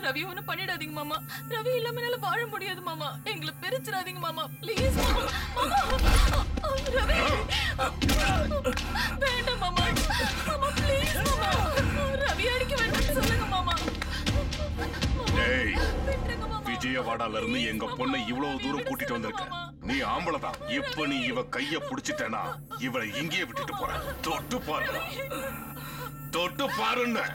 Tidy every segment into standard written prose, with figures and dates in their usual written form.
ரவி ஒன்னும் பண்ணிடாதீங்க மாமா. ரவி இல்லாம என்னால வாழ முடியாது மாமா. எங்களை பிரிச்சிடாதீங்க மாமா. ப்ளீஸ் மாமா. ரவி வேண்டாம் மாமா. மாமா ப்ளீஸ் மாமா. ரவி அடிக்க வேண்டாம்னு சொல்லுங்க மாமா. விஜயவாடால இருந்து எங்க பொண்ணை இவ்வளவு தூரம் கூட்டிட்டு வந்திருக்க. நீ ஆம்பளதான். இப்ப நீ இவ கைய புடிச்சிட்டேனா இவளை இங்கேயே விட்டுட்டு போற. தொட்டு பாரு, தொட்டு பாருன்னு.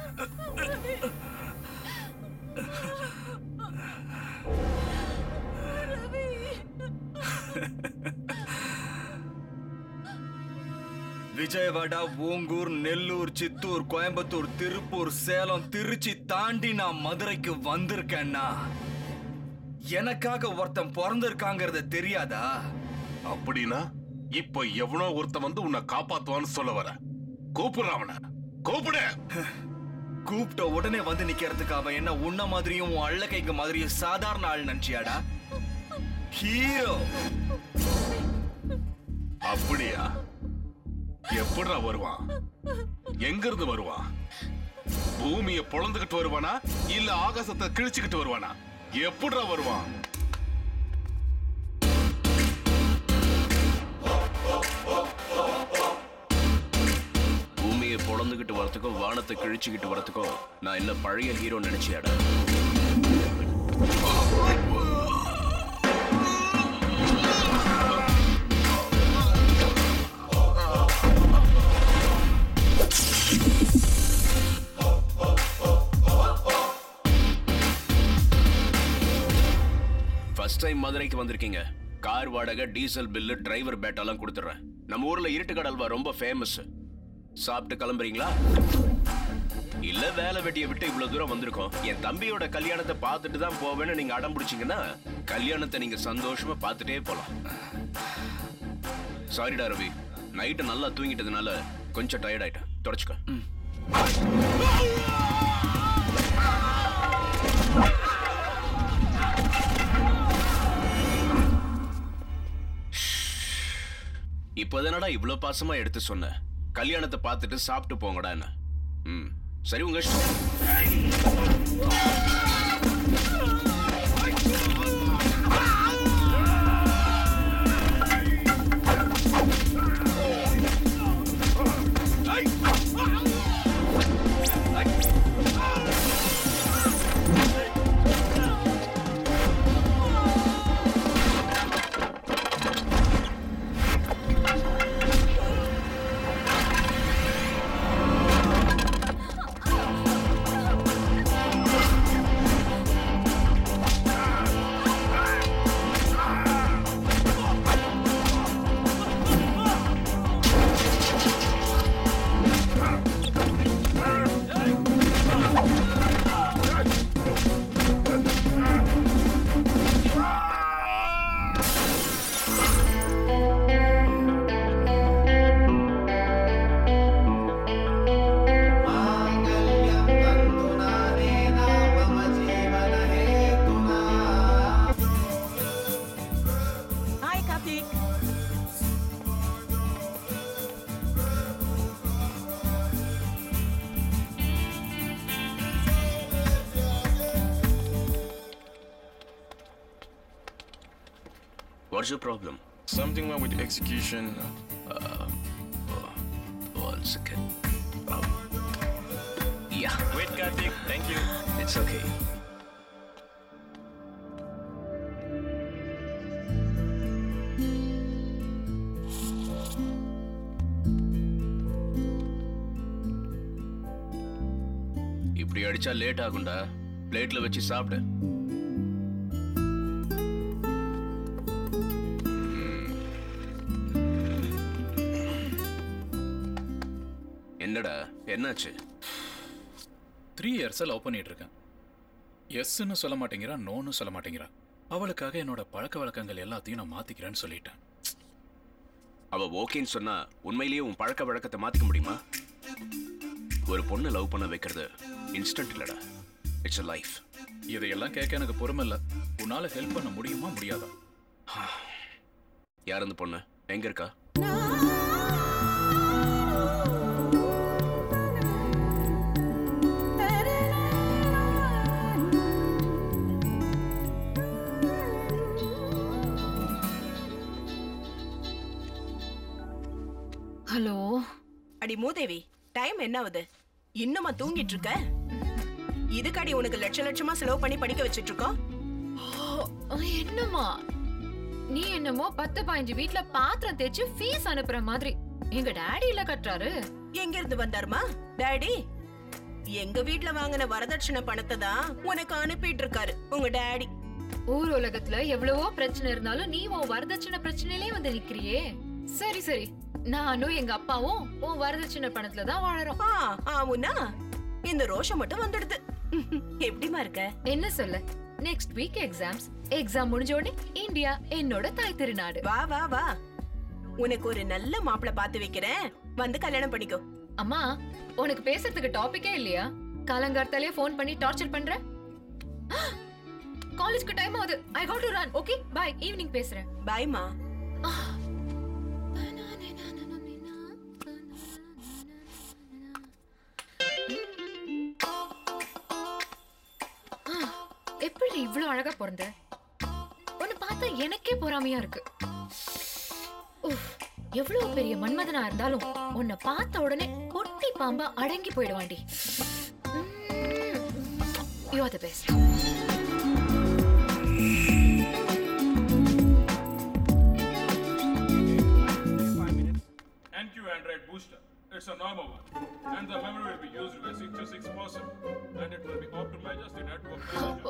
விஜயவாடா, ஓங்கூர், நெல்லூர், சித்தூர், கோயம்புத்தூர், திருப்பூர், சேலம், திருச்சி தாண்டி நான் மதுரைக்கு வந்திருக்கேன்னா எனக்காக ஒருத்தன் பிறந்திருக்காங்கிறது தெரியாதா? அப்படின்னா இப்ப எவனோ ஒருத்தன் வந்து உன்னை காப்பாத்துவான்னு சொல்ல வர. கூப்பிடுற அவன, கூப்பிடு. கூப்பிட்ட உடனே வந்து நிக்கிறதுக்கு அவன் என்ன உன்ன மாதிரியும் உன் அள்ளக்கைக்கு மாதிரியும் சாதாரண ஆள் நினைச்சியாடா? ஹீரோ. அப்படியா? எப்படா வருவான்? எங்க இருந்து வருவான்? பூமியை பொழந்துகிட்டு வருவானா இல்ல ஆகாசத்தை கிழிச்சுக்கிட்டு வருவானா? எப்படா வருவான்? பூமியை பொழந்துகிட்டு வரத்துக்கும் வானத்தை கிழிச்சுக்கிட்டு வரத்துக்கும் நான் என்ன பழைய ஹீரோ நினைச்சியாடா? ஃபர்ஸ்ட் டைம் மதுரைக்கு வந்திருக்கீங்க. கார் வாடகை, டீசல் பில்லு, டிரைவர் பேட்டெல்லாம் கொடுத்துறேன். நம்ம ஊர்ல இருட்டு கடல்வா ரொம்ப ஃபேமஸ். சாப்பிட்டு கிளம்புறீங்களா? இல்ல வேலை வெட்டியை விட்டு இவ்வளவு தூரம் வந்திருக்கோம், என் தம்பியோட கல்யாணத்தை பார்த்துட்டு தான் போவேன்னு நீங்க அடம் பிடிச்சீங்கன்னா கல்யாணத்தை நீங்க சந்தோஷமா பார்த்துட்டே போலாம். சாரிடா ரவி, நைட்டு நல்லா தூங்கிட்டதுனால கொஞ்சம் டயர்ட் ஆயிட்டேன். தொடச்சுக்க. இப்போதானடா இவ்ளோ பாசமா எடுத்து சொன்ன. கல்யாணத்தை பார்த்துட்டு சாப்பிட்டு போங்கடா. என்ன சரி உங்க What's your problem? Something wrong with the execution. One second. Yeah. Wait, Karthik. Thank you. It's okay. இப்படி அடிச்சா லேட் ஆகும்டா. பிளேட்ல வச்சு சாப்பிடு. என்னடா என்னாச்சு? 3 இயர்ஸா லவ் பண்ணிட்டு இருக்கேன். எஸ்ன்னு சொல்ல மாட்டேங்கிறா, நோன்னு சொல்ல மாட்டேங்கிறா. அவளுக்காக என்னோட பழக்க வழக்கங்கள் எல்லாத்தையும் நான் மாத்திக்கிறேன்னு சொல்லிட்டேன். அவ ஓகேன்னு சொன்னா உண்மையிலேயே உன் பழக்க வழக்கத்தை மாத்திக்க முடியுமா? ஒரு பொண்ணை லவ் பண்ண வைக்கிறது இன்ஸ்டன்ட் இல்லடா, இட்ஸ் a லைஃப். இதையெல்லாம் கேட்க எனக்கு பொறுமை இல்லை. உன்னால ஹெல்ப் பண்ண முடியுமா முடியாதா? யார் அந்த பொண்ணு? எங்க இருக்கா? ஹலோ. அடி மூதேவி, டைம் என்ன ஆகுது? இன்னுமா தூங்கிட்டு இருக்க? இதுக்கடி உனக்கு லட்சமா செலவு பண்ணி படிக்க வச்சிட்டு இருக்கோம். என்னம்மா நீ என்னமோ 10-15 வீட்ல பாத்திரம் தேய்ச்சு ஃபீஸ் அனுப்புற மாதிரி. எங்க டாடி இல்ல கட்டுறாரு. எங்க இருந்து வந்தாருமா டாடி? எங்க வீட்ல வாங்கின வரதட்சணை பணத்தை தான் உனக்கு அனுப்பிட்டு இருக்காரு உங்க டாடி. ஊர் உலகத்துல எவ்வளவோ பிரச்சனை இருந்தாலும் நீ உன் வரதட்சணை பிரச்சனையிலே வந்து நிக்கிறியே. சரி சரி, நானும் எங்க அப்பாவும் உன் வரதட்சணை பணத்துல தான் வாழறோம். ஆவுன்னா இந்த ரோஷம் மட்டும் வந்துடுது. எப்படிமா இருக்க? என்ன சொல்ல, நெக்ஸ்ட் வீக் எக்ஸாம் முடிஞ்ச உடனே இந்தியா என்னோட தாய் திருநாடு. வா வா வா, உனக்கு ஒரு நல்ல மாப்பிளை பார்த்து வைக்கிறேன், வந்து கல்யாணம் பண்ணிக்கோ. அம்மா, உனக்கு பேசுறதுக்கு டாபிக்கே இல்லையா? காலங்கார்த்தாலே ஃபோன் பண்ணி டார்ச்சர் பண்ற. காலேஜ்க்கு டைம் ஆகுது. I got to run. Okay bye, evening பேசுறேன். பைமா. எப்படி இவ்ளோ அழகா பிறந்த? உன்னை பார்த்தா எனக்கே பொறாமையா இருக்கு. எவ்வளவு பெரிய மன்மதனா இருந்தாலும் உன்னை பார்த்த உடனே பொட்டி பாம்பா அடங்கி போயிடுவாண்டி. You are the best. NQ Android booster. It's a normal one, and the memory will be used by 66%, and it will be optimized as the network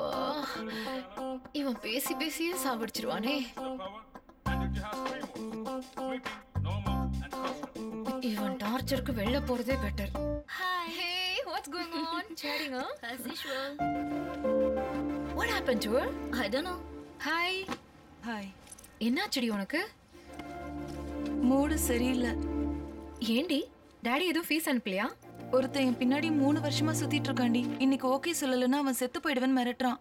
இவன் பேசி பேசியே சாவடிச்சிருவானே. the power, and it has 3 modes: sleeping, normal, and custom. இவன் டார்ச்சருக்கு வெளில போறதே better. Hi. Hey, what's going on? Chatting, huh? As usual. What happened to her? I don't know. Hi. Hi. என்னாச்சுடி உனக்கு? Mood சரியில்லை. ஏண்டி டாடி எதுவும் fees அனுப்பலையா? ஒருத்தன் என் பின்னாடி 3 வருஷமா சுத்திட்டு இருக்காண்டி. இன்னைக்கு ஓகே சொல்லலன்னா அவன் செத்து போயிடுவேன்னு மிரட்டுறான்.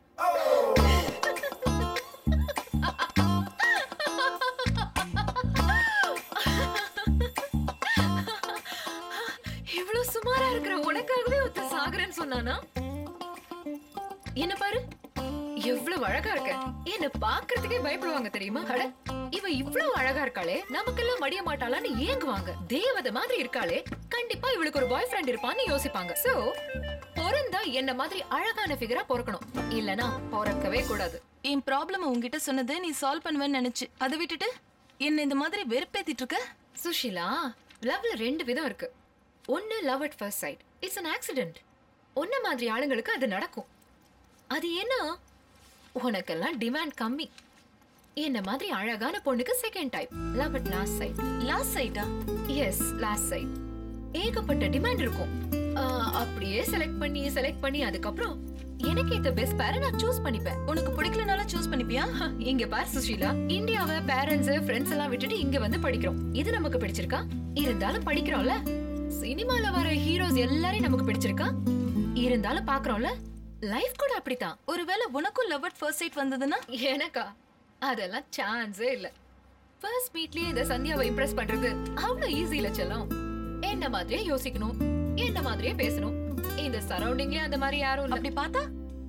இவ்வளவு சுமாரா இருக்கிற உனக்காகவே ஒருத்த சாகுறேன்னு சொன்னானா? என்ன பாரு, எவ்வளவு அழகா இருக்க. என்ன பாக்குறதுக்கே பயப்படுவாங்க தெரியுமா? அட, இவ இவ்வளவு அழகா இருக்காளே, நமக்கெல்லாம் மடிய மாட்டாளான்னு ஏங்குவாங்க. தேவதை மாதிரி இருக்காளே, கண்டிப்பா இவளுக்கு ஒரு பாய் ஃப்ரெண்ட் இருப்பான்னு யோசிப்பாங்க. சோ பொறந்தா என்ன மாதிரி அழகான ஃபிகரா பொறக்கணும், இல்லனா பொறக்கவே கூடாது. என் ப்ராப்ளம் உன்கிட்ட சொன்னது நீ சால்வ் பண்ணுவேன்னு நினைச்சு அதை விட்டுட்டு என்ன இந்த மாதிரி வெறுப்பேத்திட்டு இருக்க. சுஷிலா, லவ்ல 2 விதம் இருக்கு. ஒன்னு love at first sight. It's an accident. ஒன்ன மாதிரி ஆளுங்களுக்கு அது நடக்கும். அது ஏன்னா உனக்கெல்லாம் டிமாண்ட் கம்மி. என்ன மாதிரி அழகான பொண்ணுக்கு second type, love at last sight. Last சைட்டா? Yes, last sight. ஏகப்பட்ட டிமாண்ட் இருக்கும். அப்படியே செலக்ட் பண்ணி அதுக்கப்புறம் எனக்கு ஏத்த பெஸ்ட் பேரை நான் சூஸ் பண்ணிப்பேன். உனக்கு பிடிக்கலனாலும் சூஸ் பண்ணிப்பியா? இங்க பார் சுஷீலா, இந்தியாவை பேரண்ட்ஸ் ஃப்ரெண்ட்ஸ் எல்லாம் விட்டுட்டு இங்க வந்து படிக்கிறோம். இது நமக்கு பிடிச்சிருக்கா? இருந்தாலும் படிக்கிறோம்ல. சினிமால வர ஹீரோஸ் எல்லாரையும் நமக்கு பிடிச்சிருக்கா? இருந்தாலும் பாக்குறோம்ல. லைஃப் கூட அப்படித்தான். ஒருவேளை உனக்கும் லவ் அட் ஃபர்ஸ்ட் சைட் வந்ததுன்னா? எனக்கா? அதெல்லாம் சான்ஸே இல்ல. ஃபர்ஸ்ட் மீட்லயே இந்த சந்தியாவை இம்ப்ரெஸ் பண்றது அவ்வளவு ஈஸி இல்ல செல்லம். என்ன மாதிரியே யோசிக்கணும், என்ன மாதிரியே பேசணும். இந்த சரௌண்டிங்ல அந்த மாதிரி யாரும் இல்ல. அப்படி பார்த்தா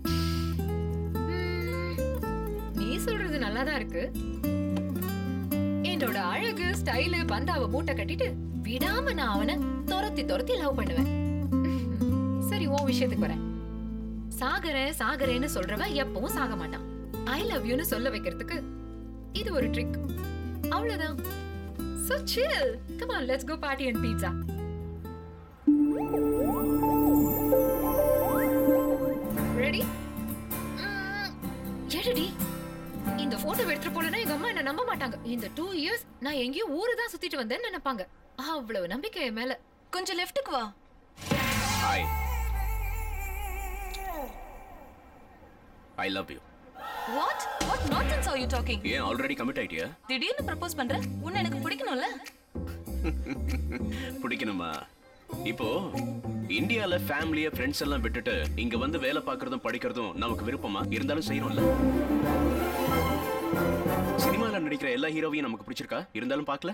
நீ சொல்றது நல்லாதான் இருக்கு. என்னோட அழகு ஸ்டைலு பந்தாவை மூட்டை கட்டிட்டு விடாம நான் அவனை துரத்தி லவ் பண்ணுவேன். சரி, உன் விஷயத்துக்கு வரேன். சாகரேன்னு சொல்றவன் எப்பவும் சாக மாட்டான். ஐ லவ் யூன்னு சொல்ல வைக்கிறதுக்கு இது ஒரு ட்ரிக். அவ்வளவுதான். So chill. Come on, let's go party and pizza. Ready? எடடி, இந்த போட்டோ எடுத்துட்டு போலனா எங்க அம்மா என்ன நம்ப மாட்டாங்க. இந்த 2 இயர்ஸ் நான் எங்கேயோ ஊரு தான் சுத்திட்டு வந்தேன்னு நினைப்பாங்க. அவ்வளவு நம்பிக்கை என் மேல. கொஞ்சம் லெஃப்ட்டுக்கு வா. Hi, I love you. What nonsense are you talking? ஏன் ஆல்ரெடி கமிட் ஆயிட்டியா? திடீர்னு ப்ரப்போஸ் பண்ற? உன்னை எனக்கு பிடிக்கணும்ல? பிடிக்கணுமா? இப்போ இந்தியால ஃபேமிலிய ஃப்ரெண்ட்ஸ் எல்லாம் விட்டுட்டு இங்க வந்து வேலை பார்க்கறதும் படிக்கிறதும் நமக்கு விருப்பமா? இருந்தாலும் செய்யணும்ல. சினிமால நடிக்கிற எல்லா ஹீரோவையும் நமக்கு பிடிச்சிருக்கா? இருந்தாலும் பார்க்கல.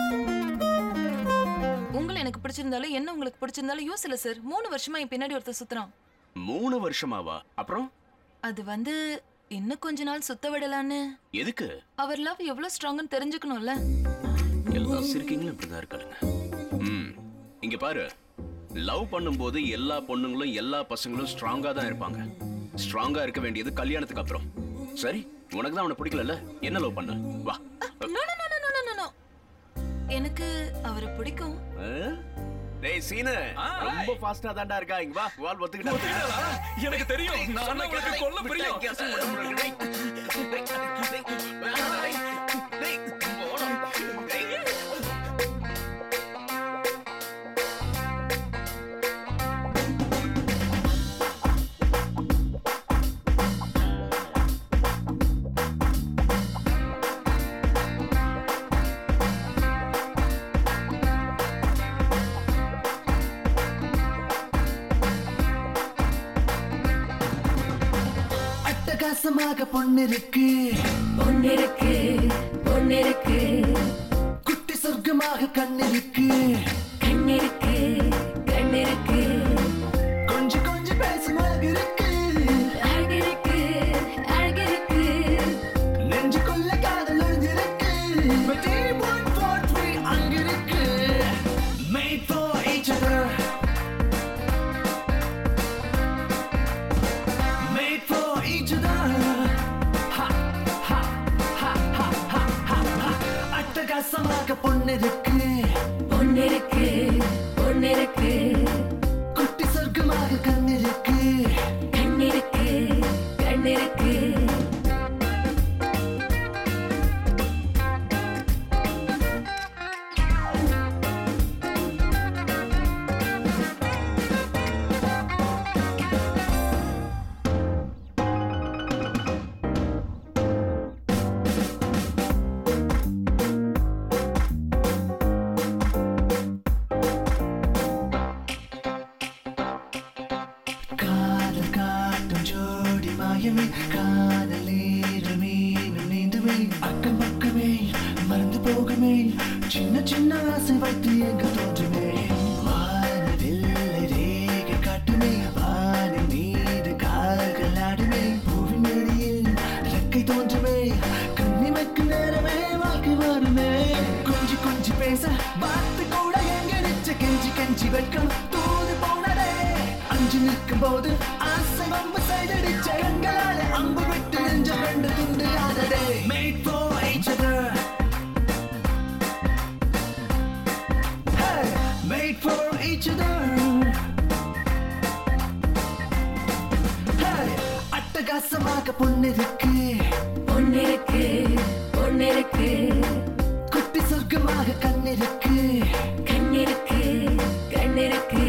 உங்களை எனக்கு பிடிச்சிருந்தாலும் என்ன உங்களுக்கு பிடிச்சிருந்தாலும் யூஸ் இல்ல சார். 3 வருஷமா என் பின்னாடி ஒருத்தர் சுத்துறான். 3 வருஷமாவா? அப்புறம் அது வந்து இன்னும் கொஞ்ச நாள் சுத்த விடலான்னு. எதுக்கு? அவர் லவ் எவ்வளவு ஸ்ட்ராங்னு தெரிஞ்சுக்கணும்ல. எல்லா சிரிக்கீங்களும் இப்படிதான் இருக்காளுங்க. இங்க பாரு, லவ் பண்ணும்போது எல்லா பொண்ணுங்களும் எல்லா பசங்களும் ஸ்ட்ராங்கா தான் இருப்பாங்க. ஸ்ட்ராங்கா இருக்க வேண்டியது கல்யாணத்துக்கு அப்புறம். சரி, உனக்கு தான் அவனை பிடிக்கல, என்ன லவ் பண்ண? வா. No no no no no no. எனக்கு அவரை பிடிக்கும். டேய் சீனு, ரொம்ப ஃபாஸ்டா தான்டா இருக்கா. இங்க வா, வால் ஒத்துக்கிட்டா. எனக்கு தெரியும், நான் உனக்கு கொல்ல புரியும். அட்டகாசமாக பொண்ணிருக்கு பொண்ணிருக்கு பொண்ணிருக்கு, குட்டி சொர்க்கமாக கண்ணிருக்கு கண்ணிருக்கு கண்ணிருக்கு, கொஞ்சம் கொஞ்சம் பேசும் அழகிருக்கு அழகிருக்கு அழகிருக்கு, நெஞ்சுக்குள்ள காதல் எழுதிருக்கு. 143 அங்கிருக்கு. Made for each other. Made for each other. Ha, ha, ha, ha, ha, ha, ha. அட்டகாசமாக பொண்ணிருக்கு பொண்ணிருக்கு பொண்ணிருக்கு, குட்டி சொர்க்கமாக கண்ணிருக்கு கண்ணிருக்கு கண்ணிருக்கு. காதல் காட்டும் ஜோடி மாயமே, காதல் நீர் மீனும் நீந்துமே, அக்கம் பக்கமே மறந்து போகுமே, சின்ன சின்ன ஆசை வைத்து எங்க தோன்றுமே, வானவில்லை ரேகை காட்டுமே, வானின் மீது கால்கள் ஆடுமே, பூவின் வெளியில் ரெக்கை தோன்றுமே, கண்ணிமைக்கு நேரமே வாழ்க்கை மாறுமே, கொஞ்சி கொஞ்சி பேச வார்த்தை கூட எங்க நிச்ச கெஞ்சி கெஞ்சி வெட்கம் தூது போனதே, அஞ்சு நிற்கும் போது ஆசை வம்பு சைடடிச்ச கண்களால அம்பு விட்டு நெஞ்ச ரெண்டு துண்டு ஆனதே. Made for each other. Hey, made for each other. Hey, அட்டகாசமாக பொண்ணிருக்கு பொண்ணிருக்கு பொண்ணிருக்கு, குட்டி சொர்க்கமாக கண்ணிருக்கு கண்ணிருக்கு கண்ணிருக்கு.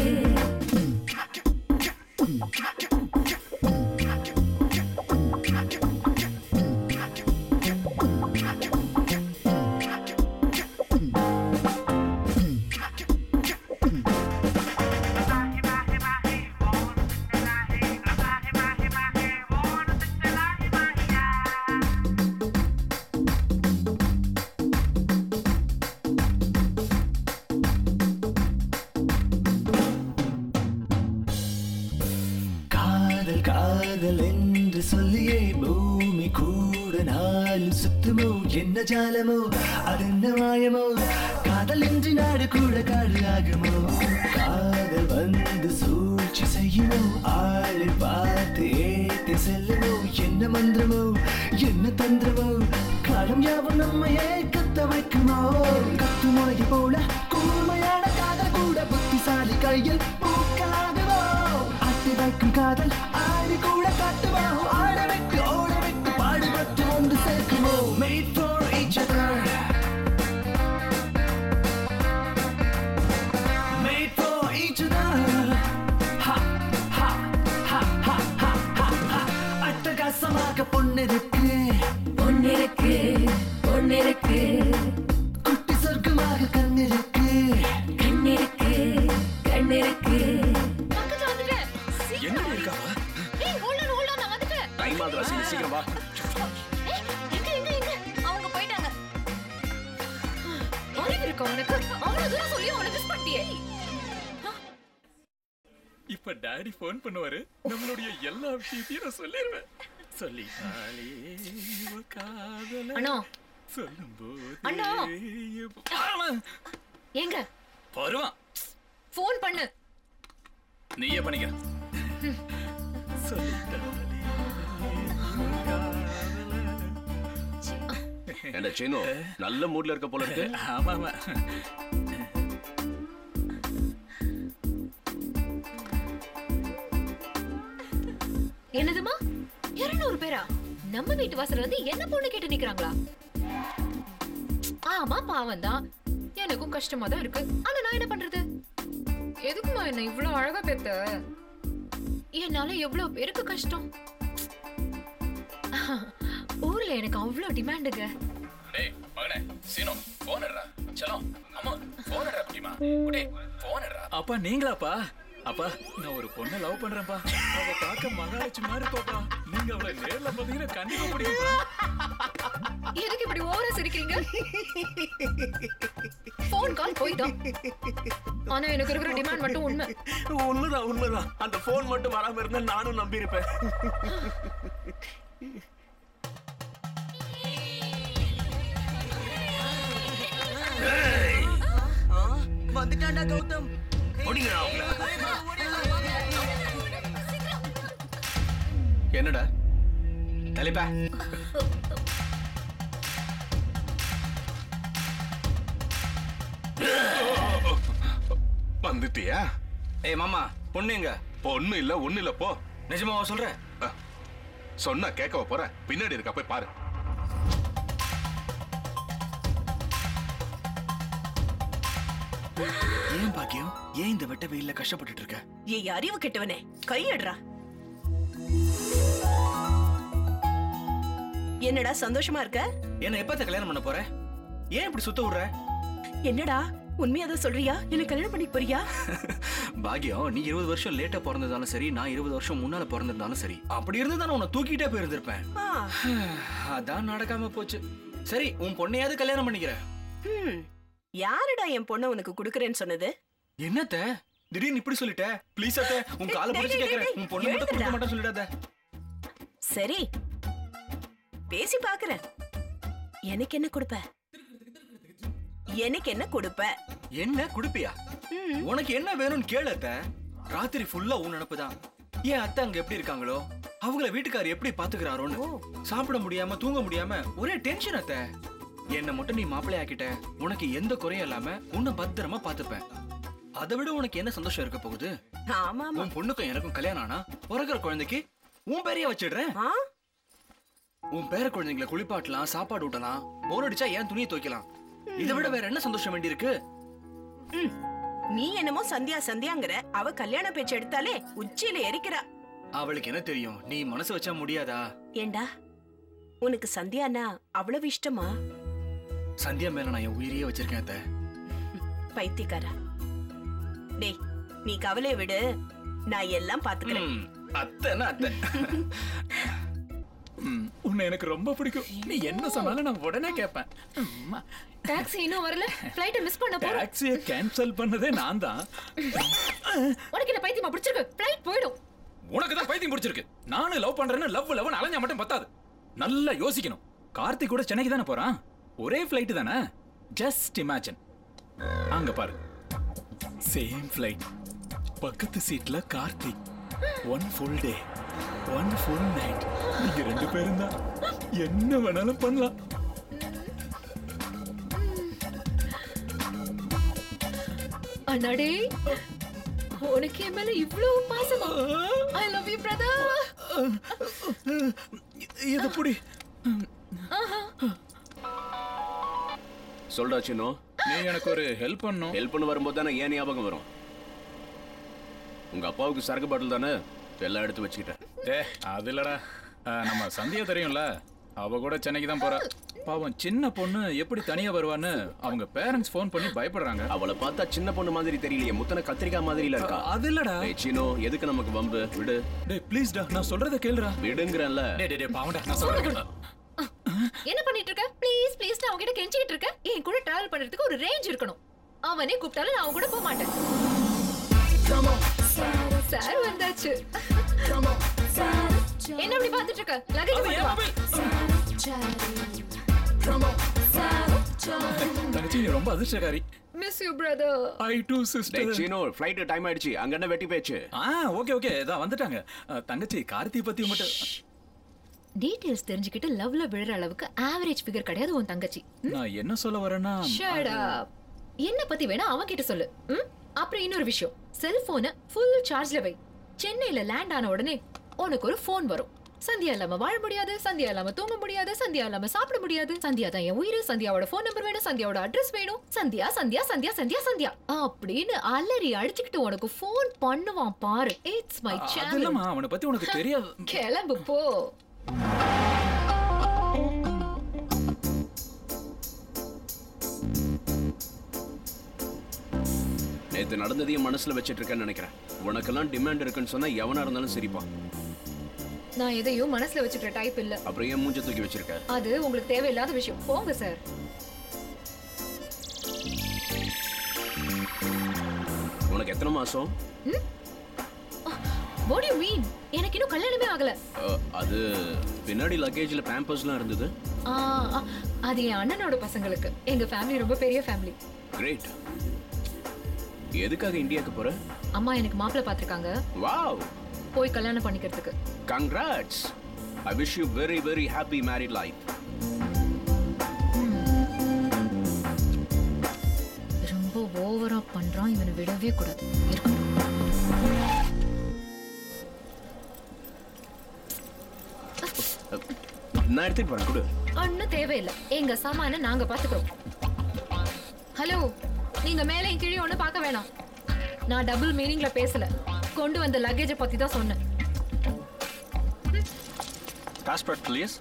காதல் காதல் என்று சொல்லியே பூமி கூட நாளும் சுத்துமோ, என்ன ஜாலமோ அதென்ன மாயமோ, காதல் என்று நாடு கூட காடு ஆகுமோ, காதல் வந்து சூழ்ச்சி செய்யுமோ, ஆளை பார்த்து ஏற்றி செல்லுமோ, என்ன மந்திரமோ என்ன தந்திரமோ, காலம் யாவும் நம்மையே கத்த வைக்குமோ, கத்து முறையை போல கூர்மையான காதல் கூட புத்திசாலி கையில் பூக்களாகுமோ, ஆட்டி வைக்கும் காதல் ஆடி கூட காட்டுமோ, ஆட வைத்து ஓட வைத்து பாடுபட்டு ஒன்று சேர்க்குமோ. Made for each other. Made for each other. Ha, ha, ha, ha, ha, ha, ha. அட்டகாசமாக பொண்ணிருக்கு பொண்ணிருக்கு பொண்ணிருக்கு, குட்டி சொர்க்கமாக கண்ணிருக்கு கண்ணிருக்கு கண்ணிருக்கு. பக்கத்துல வந்துட்டேன். என்னடி இருக்காவா? ஏய், hold on, hold on, நான் வந்துட்டேன். டைம் ஆகுதுடா சீனு, சீக்கிரம் வா. ஏய், எங்க எங்க எங்க? அவங்க போயிட்டாங்க. அறிவு இருக்கா உனக்கு? அவ்வளவு தூரம் சொல்லி அவனை மிஸ் பண்ணிட்டியே. இப்ப டாடி ஃபோன் பண்ணுவாரு, நம்மளுடைய எல்லா விஷயத்தையும் நான் சொல்லிடுவேன். சொல்லிட்டாலே இவ காதல அண்ணா சொல்லும்போது அண்ணா. எங்க வருவான். ஃபோன் பண்ணு. நீயே பண்ணிக்க. என்ன சீனு நல்ல மூட்ல இருக்க போல இருக்கு. ஆமா ஆமா. என்னதுமா 200 பேரா நம்ம வீட்டு வாசல்ல வந்து என்ன பொண்ணு கேட்டு நிக்கிறாங்களா? ஆமா பாவம் தான், எனக்கும் கஷ்டமா தான் இருக்கு. ஆனா நான் என்ன பண்றது? எதுக்குமா என்ன இவ்வளவு அழகா பெத்த? என்னால எவ்வளவு பேருக்கு கஷ்டம். ஊர்ல எனக்கு அவ்வளவு டிமாண்டுங்க. டேய் மகனே சீனோ போன் எடுடா. செல்லம் அம்மா போன் எடுடா குட்டிமா. டேய் போன் எடுடா. அப்பா நீங்களாப்பா? அப்பா நான் ஒரு பொண்ணை லவ் பண்றேன்ப்பா. அவ பார்க்க மகாலட்சுமி மாதிரி இருப்பாப்பா. நீங்க அவளை நேர்ல பாத்தீங்கன்னா கண்டிப்பா பிடிக்கும்ப்பா. எதுக்கு இப்படி ஓவரா சிரிக்கிறீங்க? போன் கால் போய்தான். ஆனா எனக்கு இருக்கிற டிமாண்ட் மட்டும் உண்மை. உண்மைதான் உண்மைதான். அந்த போன் மட்டும் வராம இருந்தா நானும் நம்பி இருப்பேன். வந்துட்டான்டா கௌதம். என்னடா தலைப்பா? வந்துட்டியா? ஏய் மாமா பொண்ணு எங்க? பொண்ணு இல்ல ஒண்ணு இல்ல போ. நிஜமாவா சொல்ற? சொன்னா கேட்கவா போற? பின்னாடி இருக்கா போய் பாரு. ஏன் பாக்கியம் ஏன் இந்த வெட்ட வெயில்ல கஷ்டப்பட்டுட்டு இருக்க? ஏய் அறிவு கெட்டவனே, கையடுறா. என்னடா சந்தோஷமா இருக்க? என்ன எப்ப கல்யாணம் பண்ண போற? ஏன் இப்படி சுத்த விடுற? என்னடா உண்மையாதான் சொல்றியா? என்ன கல்யாணம் பண்ணி போறியா? பாக்கியம் நீ 20 வருஷம் லேட்டா பிறந்ததாலும் சரி, நான் 20 வருஷம் முன்னால பிறந்திருந்தாலும் சரி, அப்படி இருந்ததா நான் உன்னை தூக்கிட்டே போயிருந்திருப்பேன். அதான் நடக்காம போச்சு. சரி உன் பொண்ணையாவது கல்யாணம் பண்ணிக்கிற. யாருடா என் பொண்ணை உனக்கு குடுக்கறேன்னு சொன்னது? என்னத்த திடீர்னு இப்படி சொல்லிட்ட? ப்ளீஸ் அத்த உன் காலை பிடிச்சு கேக்குறேன். உன் பொண்ணு மட்டும் கொடுக்க மாட்டேன்னு சொல்லிடாத. சரி பேசி பாக்குறேன். எனக்கு என்ன கொடுப்ப? எனக்கு என்ன கொடுப்ப? என்ன குடுப்பியா? உனக்கு என்ன வேணும்னு கேளு அத்த. ராத்திரி ஃபுல்லா உன் நினைப்புதான். ஏன் அத்தை அங்க எப்படி இருக்காங்களோ, அவங்கள வீட்டுக்காரர் எப்படி பாத்துக்கிறாரோன்னு சாப்பிட முடியாம தூங்க முடியாம ஒரே டென்ஷன் அத்த. என்ன மட்டும் நீ மாப்பிள்ளை ஆக்கிட்ட, உனக்கு எந்த குறையும் இல்லாம உன்னை பத்திரமா பாத்துப்பேன். அதை விட உனக்கு என்ன சந்தோஷம் இருக்க போகுது? உன் பொண்ணுக்கும் எனக்கும் கல்யாணம் ஆனா பிறகுற குழந்தைக்கு உன் பேரைய வச்சிடுறேன். உன் பேர குழந்தைங்களை குளிப்பாட்டலாம், சாப்பாடு ஊட்டலாம், போர் அடிச்சா ஏன் துணியை துவைக்கலாம். இதை விட வேற என்ன சந்தோஷம் வேண்டி இருக்கு? நீ என்னமோ சந்தியா சந்தியாங்கிற, அவ கல்யாண பேச்சு எடுத்தாலே உச்சியில எரிக்கிறா. அவளுக்கு என்ன தெரியும்? நீ மனசு வச்சா முடியாதா? ஏண்டா உனக்கு சந்தியானா அவ்வளவு இஷ்டமா? சந்தியா மேல நான் என் உயிரையே வச்சிருக்கேன் அத்தை. பைத்தியக்காரா. டேய் நீ கவலையை விடு, நான் எல்லாம் பாத்துக்கிறேன். அத்தைன்னா அத்தை. உன்னை எனக்கு ரொம்ப பிடிக்கும். நீ என்ன சொன்னாலும் நான் உடனே கேட்பேன். டாக்ஸி இன்னும் வரல, ஃளைட்ட மிஸ் பண்ண போறோம். டாக்ஸியை கேன்சல் பண்ணதே நான் தான். உனக்கு என்ன பைத்தியமா பிடிச்சிருக்கு? ஃளைட் போய்டும். உனக்கு தான் பைத்தியம் பிடிச்சிருக்கு. நானும் லவ் பண்றேன்னு லவ் அலைஞ்சா மட்டும் பத்தாது. நல்லா யோசிக்கணும். கார்த்திக் கூட சென்னைக்கு தானே போறான். ஒரே ஃளைட் தானே. Just imagine. அங்க பாரு, சேம் ஃளைட், பக்கத்து சீட்ல Karthik. One full day, one full night. நீங்க ரெண்டு பேரும் தான் என்ன வேணாலும் பண்ணலாம். அண்ணாடே, உனக்கு என் மேல இவ்வளவு பாசமா? I love you brother. இது புடி. சொல்டா சின்னோ. நீ எனக்கு ஒரு ஹெல்ப் பண்ணணும். ஹெல்ப் பண்ண வரும்போது தானே ஏன் ஞாபகம் வரும்? உங்க அப்பாவுக்கு சரக்கு பாட்டில் தானே எல்லாம் எடுத்து வச்சுக்கிட்டேன். அது இல்லடா, நம்ம சந்தியா தெரியும்ல, அவ கூட சென்னைக்கு தான் போறா. பாவம் சின்ன பொண்ணு எப்படி தனியா வருவான்னு அவங்க பேரண்ட்ஸ் ஃபோன் பண்ணி பயப்படுறாங்க. அவளை பார்த்தா சின்ன பொண்ணு மாதிரி தெரியலையே, முத்தன கத்திரிக்காய் மாதிரில இருக்கா. அது இல்லடா. சின்னோ எதுக்கு நமக்கு வம்பு? விடு. டேய் ப்ளீஸ் டா, நான் சொல்றத கேளுடா. விடுங்கறல்ல. டேய் பாவம்டா, நான் சொல்றத. என்ன பண்ணிட்டு இருக்க? ப்ளீஸ் ப்ளீஸ், நான் உன்கிட்ட கெஞ்சிட்டு இருக்கேன். என் கூட டிராவல் பண்றதுக்கு ஒரு ரேஞ்ச் இருக்கணும். அவனே கூப்பிட்டாலும் நான் அவன் கூட போக மாட்டேன். சார் வந்தாச்சு. என்ன அப்படி பார்த்துட்டு இருக்க? லகேஜ் போட்டு வா. தங்கச்சி நீ ரொம்ப அதிர்ஷ்டக்காரி. Miss you brother. I too sister. சீனோ ஃளைட் டைம் ஆயிடுச்சு. அங்க என்ன வெட்டி பேச்சு? ஓகே ஓகே இதா வந்துட்டாங்க. தங்கச்சி கார்த்தி பத்தி மட்டும் டீடைல்ஸ் தெரிஞ்சுக்கிட்டு லவ்ல விழுற அளவுக்கு ஆவரேஜ் ஃபிகர் கிடையாது உன் தங்கச்சி. நான் என்ன சொல்ல வரேன்னா ஷட் அப். என்ன பத்தி வேணா அவன் கிட்ட சொல்லு. அப்புறம் இன்னொரு விஷயம், செல்போனை ஃபுல் சார்ஜ்ல வை. சென்னையில லேண்ட் ஆன உடனே உனக்கு ஒரு ஃபோன் வரும். சந்தியா இல்லாம வாழ முடியாது, சந்தியா இல்லாம தூங்க முடியாது, சந்தியா இல்லாம சாப்பிட முடியாது, சந்தியா தான் என் உயிர், சந்தியாவோட ஃபோன் நம்பர் வேணும், சந்தியாவோட அட்ரஸ் வேணும், சந்தியா சந்தியா சந்தியா சந்தியா சந்தியா அப்படின்னு அலறி அடிச்சுக்கிட்டு உனக்கு ஃபோன் பண்ணுவான் பாரு. It's my channel. அதெல்லாம் அவனை பத்தி உனக்கு தெரியாது. கிளம்பு போ. நேத்து நடந்ததையும் மனசுல வச்சிட்டு இருக்கேன்னு நினைக்கிறேன். உனக்கெல்லாம் டிமாண்ட் இருக்குன்னு சொன்னா எவனா இருந்தாலும் சரிப்பா. நான் எதையும் மனசுல வச்சுக்கிற டைப் இல்ல. அப்புறம் ஏன் மூஞ்ச தூக்கி வச்சிருக்க? அது உங்களுக்கு தேவையில்லாத விஷயம். போங்க சார். உனக்கு எத்தனை மாசம்? What do you mean? எனக்கு இன்னும் கல்யாணமே ஆகல. அது பின்னாடி லக்கேஜ்ல பேம்பர்ஸ்லாம் இருந்தது. அது என் அண்ணனோட பசங்களுக்கு. எங்க ஃபேமிலி ரொம்ப பெரிய ஃபேமிலி. கிரேட். எதுக்காக இந்தியாக்கு போற? அம்மா எனக்கு மாப்பிள்ளை பார்த்திருக்காங்க. வாவ். போய் கல்யாணம் பண்ணிக்கிறதுக்கு. Congrats. I wish you very very happy married life. ரொம்ப ஓவரா பண்றான், இவனை விடவே கூடாது. நான் எடுத்துட்டு போறேன். கொடு. ஒன்னும் தேவையில்லை, எங்க சாமான நாங்க பாத்துக்கிறோம். ஹலோ, நீங்க மேலே கீழே ஒண்ணு பார்க்க வேணாம். நான் டபுள் மீனிங்ல பேசல. கொண்டு வந்த லக்கேஜ பத்தி தான் சொன்னேன். Passport, please.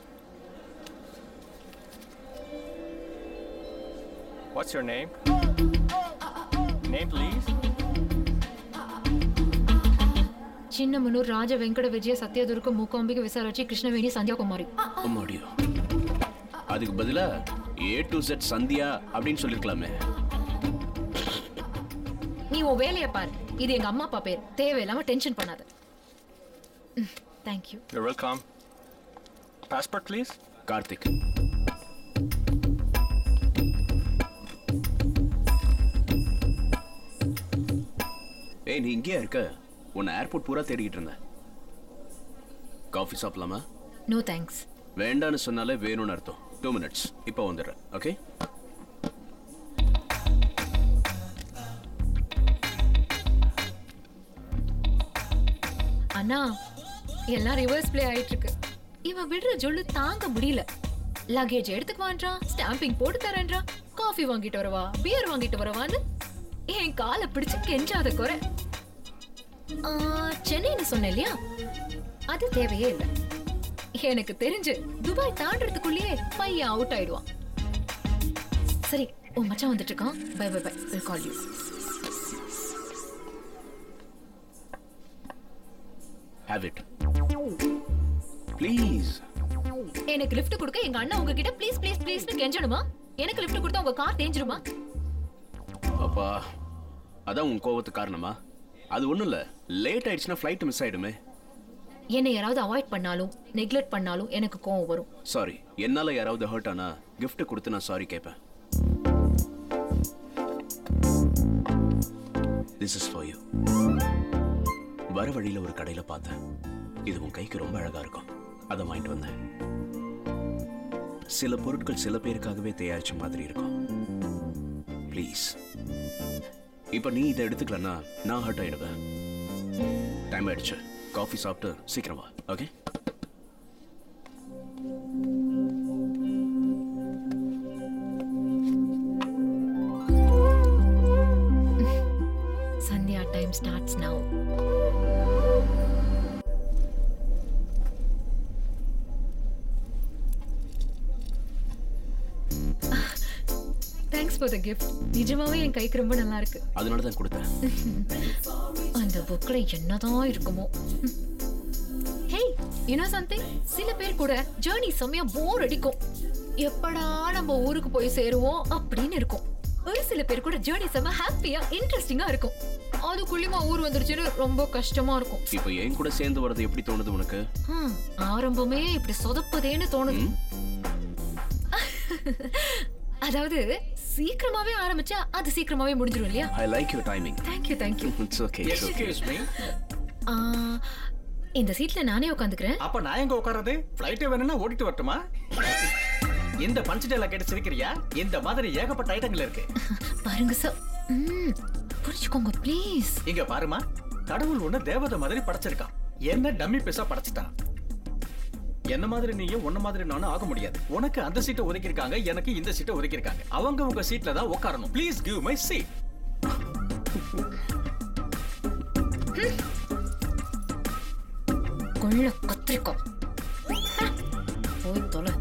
What's your name? Name, please. Chinnamanur ராஜ வெங்கட விஜய சத்யதுர்க மூகாம்பிகை விசாலாட்சி கிருஷ்ணவேணி சந்தியாகுமாரி. அம்மாடியோ. அதுக்கு பதிலா A to Z சந்தியா அப்படின்னு சொல்லிருக்கலாமே. நீ உன் வேலையை பாரு. இது எங்க அம்மா அப்பா பேர். தேவையில்லாம டென்ஷன் பண்ணாத. Thank you. You're welcome. Passport, please. Karthik. ஏய், நீ இங்கே இருக்க? உன்னை ஏர்போர்ட் பூரா தேடிக்கிட்டு இருந்தேன். காஃபி சாப்பிடலாமா? No thanks. வேண்டான்னு சொன்னாலே வேணும்னு அர்த்தம். 2 minutes. இப்போ வந்துடுறேன். ஓகே? அண்ணா, எல்லாம் ரிவர்ஸ் ப்ளே ஆயிட்டு இருக்கு. இவன் விடுற ஜொல்லு தாங்க முடியல. லக்கேஜ் எடுத்துக்குவான்றான், ஸ்டாம்பிங் போட்டு தரேன்றான், காஃபி வாங்கிட்டு வரவா, பியர் வாங்கிட்டு வரவான்னு என் காலை பிடிச்சு கெஞ்சாத குறை. சென்னைன்னு சொன்னேன் இல்லையா, அது தேவையே இல்லை. எனக்கு தெரிஞ்சு துபாய் தாண்டறதுக்குள்ளேயே பையன் அவுட் ஆயிடுவான். சரி, உன் மச்சான் வந்துட்டு இருக்கான். Bye bye bye. I'll call you. Have it. Please. எனக்கு லிஃப்ட் கொடுக்க எங்க அண்ணா உங்ககிட்ட ப்ளீஸ் ப்ளீஸ் ப்ளீஸ்னு கெஞ்சணுமா? எனக்கு லிஃப்ட் கொடுத்தா உங்க கார் தேஞ்சிருமா? அப்பா, அதான் உன் கோவத்துக்கு காரணமா? அது ஒண்ணும் இல்ல. லேட் ஆயிடுச்சுன்னா ஃளைட் மிஸ் ஆயிடுமே. என்னை யாராவது அவாய்ட் பண்ணாலும் நெக்லெக்ட் பண்ணாலும் எனக்கு கோவம் வரும். சாரி. என்னால யாராவது ஹர்ட் ஆனா கிஃப்ட் கொடுத்து நான் சாரி கேட்பேன். This is for you. வர வழியில ஒரு கடையில பார்த்தேன். இது உன் கைக்கு ரொம்ப அழகா இருக்கும். அதை வாங்கிட்டு வந்தேன். சில பொருட்கள் சில பேருக்காகவே தயாரிச்ச மாதிரி இருக்கும். ப்ளீஸ். இப்ப நீ இதை எடுத்துக்கலன்னா நான் ஹர்ட் ஆயிடுவேன். டைம் ஆயிடுச்சு. காஃபி சாப்பிட்டு சீக்கிரம் வா. Okay? Sandhya time starts now. Thanks for the gift. நிஜமாவே என் கைக்கு ரொம்ப நல்லா இருக்கு. அதனால தான் கொடுத்தேன். அந்த புக்ல என்னதான் இருக்குமோ. Hey, you know something? சில பேர் கூட ஜர்னி செமையா போர் அடிக்கும். எப்படா நம்ம ஊருக்கு போய் சேருவோம் அப்படின்னு இருக்கும். ஒரு சில பேர் கூட ஜர்னி செம ஹாப்பியா இன்ட்ரெஸ்டிங்கா இருக்கும். அதுக்குள்ளேயுமா ஊர் வந்துருச்சுன்னு ரொம்ப கஷ்டமா இருக்கும். இப்போ என் கூட சேர்ந்து வரது எப்படி தோணுது உனக்கு? ஆரம்பமே இப்படி சொதப்பதேன்னு தோணுது. அதாவது சீக்கிரமாவே ஆரம்பிச்சா அது சீக்கிரமாவே முடிஞ்சிரும் இல்லையா? I like your timing. Thank you. It's okay. Excuse me. இந்த சீட்ல நானே உட்காந்துக்கிறேன். அப்ப நான் எங்க உட்கார்றது? ஃளைட் வேணும்னா ஓடிட்டு வரட்டுமா? இந்த பஞ்சுடேல கேட்டு சிரிக்கிறியா? இந்த மாதிரி ஏகப்பட்ட ஐட்டங்கள் இருக்கு. பாருங்க சார். புரிஞ்சுக்கோங்க ப்ளீஸ். இங்க பாருமா, கடவுள் ஒண்ணு தேவதை மாதிரி படைச்சிருக்கான். என்ன டம்மி பீஸா படைச்சிட்டான். என்ன மாதிரி நீயும் உன்ன மாதிரி நானும் ஆக முடியாது. உனக்கு அந்த சீட்டை ஒதுக்கி இருக்காங்க, எனக்கு இந்த சீட்டை ஒதுக்கி இருக்காங்க. அவங்க உங்க சீட்ல தான் உட்காரணும். Please give my seat. கொள்ள கத்திரிக்கோ. போய் தொலை.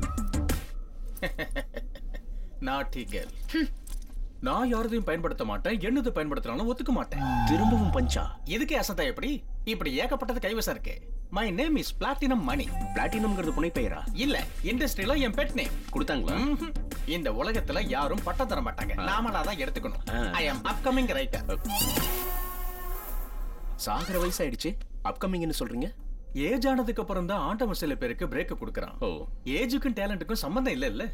நாட்டி கேர்ள். நான் யாரதையும் பயன்படுத்த மாட்டேன். என்னது பயன்படுத்தினாலும் ஒத்துக்க மாட்டேன். திரும்பவும் பஞ்சா? இதுக்கே அசந்தா எப்படி? இப்படி ஏகப்பட்டது கைவசம் இருக்கு. My name is platinum Mani. பிளாட்டினம்ங்கிறது புனை பெயரா? இல்ல, இண்டஸ்ட்ரியில என் பெட் நேம். கொடுத்தாங்களா? இந்த உலகத்துல யாரும் பட்டம் தர மாட்டாங்க. நாமளா தான் எடுத்துக்கணும். ஐ அம் அப்கமிங் ரைட்டர். சாகர வயசாயிடுச்சு, அப்கமிங்னு சொல்றீங்க? ஏஜ் ஆனதுக்கு அப்புறம் தான் ஆண்டவன் சில பேருக்கு பிரேக் கொடுக்கறான். ஏஜுக்கும் டேலண்ட்டுக்கும் சம்பந்தம் இல்ல இல்ல.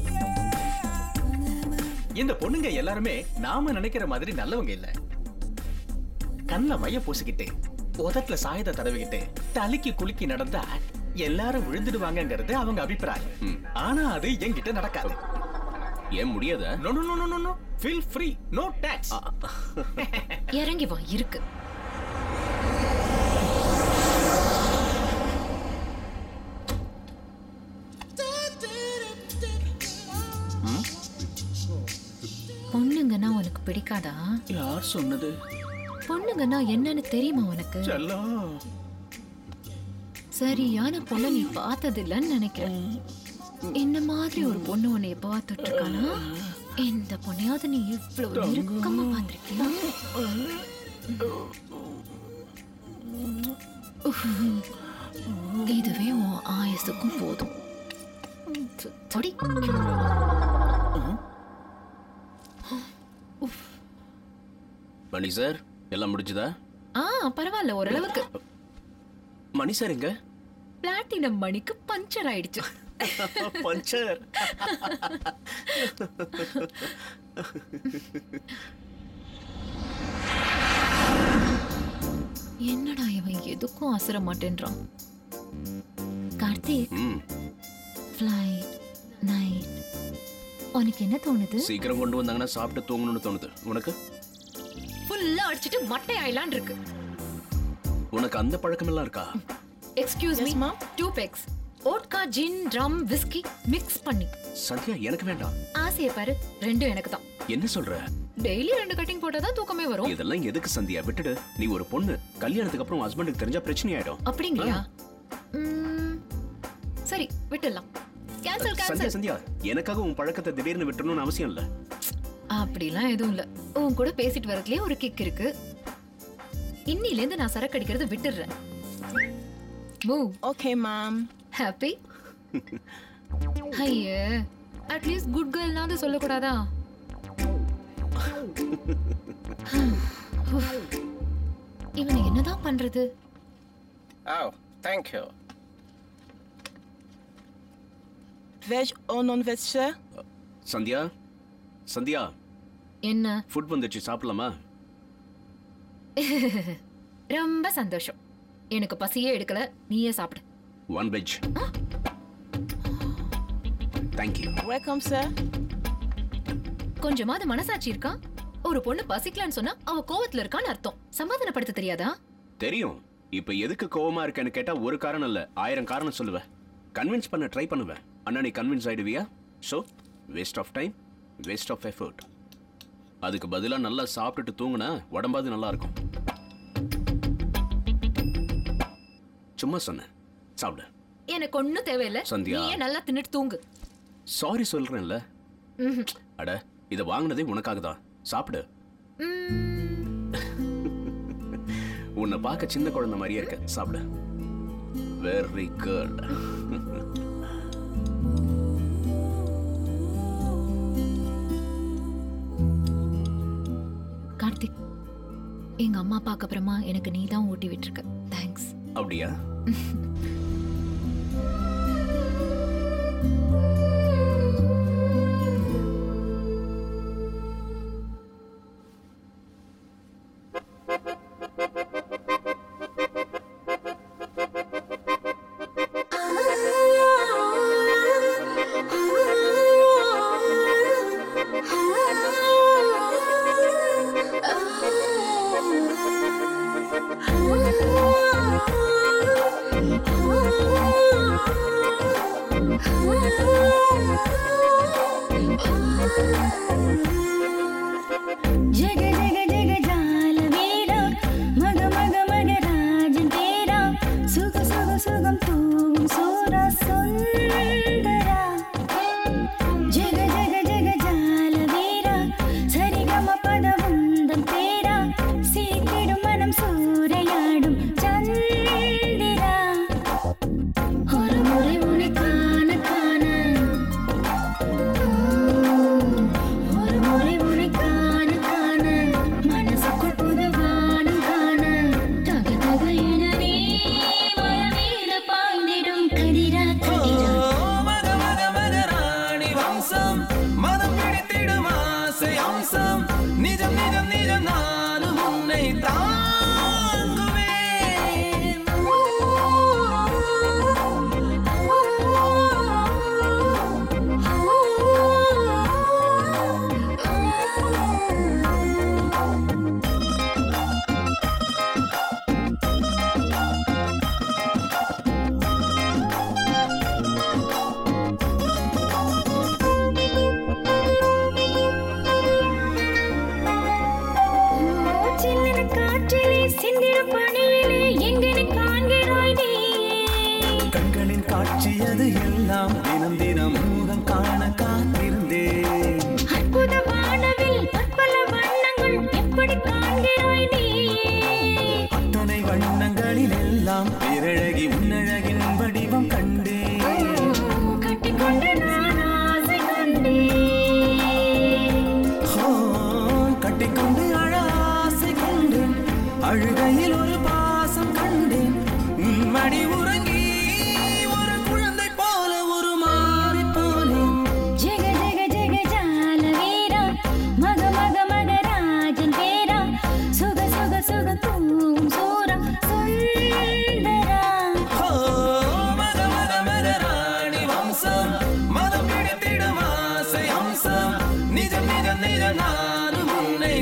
இந்த பொண்ணுங்க எல்லாருமே நாம நினைக்கிற மாதிரி நல்லவங்க இல்ல. கண்ணுல மைய பூசிக்கிட்டு, உதட்டுல சாயத்தை தடவிக்கிட்டு, தலைக்கு குலுக்கி நடந்தா எல்லாரும் விழுந்துடுவாங்கங்கிறது அவங்க அபிப்பிராயம். ஆனா அது என்கிட்ட நடக்காது. ஏன் முடியாத? No no no no no. Feel free, no tax. இறங்கி வா இருக்கு. பொண்ணுங்கன்னா உனக்கு பிடிக்காதா? யார் சொன்னது? பொண்ணுங்கன்னா என்னன்னு தெரியுமா உனக்கு? சரியான பொண்ணு நீ பார்த்தது இல்லன்னு நினைக்கிறேன். என்ன மாதிரி ஒரு பொண்ணு உன்னை பார்த்துட்டு இருக்கானா? இந்த பொண்ணையாவது நீ இவ்வளவு நெருக்கமா பார்த்திருக்கியா? இதுவே உன் ஆயுசுக்கும் போதும். சரி. மணி சார், எல்லாம் முடிஞ்சதா? பரவாயில்ல, ஓரளவுக்கு. மணி சார் எங்க? பிளாட்டினம் மணிக்கு பஞ்சர் ஆயிடுச்சு. பஞ்சர்? என்னடா இவன் எதுக்கும் அசர மாட்டேன்றான். கார்த்திக், ஃப்ளைட் நைட் உனக்கு என்ன தோணுது? சீக்கிரம் கொண்டு வந்தாங்கன்னா சாப்பிட்டு தூங்கணும்னு தோணுது. உனக்கு? ஃபுல்லா அடிச்சிட்டு மட்டை ஆயிலான் இருக்கு. உனக்கு அந்த பழக்கம் எல்லாம் இருக்கா? Excuse me, 2 pegs vodka, gin, rum, whisky mix பண்ணி. சத்யா, எனக்கு வேண்டாம். ஆசையை பாரு, ரெண்டும் எனக்கு தான். என்ன சொல்ற? டெய்லி 2 கட்டிங் போட்டாதான் தூக்கமே வரும். இதெல்லாம் எதுக்கு சந்தியா? விட்டுடு. நீ ஒரு பொண்ணு. கல்யாணத்துக்கு அப்புறம் ஹஸ்பண்டுக்கு தெரிஞ்சா பிரச்சனை ஆயிடும். அப்படிங்கறியா? சரி, விட்டுடலாம். Cancel cancel. சந்தியா, எனக்காக உன் பழக்கத்தை திடீர்னு விட்டுறணும்னு அவசியம் இல்ல. அப்படிலாம் எதுவும் இல்ல. உன் கூட பேசிட்டு வரதுலயே ஒரு கிக் இருக்கு. இன்னில இருந்து நான் சரக்கு அடிக்கிறத விட்டுறேன். மூவ். Okay ma'am. ஹாப்பி? ஐயே, அட்லீஸ்ட் குட் கேர்ள்னாவது சொல்லக்கூடாதா? இவனை என்னதான் பண்றது? Oh, thank you. Veg or non-veg, sir? Sandhya, Sandhya, என்ன? ஃபுட் வந்துச்சு, சாப்பிடலாமா? ரொம்ப சந்தோஷம். எனக்கு பசியே எடுக்கல, நீயே சாப்பிடு. 1 veg. Thank you. Welcome, sir. கொஞ்சமாவது மனசாட்சி இருக்கா? ஒரு பொண்ணு பசிக்கலன்னு சொன்னா அவ கோவத்துல இருக்கான்னு அர்த்தம். சமாதானப்படுத்த தெரியாதா? தெரியும். இப்ப எதுக்கு கோவமா இருக்கேன்னு கேட்டா ஒரு காரணம் இல்ல, 1000 காரணம் சொல்லுவேன். கன்வின்ஸ் பண்ண ட்ரை பண்ணுவேன். அண்ணா, நீ கன்வின்ஸ் ஆயிடுவியா? So waste of time, waste of effort. அதுக்கு பதிலா நல்லா சாப்பிட்டுட்டு தூங்குனா உடம்பாது நல்லா இருக்கும். சும்மா சொன்னேன், சாப்பிடு. எனக்கு ஒண்ணும் தேவையில்லை. சந்தியா, நீயே நல்லா தின்னுட்டு தூங்கு. சாரி சொல்றேன்ல. அட, இத வாங்குனதே உனக்காக தான். சாப்பிடு. உன்னை பார்க்க சின்ன குழந்தை மாதிரியே இருக்க. சாப்பிடு. Very good. கார்த்திக், எங்க அம்மா அப்பாக்கு அப்புறமா எனக்கு நீ தான் ஊட்டி விட்டுருக்க. தேங்க்ஸ். அப்படியா? जग जग जग जाल वीरा मग मग मग राजन तेरा सुग सुग सुगम तूम सोरा सुंदरा जग जग जग जाल वीरा सरि गम पद वंदम तेरा सीकिडुम मनम सूरयाडुम चंदिरा ஒரு முறை உன்னை காண காண ஒரு முறை உன்னை காண காண மனசுக்குள் புது வானம் காண தக தக எனவே மலமேல பாய்ந்திடும் கதிரா கதிரா மத மத மத ராணி வம்சம் மதம் பிடித்திடும் ஆசை அம்சம் நிஜம் நிஜம் நிஜம் நானும் உன்னை சில்லன காற்றிலே சிந்திடும் பனியிலே எங்கனை காண்கிறாய் நீ கண்களின் காட்சி அது எல்லாம் தினம் தினம் முகம் காண காத்திருந்தேன் அற்புத வானவில் பற்பல வண்ணங்கள் எப்படி காண்கிறாய் நீ அத்தனை வண்ணங்களில் எல்லாம் பேரழகி உன்னழகின் வடிவம் கண்டேன் கட்டிக்கொண்டு நான் ஆசை கொண்டேன் கட்டிக்கொண்டு அழ ஆசை கொண்டேன் அழுகையில் ஒரு பாசம் கண்டேன் உன்மடி உறங்கி ஒரு குழந்தை போல ஒரு மாறி போனேன் ஜெக ஜெக ஜெக ஜால வீரா மக மக மக ராஜன் தேரா சுக சுக சுக தூம் சோரா சுந்தரா மத மத மத ராணி வம்சம் மதம் பிடித்திடும் ஆசை அம்சம் நிஜம் நிஜம் நிஜம் நானும் உன்னை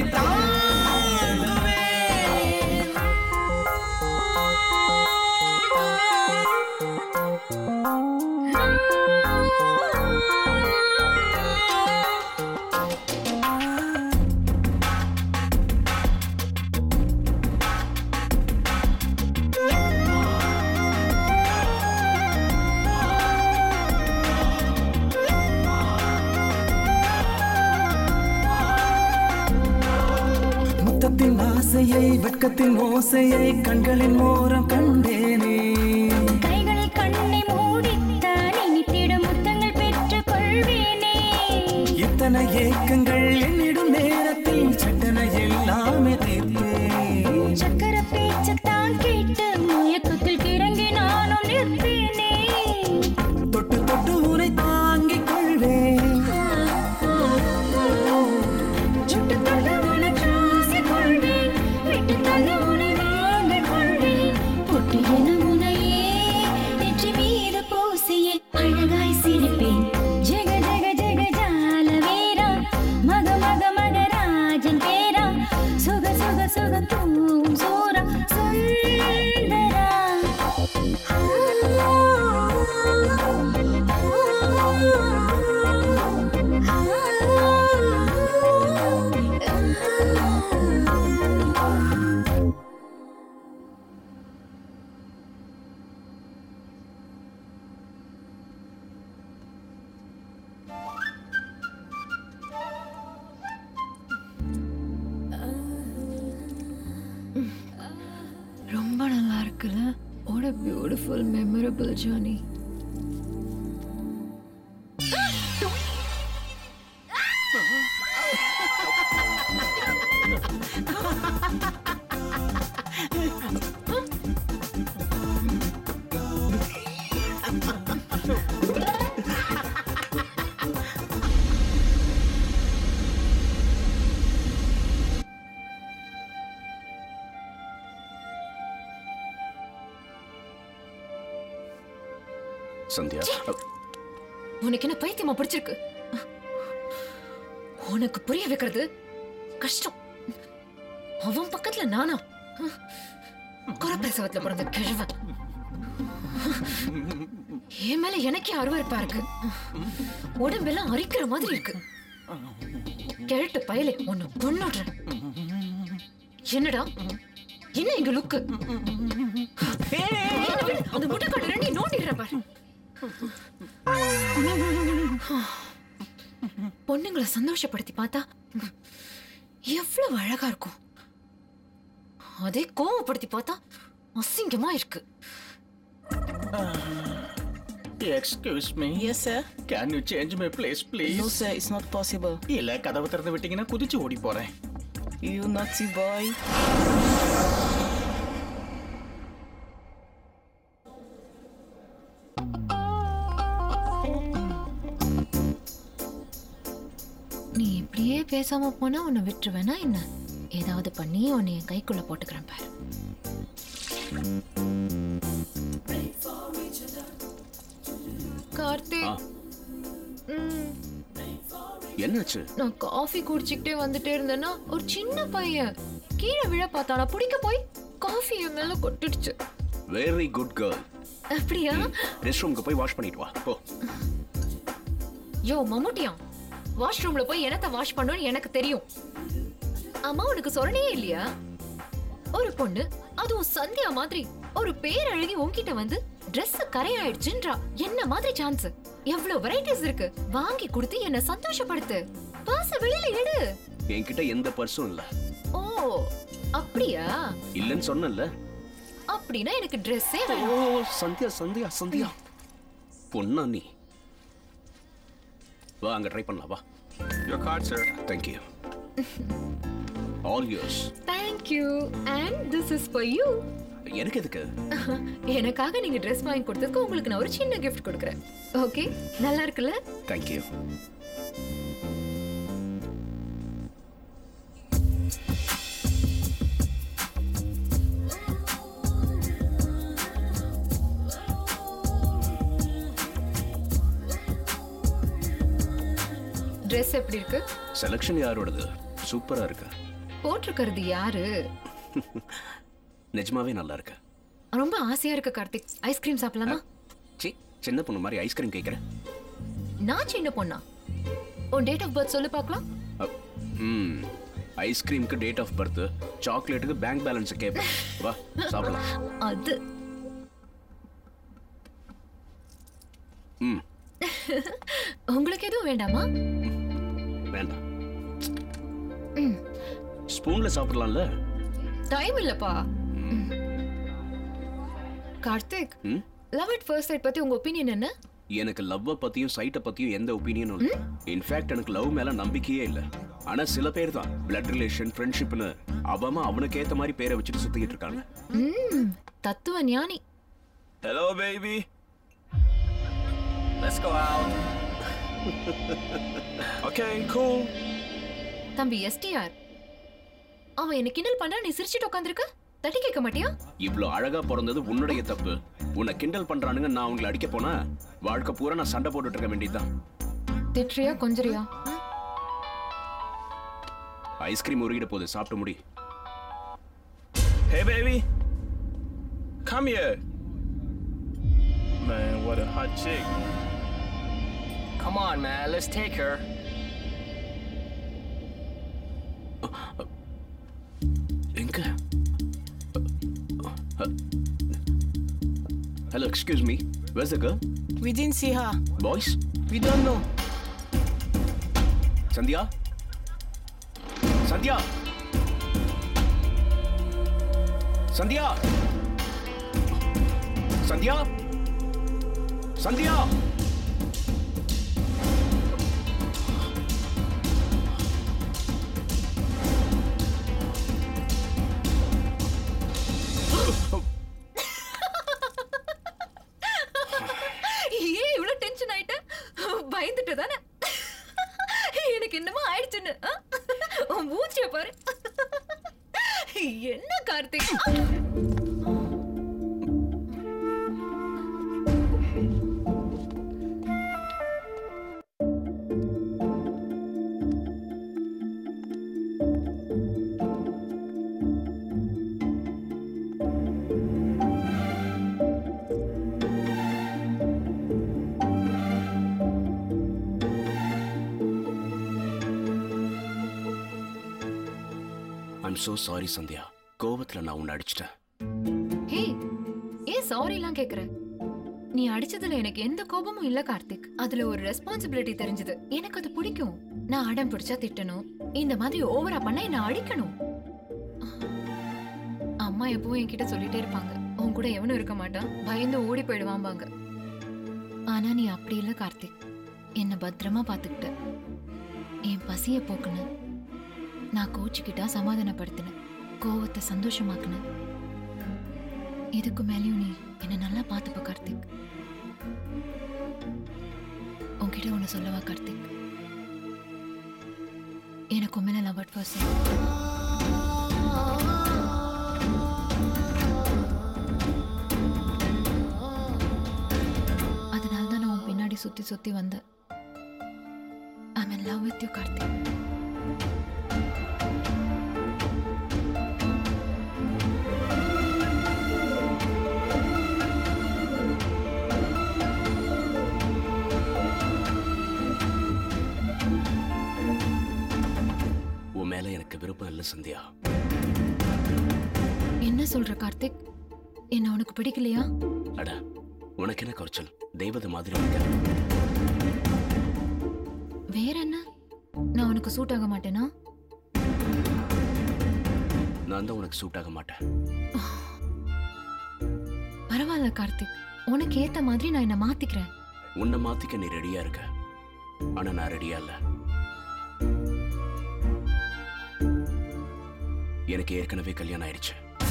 முத்தத்தின் ஆசையை வெட்கத்தின் ஓசையை கண்களின் ஓரம் கண்டேனே கைகளில் கண்ணை மூடித்தான் இனித்திடும் முத்தங்கள் பெற்றுக் கொள்வேனே இத்தனை ஏக்கங்கள் என்னிடும் நேரத்தில் சட்டன எல்லாமே தீர்ப்பேன் சக்கர பேச்சத்தான் கேட்டு மயக்கத்தில் கிறங்கி நானும் நிற்பேனே தொட்டு தொட்டு உனை தாங்கிக் கொள்வேன் சுட்டு தொட்டு உனக்கு ஆசை கொள்வேன் விட்டு தந்து உனை வாங்கிக் கொள்வேன் பொட்டு என உனையே நெற்றி மீது பூசியே அழகாய் சிரிப்பேன் ஜெக ஜெக ஜெக ஜால வீரா மக மக மக ராஜன் பேரா சுக சுக சுக தூம் சோரா சுந்தரா ரொம்ப நல்லா இருக்குல்ல. What a beautiful memorable journey. Sandhya உனக்கு என்ன பைத்தியமா பிடிச்சிருக்கு? உனக்கு புரிய வைக்கிறது கஷ்டம். அவன் பக்கத்துல நானா குறப்பிரசவத்துல பிறந்த கிழவன். என் மேல எனக்கே அருவருப்பா இருக்கு. உடம்பெல்லாம் அரிக்கிற மாதிரி இருக்கு. கேட்டு பயலே ஒண்ணு கொன்னுடுறேன். என்னடா என்ன இங்க லுக்கு? அந்த முட்டைக்காடு ரெண்டி நோண்டிடுறேன் பாரு. பொண்ணுங்களை சந்தோஷப்படுத்தி பார்த்தா எவ்வளவு அழகா இருக்கும். அதே கோவப்படுத்தி பார்த்தா அசிங்கமா இருக்கு. Excuse me. Yes, sir. Can you change my place, please? No, sir, it's not possible. இல்ல கதவு திறந்து விட்டீங்கன்னா குதிச்சு ஓடி போறேன். You naughty boy. நீ இப்படியே பேசாம போனா உன்னை விட்டுருவேனா என்ன? ஏதாவது பண்ணி உன்னை என் கைக்குள்ள போட்டுக்கிறேன் பாரு. கார்த்திக், என்னாச்சு? நான் காஃபி குடிச்சிக்கிட்டே வந்துட்டே இருந்தேன்னா ஒரு சின்ன பையன் கீழே விழ பார்த்தானா, பிடிக்க போய் காஃபி என் மேல கொட்டிடுச்சு. Very good girl. அப்படியா? ரெஸ்ட் ரூமுக்கு போய் வாஷ் பண்ணிட்டு வா போ. யோ மம்முட்டியா, வாஷ்ரூம்ல போய் என்னத்த வாஷ் பண்ணணும்னு எனக்கு தெரியும். அம்மா உனக்கு சொரணையே இல்லையா? ஒரு பொண்ணு அதுவும் சந்தியா மாதிரி ஒரு பேர் அழகி உன்கிட்ட வந்து Dress கரையாயிடுச்சுன்றா. என்ன மாதிரி சான்ஸ்? எவ்வளவு வெரைட்டிஸ் இருக்கு. வாங்கி கொடுத்து என்ன சந்தோஷப்படுத்து. பர்ஸ் வெளியில எடு. என்கிட்ட எந்த பர்ஸும் இல்ல. ஓ அப்படியா? இல்லன்னு சொன்னல. அப்படினா எனக்கு Dress-ஏ ஓ வேணும். சந்தியா சந்தியா சந்தியா. பொண்ணா நீ. வா அங்க ட்ரை பண்ணலாம் வா. Your card, sir. Thank you. All yours. Thank you. And this is for you. எனக்கு எதுக்கு? எனக்காக நீங்க Dress வாங்கி கொடுத்ததுக்கு உங்களுக்கு நான் ஒரு சின்ன gift கொடுக்கிறேன். ஓகே? நல்லா இருக்குல்ல? Thank you. Dress எப்படி இருக்கு? செலக்ஷன் யாரோடது? சூப்பரா இருக்கு. போட்டிருக்கிறது யாரு? நிஜமாவே நல்லா இருக்கு. ரொம்ப ஆசையா இருக்கு கார்த்திக். ஐஸ்கிரீம் சாப்பிடலாமா? சி சின்ன பொண்ணு மாதிரி ஐஸ்கிரீம் கேக்குறேன். நான் சின்ன பொண்ணா? உன் டேட் ஆஃப் பர்த் சொல்லு பார்க்கலாம். ஐஸ்கிரீமுக்கு டேட் ஆஃப் பர்த், சாக்லேட்டுக்கு பேங்க் பேலன்ஸ் கேட்பேன். வா சாப்பிடலாம். அது உங்களுக்கு எதுவும் வேண்டாமா? வேண்டாம். ஸ்பூன்ல சாப்பிடலாம்ல? டைம் இல்லப்பா. Karthik, love at first sight பத்தி உங்க ஒபினியன் என்ன? எனக்கு லவ் பத்தியும் சைட்ட பத்தியும் எந்த ஒபினியனும் இல்ல. இன்ஃபேக்ட் எனக்கு லவ் மேல நம்பிக்கையே இல்ல. ஆனா சில பேர் தான் பிளட் ரிலேஷன், ஃப்ரெண்ட்ஷிப்னு அவமா அவனுக்கு ஏத்த மாதிரி பேரை வச்சுட்டு சுத்திக்கிட்டு இருக்காங்க. தத்துவ ஞானி. Hello, baby. Let's go out. Okay, cool. தம்பி எஸ்டிஆர், அவன் என்ன கிண்டல் பண்றா, நீ சிரிச்சிட்டு உட்கார்ந்திருக்க? தட்டி கேட்க மாட்டியா? இவ்ளோ அழகா பிறந்தது உன்னுடைய தப்பு. உன்னை கிண்டல் பண்றானுங்க, நான் உங்களை அடிக்க போனா வாழ்க்கை பூரா நான் சண்டை போட்டுட்டு இருக்க வேண்டியதுதான். திட்றியா கொஞ்சறியா? ஐஸ்கிரீம் உருகிட போகுது, சாப்பிட்டு முடி. Hey, baby. Come here. Man, what a hot chick. Come on, man. Let's take her. எங்க? Hello, excuse me. Where's the girl? We didn't see her. Boys? We don't know. Sandhya? Sandhya? Sandhya? Sandhya? Sandhya? ஏன் இவ்வளவு tension ஆயிட்ட? பயந்துட்டு தானே? எனக்கு என்னமோ ஆயிடுச்சுன்னு. உன் மூச்சிய பாரு. என்ன Karthik? I'm so sorry Sandhya. கோவத்துல நான் உன்னை அடிச்சிட்டேன். ஹே, ஏன் சாரி எல்லாம் கேக்குற? நீ அடிச்சதுல எனக்கு எந்த கோபமும் இல்ல கார்த்திக். அதுல ஒரு ரெஸ்பான்சிபிலிட்டி தெரிஞ்சது. எனக்கு அது பிடிக்கும். நான் அடம் பிடிச்சா திட்டணும், இந்த மாதிரி ஓவரா பண்ணா என்ன அடிக்கணும். அம்மா எப்பவும் என்கிட்ட சொல்லிட்டே இருப்பாங்க, உன் கூட எவனும் இருக்க மாட்டான், பயந்து ஓடி போயிடுவாம்பாங்க. ஆனா நீ அப்படி இல்ல கார்த்திக். என்ன பத்திரமா பாத்துக்கிட்ட, என் பசிய போக்குன, நான் கோச்சுக்கிட்டா சமாதானப்படுத்தின, கோவத்தை சந்தோஷமாக்குன. இதுக்கு மேலேயும் நீ என்ன நல்லா பாத்துப்ப கார்த்திக். உன்கிட்ட ஒண்ணு சொல்லவா கார்த்திக்? எனக்கு உண்மையில லவ் அட் ஃபர்ஸ்ட் சைட். அதனால தான் நான் உன் பின்னாடி சுத்தி சுத்தி வந்தேன். I am in love with you Karthik. மேல எனக்கு விருப்பம் இல்ல சந்தியா. என்ன சொல்ற கார்த்திக்? என்ன உனக்கு பிடிக்கலையா? அட, உனக்கு என்ன குறைச்சல்? தெய்வத மாதிரி இருக்க. வேற என்ன? நான் உனக்கு சூட் ஆக மாட்டேனா? நான் தான் உனக்கு சூட் ஆக மாட்டேன். பரவாயில்ல கார்த்திக், உனக்கு ஏத்த மாதிரி நான் என்ன மாத்திக்கிறேன். உன்னை மாத்திக்க நீ ரெடியா இருக்க, ஆனா நான் ரெடியா இல்ல. எனக்கு ஏற்கனவே கல்யாணம் ஆயிடுச்சு.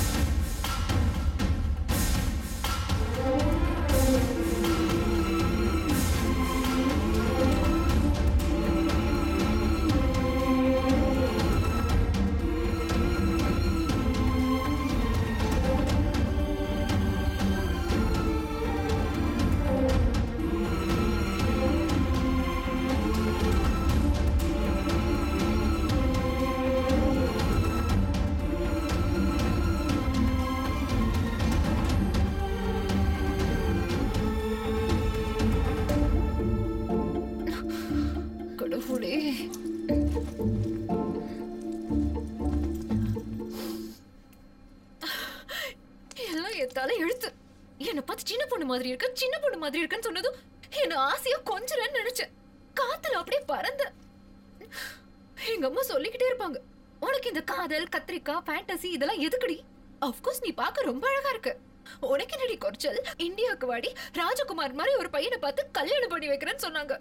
எல்லாம் என் தலை எழுத்து. என்ன பார்த்து சின்ன பொண்ணு மாதிரி இருக்க, சின்ன பொண்ணு மாதிரி இருக்குன்னு சொன்னதும் என்ன ஆசையா கொஞ்சறேன்னு நினைச்சேன். காத்துல அப்படியே பறந்த. எங்க அம்மா சொல்லிக்கிட்டே இருப்பாங்க, உனக்கு இந்த காதல், கத்திரிக்காய், ஃபேண்டசி இதெல்லாம் எதுக்குடி? ஆஃப்கோர்ஸ் நீ பார்க்க ரொம்ப அழகா இருக்க, உனக்கு என்னடி குறைச்சல்? இந்தியாவுக்கு வாடி, ராஜகுமார் மாதிரி ஒரு பையனை பார்த்து கல்யாணம் பண்ணி வைக்கிறேன்னு சொன்னாங்க.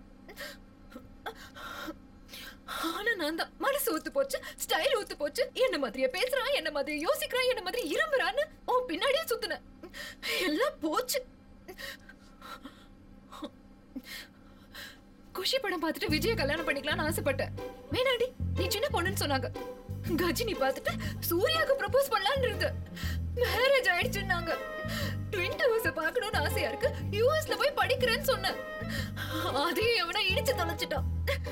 ஆனா நான் தான் மனசு ஊத்து போச்சு, ஸ்டைல் ஊத்து போச்சு. என்ன மாதிரியே பேசுறான், என்ன மாதிரி யோசிக்கிறான், என்ன மாதிரி இரும்புறான்னு உன் பின்னாடியே சுத்துன. எல்லாம் போச்சு. குஷி படம் பார்த்துட்டு விஜய கல்யாணம் பண்ணிக்கலாம்னு ஆசைப்பட்டேன். வேணாடி, நீ சின்ன பொண்ணுன்னு சொன்னாங்க. கஜினி பார்த்துட்டு சூர்யாவுக்கு ப்ரப்போஸ் பண்ணலான்னு இருந்த. மேரேஜ் ஆயிடுச்சுன்னாங்க. ட்வின் டவர்ஸை பார்க்கணும்னு ஆசையா இருக்கு, யூஎஸ்ல போய் படிக்கிறேன்னு சொன்னேன். அதையும் எவனா இடிச்சு தொலைச்சிட்டான்.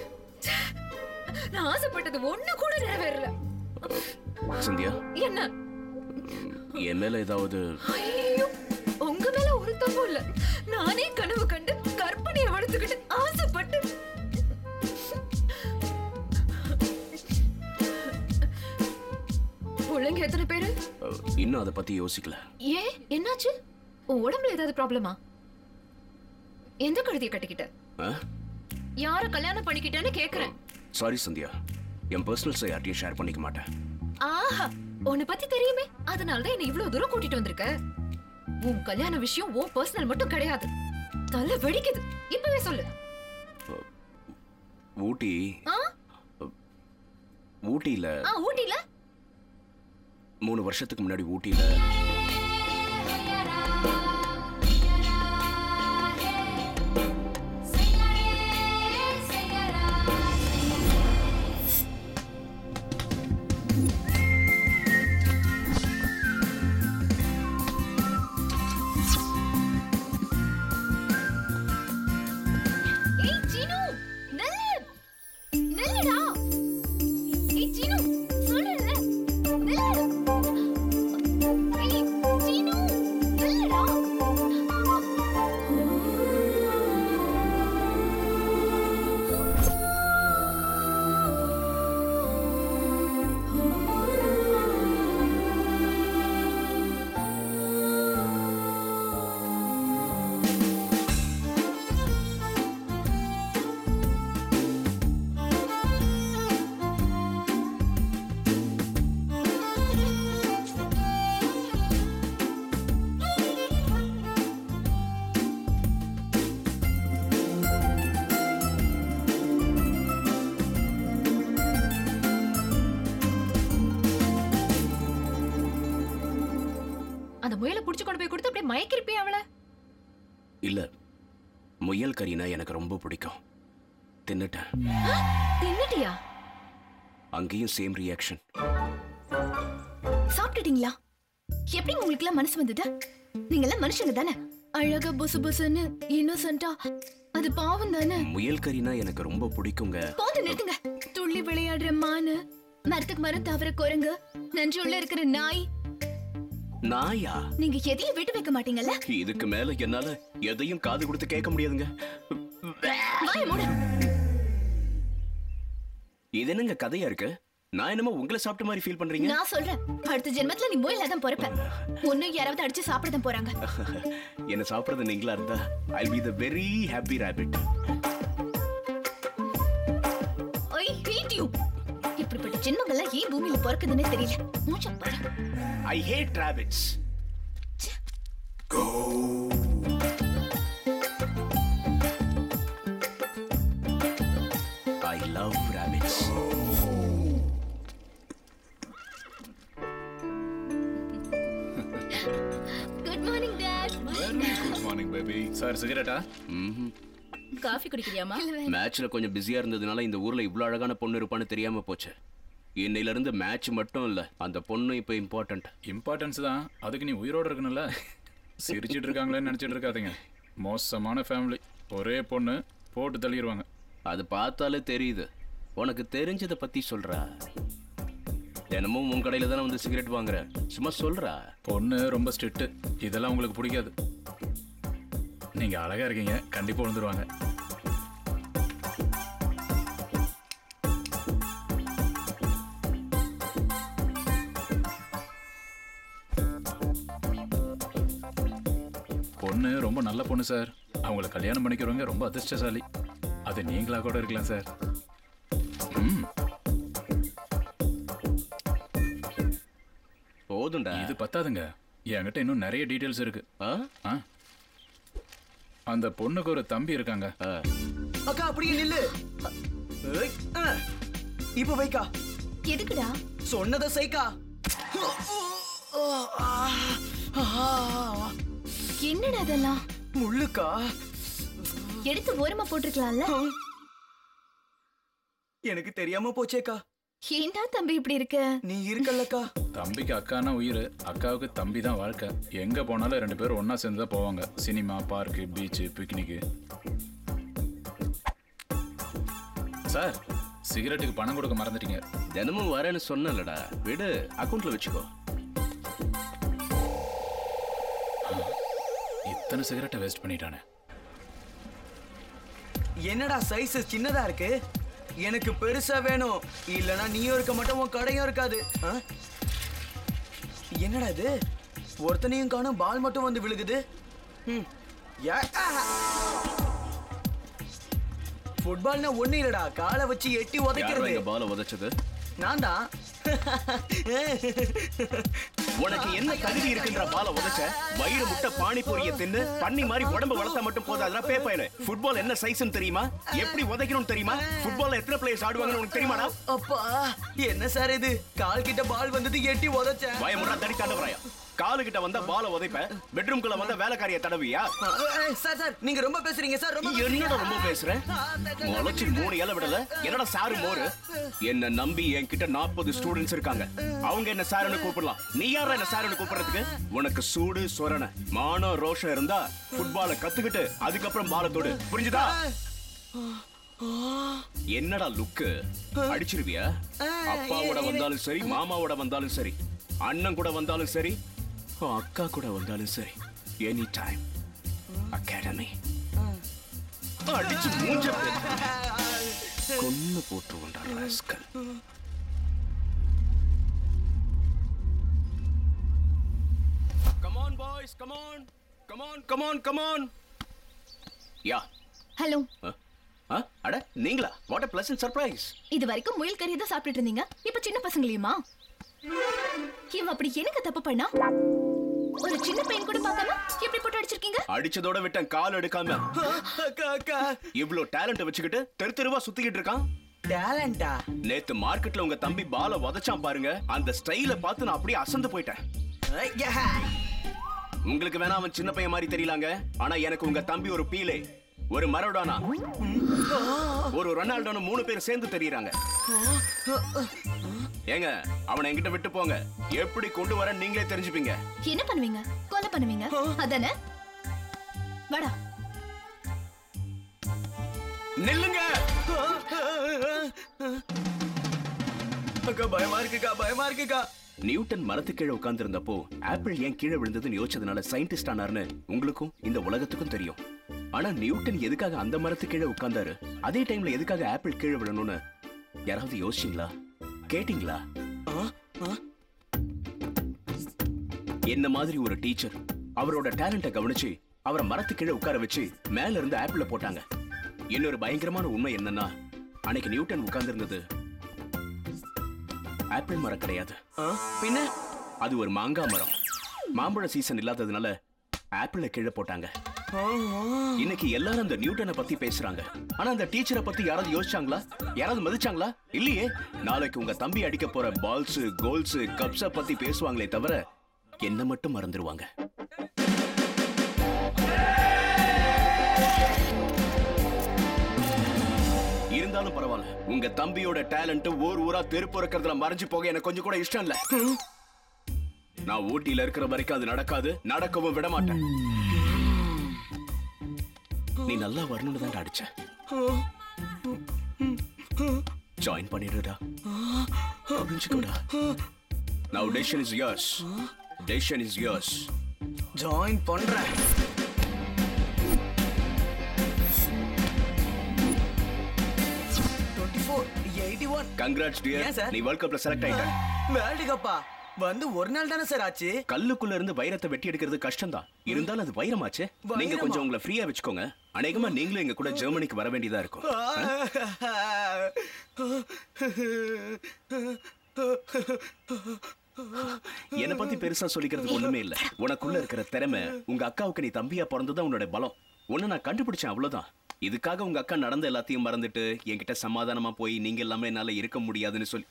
நான் ஆசைப்பட்டது ஒண்ணு கூட நிறைவேறல. சந்தியா, என்ன என் மேல ஏதாவது? ஐயோ, உங்க மேல ஒரு தப்பும் இல்ல. நானே கனவு கண்டு கற்பனையை வளர்த்துக்கிட்டு ஆசைப்பட்டு. பிள்ளைங்க எத்தனை பேரு? இன்னும் அதை பத்தி யோசிக்கல. ஏன், என்னாச்சு? உன் உடம்புல ஏதாவது ப்ராப்ளமா? எந்த கழுதியை கட்டிக்கிட்ட? யார கல்யாணம் பண்ணிக்கிட்டேன்னு கேக்குறேன். சாரி சந்தியா, என் பர்சனல்ஸை யார்ட்டையும் ஷேர் பண்ணிக்க மாட்டேன். ஆஹா, உன்னை பத்தி தெரியுமே, அதனாலதான் என்ன இவ்வளவு தூரம் கூட்டிட்டு வந்திருக்க. உன் கல்யாண விஷயம் உன் பர்சனல் மட்டும் கிடையாது. தலை வெடிக்குது. இப்பவே சொல்லு. ஊட்டி ஊட்டியில 3 வருஷத்துக்கு முன்னாடி ஊட்டியில Hey, முயலை புடிச்சு கொண்டு போய் கொடுத்து அப்படியே மயக்கிருப்பியா அவளை? இல்ல, முயல் கறினா எனக்கு ரொம்ப பிடிக்கும். தின்னுட்டேன். தின்னுட்டியா? அங்கேயும் சேம் ரியாக்ஷன். சாப்பிட்டுட்டீங்களா? எப்படி உங்களுக்கு மனசு வந்தது? நீங்க எல்லாம் மனுஷங்க தானே? அழகா புசு புசுன்னு இன்னோசென்ட்டா, அது பாவம் தானே. முயல் கறினா எனக்கு ரொம்ப பிடிக்குங்க. போது நிறுத்துங்க. துள்ளி விளையாடுற மானு, மரத்துக்கு மரம் தவற குரங்கு, நஞ்சு உள்ள இருக்கிற நாய். நாயா? நீங்க எதையும் விட்டு வைக்க மாட்டீங்கல்ல? இதுக்கு மேல என்னால எதையும் காது கொடுத்து கேட்க முடியாதுங்க. வாயை மூடு. இது என்னங்க கதையா இருக்கு? நான் என்னமோ உங்களை சாப்பிட்ட மாதிரி ஃபீல் பண்றீங்க. நான் சொல்றேன், அடுத்த ஜென்மத்துல நீ முயலா தான் பிறப்ப. ஒன்னும் யாராவது அடிச்சு சாப்பிட தான் போறாங்க. என்ன சாப்பிடுறது நீங்களா இருந்தா I'll be the very happy rabbit. I hate you. இப்படிப்பட்ட ஜென்மங்கள்லாம் ஏன் பூமியில பிறக்குதுன்னே தெரியல. மூச்சம் பாரு. I hate rabbits. Go. I love rabbits. Good morning, Dad. Good morning baby. Sir சிகரெட்டா? காஃபி குடிக்கிறியாமா? மேட்ச்ல கொஞ்சம் பிஸியா இருந்ததுனால இந்த ஊர்ல இவ்வளவு அழகான பொண்ணு இருப்பான்னு தெரியாம போச்சு. இன்னையில இருந்து மேட்ச் மட்டும் இல்ல, அந்த பொண்ணு இப்ப இம்பார்ட்டன்ட். இம்பார்ட்டன்ஸ் தான். அதுக்கு நீ உயிரோட இருக்கணும்ல. சிரிச்சிட்டு இருக்காங்களேன்னு நினைச்சிட்டு இருக்காதீங்க. மோசமான ஃபேமிலி. ஒரே பொண்ணு போட்டு தள்ளிடுவாங்க. அது பார்த்தாலே தெரியுது. உனக்கு தெரிஞ்சதை பத்தி சொல்றா. தினமும் உன் கடையில தானே வந்து சிகரெட் வாங்குற. சும்மா சொல்றா. பொண்ணு ரொம்ப ஸ்ட்ரிக்ட். இதெல்லாம் உங்களுக்கு பிடிக்காது. நீங்க அழகா இருக்கீங்க, கண்டிப்பா விழுந்துருவாங்க. பொண்ணு ரொம்ப நல்ல பொண்ணு சார். அவங்கள கல்யாணம் பண்ணிக்கிறவங்க ரொம்ப அதிர்ஷ்டசாலி. அது நீங்களா கூட இருக்கலாம் சார். போதும்டா. இது பத்தாதுங்க, என்கிட்ட இன்னும் நிறைய டீடைல்ஸ் இருக்கு. அந்த பொண்ணுக்கு ஒரு தம்பி இருக்காங்க. அக்கா அப்படியே நில்லு. இப்ப வைக்கா. எதுக்குடா? சொன்னதை செய்க்கா. என்னடா அதெல்லாம்? முள்ளுக்கா. எடுத்து ஓரமா போட்டுருக்கலாம்ல. எனக்கு தெரியாம போச்சேக்கா. ஏண்டா தம்பி இப்படி இருக்க? நீ இருக்கல்லக்கா. தம்பிக்கு அக்கானா உயிர், அக்காவுக்கு தம்பி தான் வாழ்க்கை. எங்க போனாலும் ரெண்டு பேரும் ஒன்னா சேர்ந்து தான் போவாங்க. Cinema, park, beach, picnic. Sir, சிகரெட்டுக்கு பணம் கொடுக்க மறந்துட்டீங்க. தினமும் வரேன்னு சொன்னலடா. விடு, அக்கவுண்ட்ல வச்சுக்கோ. இத்தனை சிகரெட்டை வேஸ்ட் பண்ணிட்டானே. என்னடா சைஸ் சின்னதா இருக்கு? எனக்கு பெருசா வேணும். இல்லனா நீயும் இருக்க மாட்டோம், உன் கடையும் இருக்காது. என்னடா இது? ஒருத்தனையும் காணும், பால் மட்டும் வந்து விழுகுது. ஃபுட்பால்னா ஒண்ணு இல்லடா, காலை வச்சு எட்டி உதைக்கிறது. பால உதைச்சது நான் தான். உனக்கு என்ன தகுதி இருக்குன்ற பால உதைச்ச? வயிறு முட்டை பானிபூரிய தின்னு பண்ணி மாதிரி உடம்ப வளர்த்தா மட்டும் போதாதுடா பேப்பையில. ஃபுட்பால் என்ன சைஸ்னு தெரியுமா? எப்படி உதைக்கணும்னு தெரியுமா? ஃபுட்பால்ல எத்தனை பிளேயர்ஸ் ஆடுவாங்கன்னு உனக்கு தெரியுமாடா? அப்பா என்ன சார் இது? கால் கிட்ட பால் வந்தது, எட்டி உதைச்ச. பயமுடா தடி தாண்டவராயா. காலு கிட்ட வந்தா பால உதைப்ப, பெட்ரூம்குள்ள வந்தா வேலைக்காரிய தடவியா? சார் சார் நீங்க ரொம்ப பேசுறீங்க சார். என்னடா ரொம்ப பேசுற? முளைச்சு 3 இலை விடல. என்னடா சாரு மோரு? என்ன நம்பி என்கிட்ட 40 ஸ்டூடெண்ட்ஸ் இருக்காங்க. அவங்க என்ன சாருன்னு கூப்பிடலாம். நீ யாரா என்ன சாருன்னு கூப்பிடுறதுக்கு? உனக்கு சூடு சொரண மானம் ரோஷம் இருந்தா ஃபுட்பால கத்துக்கிட்டு அதுக்கப்புறம் பால தொடு. புரிஞ்சுதா? என்னடா லுக்கு? அடிச்சிருவியா? அப்பாவோட வந்தாலும் சரி, மாமாவோட வந்தாலும் சரி, அண்ணன் கூட வந்தாலும் சரி, அக்கா கூட வந்தாலும் சரி, எனி டைம் அகாடமி. அடிச்சு மூஞ்ச கொன்னு போட்டுருவா rascal. Come on boys, come on. Come on, come on, come on. Yeah. Hello. அட நீங்களா? What a pleasant surprise. இது வரைக்கும் முயல் கறி தான் சாப்பிட்டுட்டு இருந்தீங்க. இப்ப சின்ன பசங்களையுமா? இவன் அப்படி எனக்கு தப்பு பண்ணா? ஒரு சின்ன பையன் கூட பார்க்காம எப்படி போட்டு அடிச்சிருக்கீங்க? அடிச்சதோட விட்டேன், கால் எடுக்காம. அக்கா அக்கா இவ்ளோ டேலண்ட் வச்சுக்கிட்டு தெரு தெருவா சுத்திக்கிட்டு இருக்கான். டேலண்டா? நேத்து மார்க்கெட்ல உங்க தம்பி பால உதைச்சான் பாருங்க. அந்த ஸ்டைல பார்த்து நான் அப்படியே அசந்து போயிட்டேன். உங்களுக்கு வேணா அவன் சின்ன பையன் மாதிரி தெரியலாங்க, ஆனா எனக்கு உங்க தம்பி ஒரு பீலே, ஒரு மரோடானா, ஒரு ரொனால்டோன்னு 3 பேர் சேர்ந்து தெரியறாங்க. ஏங்க அவனை என்கிட்ட விட்டு போங்க, எப்படி கொண்டு வர நீங்களே தெரிஞ்சுப்பீங்க. என்ன பண்ணுவீங்க? கொலை பண்ணுவீங்க அதானே? வாடா. நில்லுங்க. அக்கா பயமா இருக்குக்கா, பயமா இருக்குக்கா. நியூட்டன் மரத்து கீழே உட்கார்ந்து இருந்தப்போ ஆப்பிள் ஏன் கீழே விழுந்ததுன்னு யோசிச்சதுனால சயின்டிஸ்ட் ஆனார்னு உங்களுக்கும் இந்த உலகத்துக்கும் தெரியும். ஆனா நியூட்டன் எதுக்காக அந்த மரத்து கீழே உட்கார்ந்தாரு, அதே டைம்ல எதுக்காக ஆப்பிள் கீழே விழணும்னு யாராவது யோசிச்சீங்களா? கேட்டீங்களா? என்ன மாதிரி ஒரு டீச்சர் அவரோட டேலண்ட கவனிச்சு அவரை மரத்து கீழே உட்கார வச்சு மேல இருந்து ஆப்பிள போட்டாங்க. இன்னொரு பயங்கரமான உண்மை என்னன்னா, அன்னைக்கு நியூட்டன் உட்கார்ந்து இருந்தது ஆப்பிள் மரம் கிடையாது, பின்ன அது ஒரு மாங்காய் மரம். மாம்பழ சீசன் இல்லாததுனால ஆப்பிள கீழே போட்டாங்க. இன்னைக்கு எல்லாரும் அந்த நியூட்டனை பத்தி பேசுறாங்க, ஆனா அந்த டீச்சரை பத்தி யாராவது யோசிச்சாங்களா? யாராவது மதிச்சாங்களா? இல்லையே. நாளைக்கு உங்க தம்பி அடிக்க போற பால்ஸ், கோல்ஸ், கப்ஸ பத்தி பேசுவாங்களே தவிர என்ன மட்டும் மறந்துடுவாங்க. இருந்தாலும் பரவாயில்ல, உங்க தம்பியோட டேலண்ட் ஊரா தெருப்பு இருக்கிறதுல மறைஞ்சு போக எனக்கு கொஞ்சம் கூட இஷ்டம் இல்ல. நான் ஊட்டியில இருக்கிற வரைக்கும் அது நடக்காது, நடக்கவும் விட மாட்டேன். நீ நல்லா வரணும்னு தான் அடிச்ச. ஜாயின் பண்ணிடுடா, புரிஞ்சுக்கோடா. Now decision is yours. Decision is yours. Join பண்றேன். Congrats dear. நீ வேர்ல்ட் கப்ல செலக்ட் ஆயிட்ட. வேர்ல்ட் கப்பா வந்து ஒரு நாள் தானே சார் ஆச்சு. கல்லுக்குள்ள இருந்து வைரத்தை வெட்டி எடுக்கிறது கஷ்டம் தான், இருந்தாலும் அது வைரமாச்சு. நீங்க கொஞ்சம் உங்களை ஃப்ரீயா வச்சுக்கோங்க. அநேகமா நீங்களும் எங்க கூட ஜெர்மனிக்கு வர வேண்டியதா இருக்கும். என்ன பத்தி பெருசா சொல்லிக்கிறதுக்கு ஒண்ணுமே இல்ல. உனக்குள்ள இருக்கிற திறமை, உங்க அக்காவுக்கு நீ தம்பியா பிறந்ததான் உன்னோட பலம். ஒன்னு நான் கண்டுபிடிச்சேன், அவ்வளவுதான். இதுக்காக உங்க அக்கா நடந்த எல்லாத்தையும் மறந்துட்டு என்கிட்ட சமாதானமா போய் நீங்க எல்லாமே என்னால இருக்க முடியாதுன்னு சொல்லி.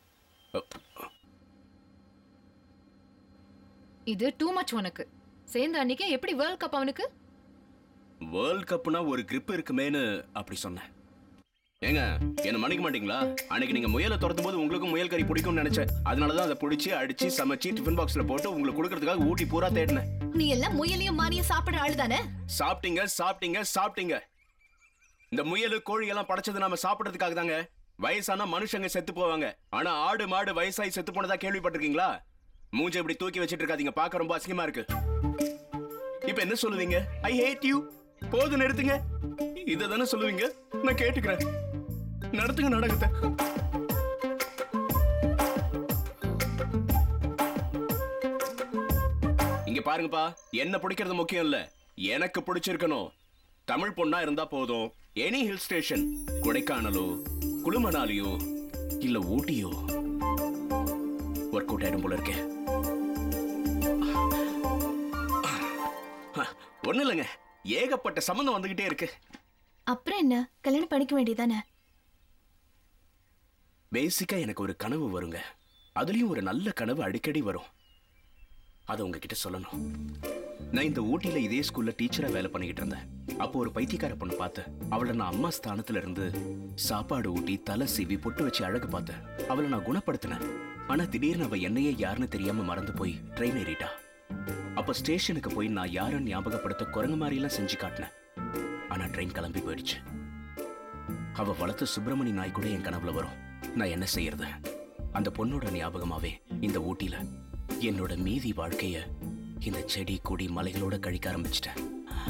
இது டூ மச் உனக்கு. சேர்ந்த அன்னைக்கு எப்படி வேர்ல்ட் கப் அவனுக்கு? வேர்ல்ட் கப்னா ஒரு கிரிப் இருக்குமேனு அப்படி சொன்னேன். ஏங்க என்ன மன்னிக்க மாட்டீங்களா? அன்னைக்கு நீங்க முயலை துரத்தும் போது உங்களுக்கும் முயல் கறி பிடிக்கும்னு நினைச்சேன். அதனாலதான் அதை பிடிச்சி அடிச்சு சமைச்சு டிஃபன் பாக்ஸ்ல போட்டு உங்களுக்கு கொடுக்கறதுக்காக ஊட்டி பூரா தேடினேன். நீ எல்லாம் முயலையும் மாரியும் சாப்பிடுற ஆளு தானே? சாப்பிட்டீங்க சாப்பிட்டீங்க சாப்பிட்டீங்க. இந்த முயல் கோழி எல்லாம் படைச்சது நாம சாப்பிடுறதுக்காக தாங்க. வயசானா மனுஷங்க செத்து போவாங்க, ஆனா ஆடு மாடு வயசாகி செத்து போனதா கேள்விப்பட்டிருக்கீங்களா? மூஞ்ச இப்படி தூக்கி வச்சிட்டு இருக்காதீங்க, பார்க்க ரொம்ப அசிங்கமா இருக்கு. இப்ப என்ன சொல்லுவீங்க? I hate you. போது நிறுத்துங்க. இத தானே சொல்லுவீங்க? நான் கேட்டுக்கிறேன். நடத்துங்க நாடகத்தை. இங்க பாருங்கப்பா, என்ன பிடிக்கிறது முக்கியம் இல்ல, எனக்கு பிடிச்சிருக்கணும். தமிழ் பொண்ணா இருந்தா போதும். எனி ஹில் ஸ்டேஷன், கொடைக்கானலோ குளுமணாலியோ இல்ல ஊட்டியோ ஒர்க் அவுட் ஆயிடும் போல இருக்கேன். ஒண்ணு இல்லைங்க, ஏகப்பட்ட சம்பந்தம் வந்துகிட்டே இருக்கு. அப்புறம் என்ன, கல்யாணம் பண்ணிக்க வேண்டியதானே? பேசிக்கா எனக்கு ஒரு கனவு வருங்க. அதுலயும் ஒரு நல்ல கனவு அடிக்கடி வரும். அதை உங்ககிட்ட சொல்லணும். நான் இந்த ஊட்டியில இதே ஸ்கூல்ல டீச்சரா வேலை பண்ணிக்கிட்டு இருந்தேன். அப்போ ஒரு பைத்தியக்கார பொண்ணு பார்த்தேன். அவளை நான் அம்மா ஸ்தானத்துல இருந்து சாப்பாடு ஊட்டி தலை சீவி பொட்டு வச்சு அழகு பார்த்தேன். அவளை நான் குணப்படுத்தினேன். ஆனா திடீர்னு அவ என்னையே யாருன்னு தெரியாம மறந்து போய் ட்ரெயின் ஏறிட்டா. அப்ப ஸ்டேஷனுக்கு போய் நான் யாருன்னு ஞாபகப்படுத்த குரங்கு மாதிரி எல்லாம் செஞ்சு காட்டினேன். ஆனா ட்ரெயின் கிளம்பி போயிடுச்சு. அவ வளர்த்த சுப்பிரமணி நாய் கூட என் கனவுல வரும். நான் என்ன செய்யறது? அந்த பொண்ணோட ஞாபகமாவே இந்த ஊட்டியில என்னோட மீதி வாழ்க்கைய இந்த செடி கொடி மலைகளோட கழிக்க ஆரம்பிச்சிட்டேன்.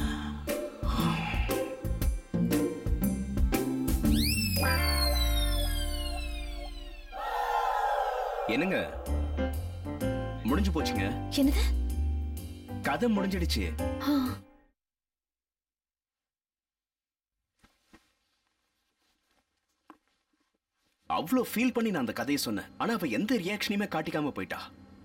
என்னங்க முடிஞ்சு போச்சுங்க. என்னது? கதை முடிஞ்சிடுச்சு. அவ்வளோ ஃபீல் பண்ணி நான் அந்த கதையை சொன்னேன். ஆனா அவ எந்த ரியாக்ஷனையுமே காட்டிக்காம போயிட்டா.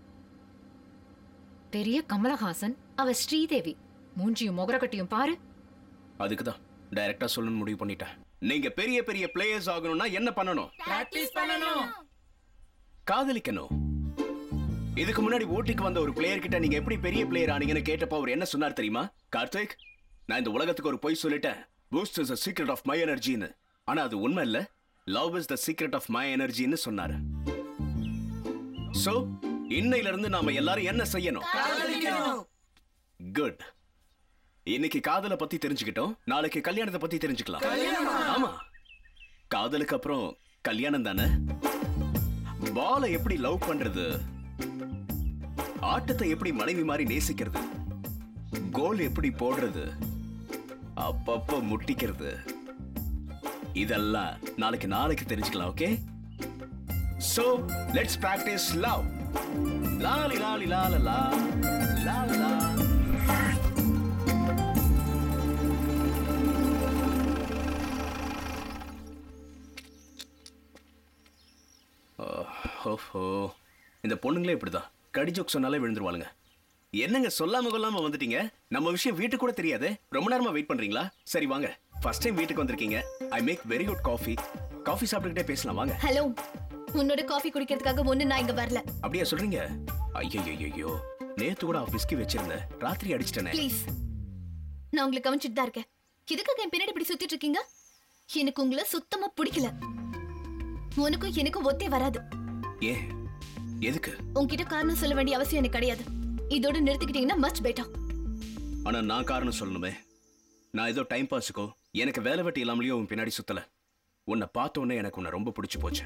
பெரிய கமலஹாசன், அவ ஸ்ரீதேவி. மூஞ்சியும் முகரக்கட்டியும் பாரு. அதுக்குதான் டைரக்டா சொல்லணும்னு முடிவு பண்ணிட்டேன். நீங்க பெரிய பெரிய பிளேயர்ஸ் ஆகணும்னா என்ன பண்ணணும்? பிராக்டீஸ் பண்ணணும். காதலிக்கணும். இதுக்கு முன்னாடி ஊட்டிக்கு வந்த ஒரு பிளேயர் கிட்ட நீங்க எப்படி பெரிய பிளேயர் ஆனீங்கன்னு கேட்டப்ப அவர் என்ன சொன்னார் தெரியுமா? கார்த்திக், நான் இந்த உலகத்துக்கு ஒரு பொய் சொல்லிட்டேன். Boost is the secret of my எனர்ஜின்னு. ஆனா அது உண்மை இல்ல. Love is the secret of my எனர்ஜின்னு சொன்னாரு. சோ இன்னையில இருந்து நாம எல்லாரும் என்ன செய்யணும்? குட். இன்னைக்கு காதலை பத்தி தெரிஞ்சுக்கிட்டோம், நாளைக்கு கல்யாணத்தை பத்தி தெரிஞ்சுக்கலாம். ஆமா, காதலுக்கு அப்புறம் கல்யாணம் தானே. பாலை எப்படி லவ் பண்றது, ஆட்டத்தை எப்படி மனைவி மாதிரி நேசிக்கிறது, கோல் எப்படி போடுறது, அப்பப்ப முட்டிக்கிறது, இதெல்லாம் நாளைக்கு தெரிஞ்சுக்கலாம். Okay, so let's practise love. லாலி லாலி லாலா லாலா. ஓஹோ, இந்த பொண்ணுங்களே இப்படிதான் கடி ஜோக் சொன்னாலே விழுந்துருவாளுங்க. என்னங்க சொல்லாம கொள்ளாம வந்துட்டீங்க? நம்ம விஷயம் வீட்டுக்கு கூட தெரியாது. ரொம்ப நேரமா வெயிட் பண்றீங்களா? சரி வாங்க, ஃபர்ஸ்ட் டைம் வீட்டுக்கு வந்திருக்கீங்க. I make very good coffee. Coffee சாப்பிட்டுக்கிட்டே பேசலாம் வாங்க. ஹலோ, உன்னோட காஃபி குடிக்கிறதுக்காக ஒண்ணு நான் இங்க வரல. அப்படியா சொல்றீங்க? ஐயோ, நேத்து கூட விஸ்கி வச்சிருந்தேன், ராத்திரி அடிச்சிட்டேனே. ப்ளீஸ், நான் உங்களுக்கு கவனிச்சிட்டு தான் இருக்கேன். எதுக்காக என் பின்னாடி இப்படி சுத்திட்டு இருக்கீங்க? எனக்கு உங்களை சுத்தமா பிடிக்கல. உனக்கும் எனக்கும் ஒத்தே வராது. ஏ, எதுக்கு? உன்கிட்ட காரணம் சொல்ல வேண்டிய அவசியம் எனக்கு கிடையாது. இதோட நிறுத்திக்கிட்டீங்கன்னா மச் பெட்டர். ஆனா நான் காரணம் சொல்லணுமே. நான் ஏதோ டைம் பாஸுக்கோ எனக்கு வேலை வெட்டி இல்லாமலையோ உன் பின்னாடி சுத்தல. உன்னை பார்த்தோன்னே எனக்கு உன்னை ரொம்ப பிடிச்சு போச்சு.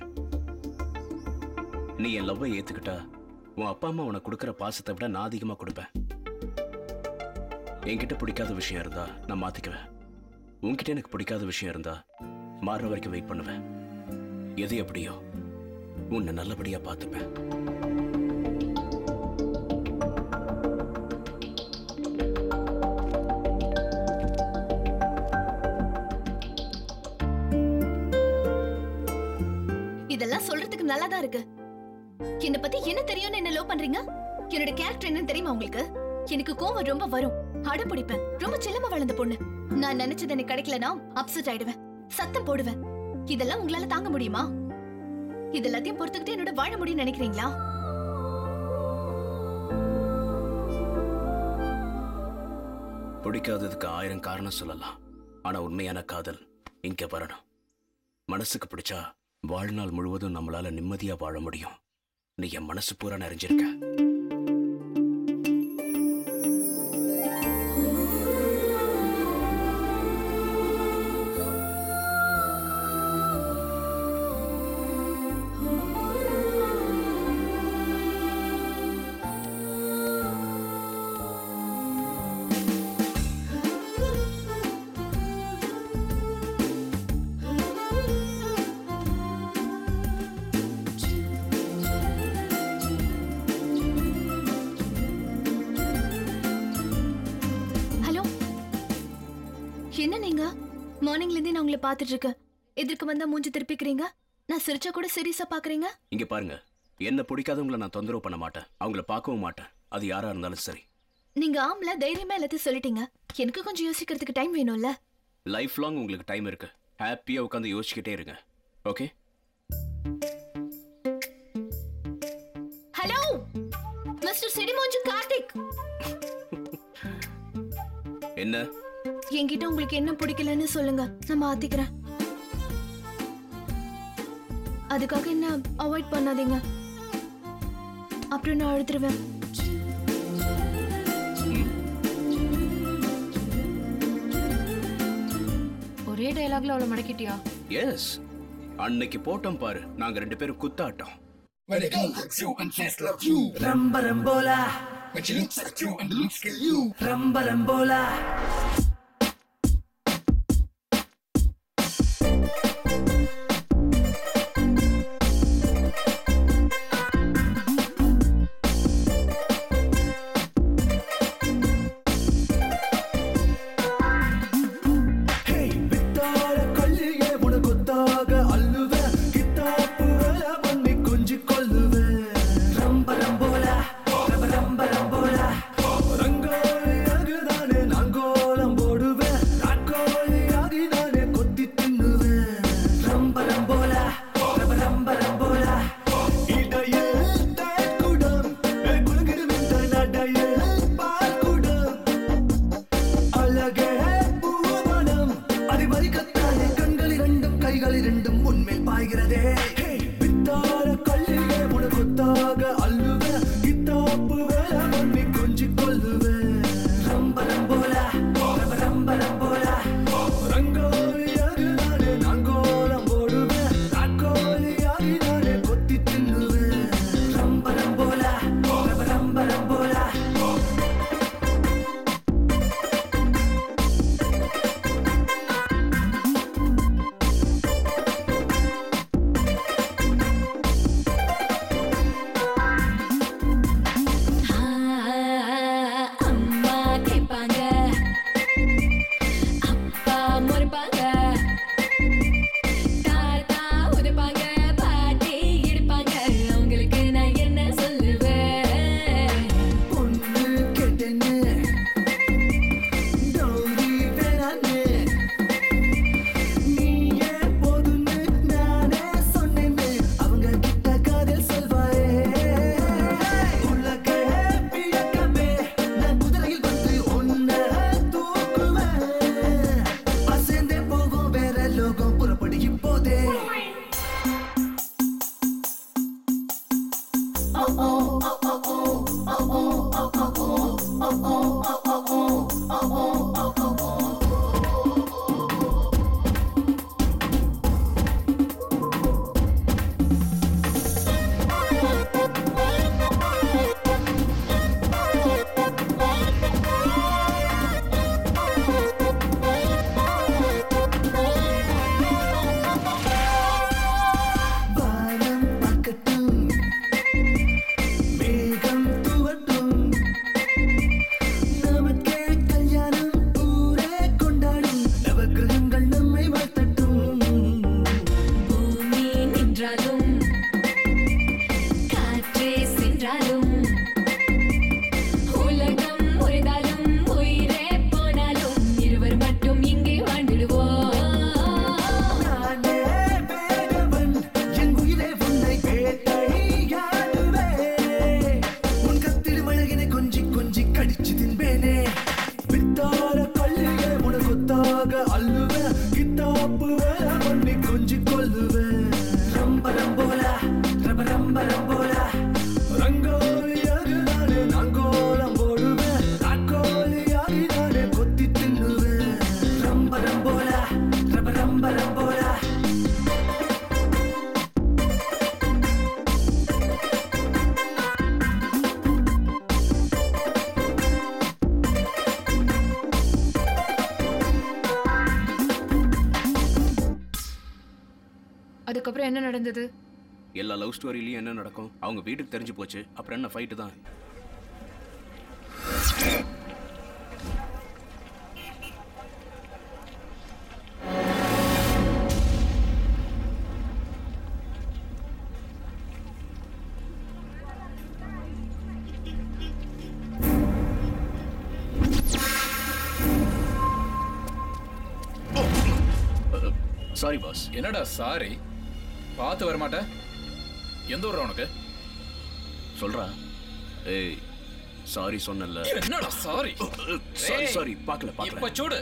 நீ என் லவ்வை ஏத்துக்கிட்டா உன் அப்பா அம்மா உனக்கு கொடுக்குற பாசத்தை விட நான் அதிகமா கொடுப்பேன். என்கிட்ட பிடிக்காத விஷயம் இருந்தா நான் மாத்திக்குவேன். உன்கிட்ட எனக்கு பிடிக்காத விஷயம் இருந்தா மாறுற வரைக்கும் வெயிட் பண்ணுவேன். எது எப்படியோ உன்னை நல்லபடியா பார்த்துப்பேன். இதெல்லாம் சொல்றதுக்கு நல்லாதான் இருக்கு. என்ன பத்தி என்ன தெரியும்னு என்ன லவ் பண்றீங்க? என்னோட கேரக்டர் என்னன்னு தெரியுமா உங்களுக்கு? எனக்கு கோவம் ரொம்ப வரும், அடம் பிடிப்பேன், ரொம்ப செல்லமா வளர்ந்த பொண்ணு. நான் நினைச்சது எனக்கு கிடைக்கலனா அப்செட் ஆயிடுவேன், சத்தம் போடுவேன். இதெல்லாம் உங்களால தாங்க முடியுமா? இதெல்லாத்தையும் பொறுத்துக்கிட்டு என்னோட வாழ முடியும்னு நினைக்கிறீங்களா? பிடிக்காததுக்கு 1000 காரணம் சொல்லலாம். ஆனா உண்மையான காதல் இங்க வரணும். மனசுக்கு பிடிச்சா வாழ்நாள் முழுவதும் நம்மளால நிம்மதியா வாழ முடியும். நீ என் மனசு பூரா நிறைஞ்சிருக்க. என்ன நீங்க மார்னிங்ல இருந்தே நான் உங்களை பாத்துட்டு இருக்கேன். எதிர்க்கு வந்தா மூஞ்சி திருப்பிக்கிறீங்க, நான் சிரிச்சா கூட சீரியஸா பாக்குறீங்க. இங்க பாருங்க, என்ன பிடிக்காதவங்களை நான் தொந்தரவு பண்ண மாட்டேன், அவங்கள பார்க்கவும் மாட்டேன். அது யாரா இருந்தாலும் சரி. நீங்க ஆம்ல தைரியமா எல்லாத்தையும் சொல்லிட்டீங்க. எனக்கு கொஞ்சம் யோசிக்கிறதுக்கு டைம் வேணும்ல. லைஃப் லாங் உங்களுக்கு டைம் இருக்கு. ஹாப்பியா உட்காந்து யோசிச்சுக்கிட்டே இருங்க. ஓகே? ஹலோ மிஸ்டர் சிடிமோஞ்சு கார்த்திக். என்ன? என்கிட்ட உங்களுக்கு என்ன பிடிக்கலன்னு சொல்லுங்க, நான் மாத்திக்கிறேன். அதுக்காக என்ன அவாய்ட் பண்ணாதீங்க, அப்புறம் நான் அழுதுருவேன். ஒரே டயலாக்ல அவளை மடக்கிட்டியா? எஸ், அன்னைக்கு போட்டோம் பாரு, நாங்க 2 பேரும் குத்தாட்டம். When a girl hugs you and says love you, Ramba Rambola. When she looks at you and looks at you, Ramba Rambola. Rangola அதுக்கப்புறம் என்ன நடந்தது? எல்லா லவ் ஸ்டோரியிலயும் என்ன நடக்கும்? அவங்க வீட்டுக்கு தெரிஞ்சு போச்சு, அப்புறம் என்ன ஃபைட்டு தான். Sorry boss. என்னடா சாரி? பார்த்து வர மாட்டேன். எந்த ஊர் உனக்கு? சொல்றா. ஏய் சாரி சொன்னல. என்னடா சாரி? சாரி சாரி பார்க்கல பார்க்கல. இப்ப சூடு.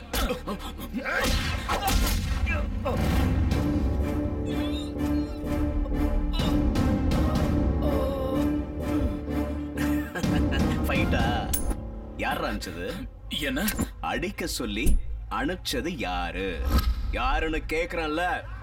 ஃபைட்டா? யார் அனுப்பிச்சது? என்ன அடிக்க சொல்லி அனுப்பிச்சது யாரு? யாருன்னு கேக்குறேன்ல.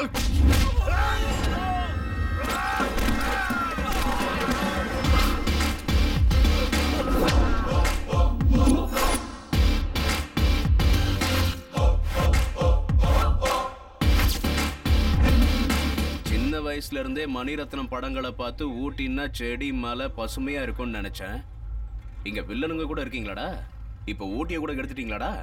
சின்ன வயசுல இருந்தே மணிரத்னம் படங்களை பார்த்து ஊட்டின்னா செடி மலை பசுமையா இருக்கும்னு நினைச்சேன். இங்க வில்லனுங்க கூட இருக்கீங்களாடா? இப்ப ஊட்டிய கூட எடுத்துட்டீங்களாடா?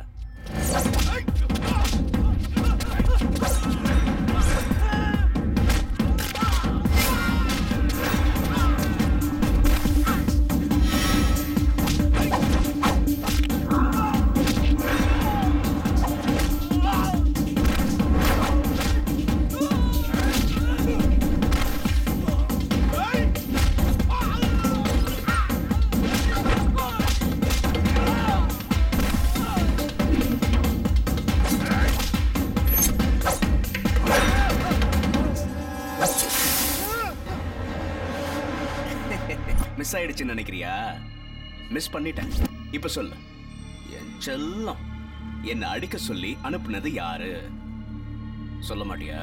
மிஸ் ஆயிடுச்சுன்னு நினைக்கிறியா? மிஸ் பண்ணிட்டேன். இப்ப சொல்லு, என் செல்லம் என்ன அடிக்க சொல்லி அனுப்புனது யாரு? சொல்ல மாட்டியா?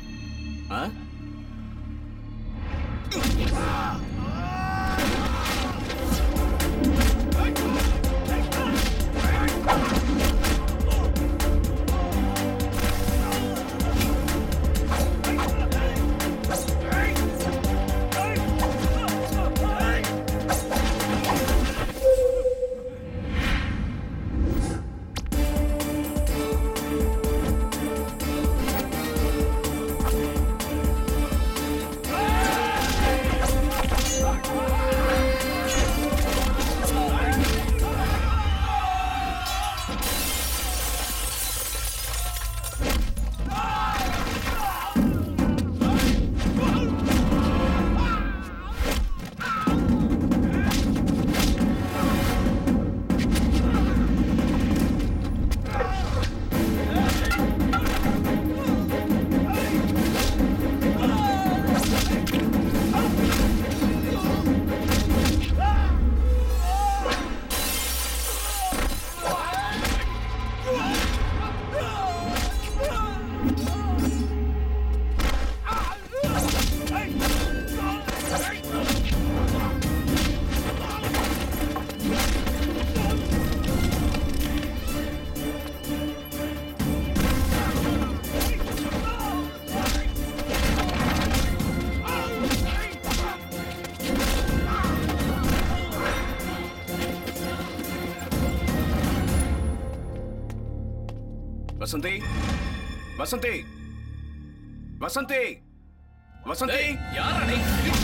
வசந்தி, வசந்தி, வசந்தி, வசந்தி, யாரா நீ?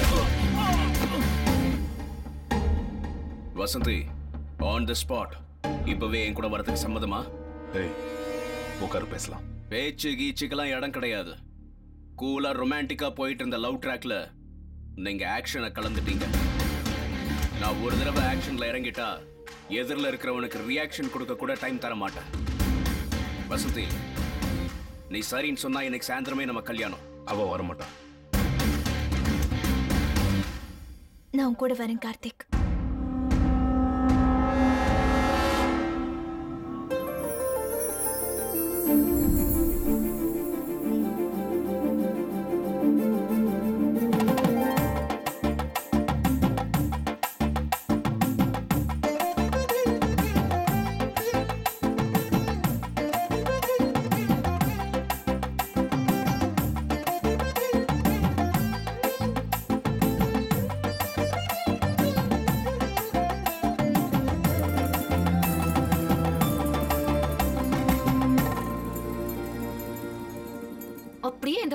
Vasanthi, on the spot. இப்பவே என் கூட வரதுக்கு சம்மதமா? ஏய், உட்காரு பேசலாம். பேச்சு கீச்சுக்கெல்லாம் இடம் கிடையாது. கூலா ரொமான்டிக்கா போயிட்டு இருந்த லவ் ட்ராக்ல நீங்க ஆக்ஷனை கலந்துட்டீங்க. நான் ஒரு தடவை ஆக்ஷன்ல இறங்கிட்டா எதிரில் இருக்கிறவனுக்கு ரியாக்ஷன் கொடுக்க கூட டைம் தர மாட்டேன். வசந்தி, நீ சரின்னு சொன்னா இன்னைக்கு சாயந்தரமே நம்ம கல்யாணம். அவ வரமாட்டான். நான் கூட வரேன் கார்த்திக்.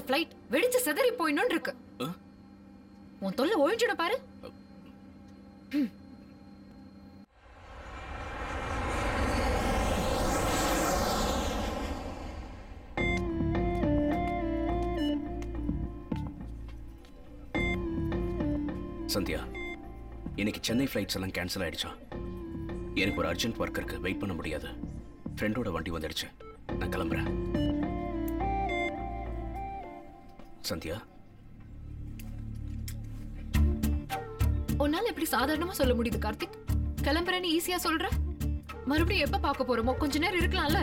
ஃளைட் வெடிச்சு சிதறி போயிடணும் இருக்கு. உன் தொல்லை ஒழிஞ்சிட பாரு. சந்தியா, இன்னைக்கு சென்னை ஃப்ளைட்ஸ் எல்லாம் கேன்சல் ஆயிடுச்சா? எனக்கு ஒரு அர்ஜென்ட் ஒர்க் இருக்கு, வெயிட் பண்ண முடியாது. ஃப்ரெண்டோட வண்டி வந்துடுச்சு, நான் கிளம்புறேன். சந்தியா, உன்னால எப்படி சாதாரணமா சொல்ல முடியுது கார்த்திக்? கிளம்புறேன்னு ஈஸியா சொல்ற. மறுபடியும் எப்ப பார்க்க போறோமோ? கொஞ்ச நேரம் இருக்கலாம்ல.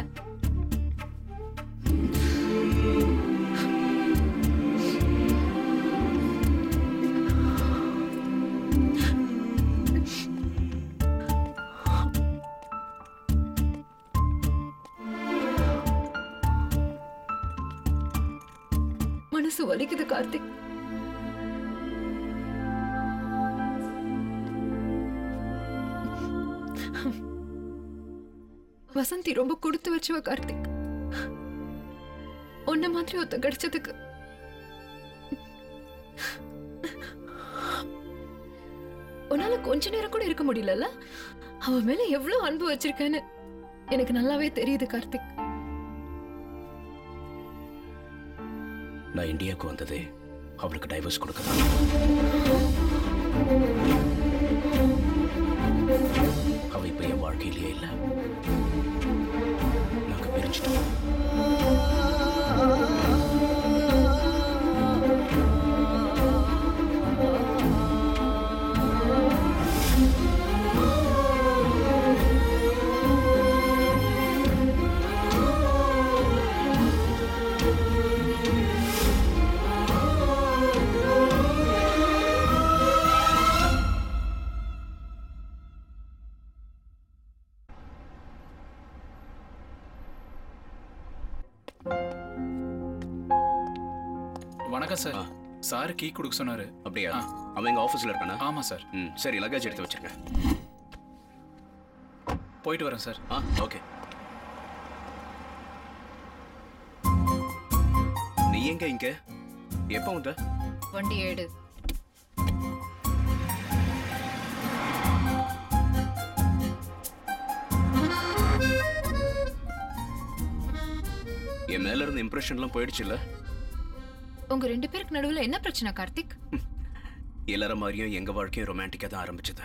மனசு வலிக்குது கார்த்திக். வசந்தி ரொம்ப கொடுத்து வச்சுவ கார்த்திக். உன்ன மாதிரி ஒருத்த கிடைச்சதுக்கு உன்னால கொஞ்ச நேரம் கூட இருக்க முடியல. அவ மேல எவ்வளவு அன்பு வச்சிருக்கேன்னு எனக்கு நல்லாவே தெரியுது கார்த்திக். நான் இந்தியாவுக்கு வந்ததே அவளுக்கு டைவர்ஸ் கொடுக்கலாம். அவ இப்ப என் வாழ்க்கையிலேயே இல்லை. நாங்க பிரிஞ்சிட்டோம். வணக்கம் சார். சார் கீ கொடுக்க சொன்னாரு. அப்படியா? அவன் எங்க ஆபீஸ்ல இருக்கானா? ஆமா சார். சரி, லக்கேஜ் எடுத்து வச்சிருங்க. போயிட்டு வரேன் சார். ஓகே. நீ எங்க இங்க? எப்போ வந்த? வண்டி ஏடு. என் மேல இருந்த இம்ப்ரெஷன்லாம் போயிடுச்சுல்ல? உங்க ரெண்டு பேருக்கு நடுவுல என்ன பிரச்சனை கார்த்திக்? எல்லார மாதிரியும் எங்க வாழ்க்கையும் ரொமான்டிக்கா தான் ஆரம்பிச்சது.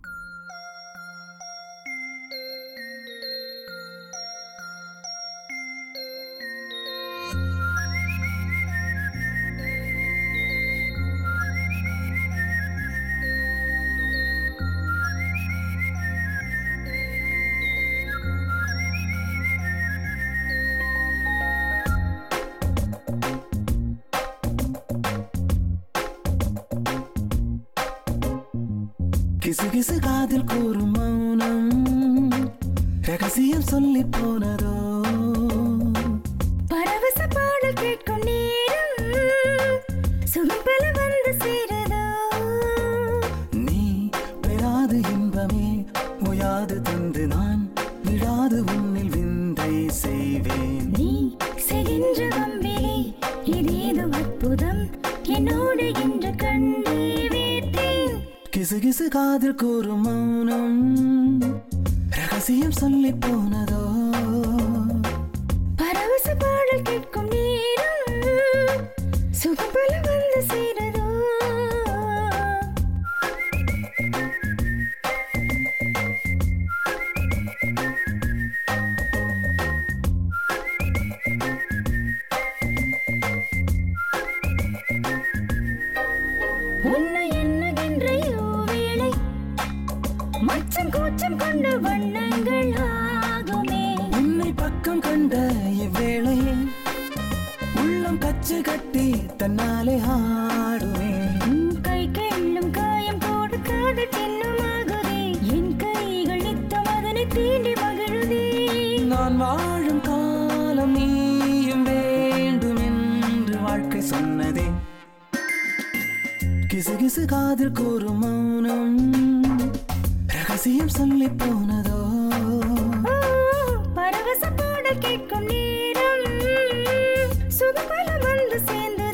கிசு கிசு காதில் கூறும் மௌனம் ரகசியம் சொல்லி போனதோ. பரவச பாடல் கேட்கும் நேரம் சுகம்பல வந்து சேரதோ. நீ பெறாது இன்பமே ஓயாது தந்து நான் விடாது உன்னில் விந்தை செய்வேன். நீ செய்கின்ற வம்பிலே இதேதோ அற்புதம் என்னோடு இன்று கண்டே வேட்டேன். கிசு கிசு காதில் கூறும் மௌனம் ரகசியம் சொல்லி போனதோ. பரவச பாடல் கேட்கும் நேரம் சுகம்பல வந்து சேரதோ. உன்னை எண்ணுகின்ற வேளை மச்சம் கூச்சம் கொண்ட வண்ணங்கள் ஆகுமே. உன்னை பக்கம் கண்ட இவ்வேளை உள்ளம் கச்சு கட்டி தன்னாலே ஆடுவே. கை கெள்ளும் காயம் கொடுக்காத தின்னமாகுதே. என் கைகள் நித்தம் அதனை தீண்டி மகிழுதே. நான் வாழும் காலம் நீயும் வேண்டும் என்று வாழ்க்கை சொன்னதே. கிசு கிசு காதில் கூறும் மௌனம் ரகசியம் சொல்லி போனதோ. பரவச பாடல் கேட்கும் நேரம் சுகபலம் வந்து சேர்ந்து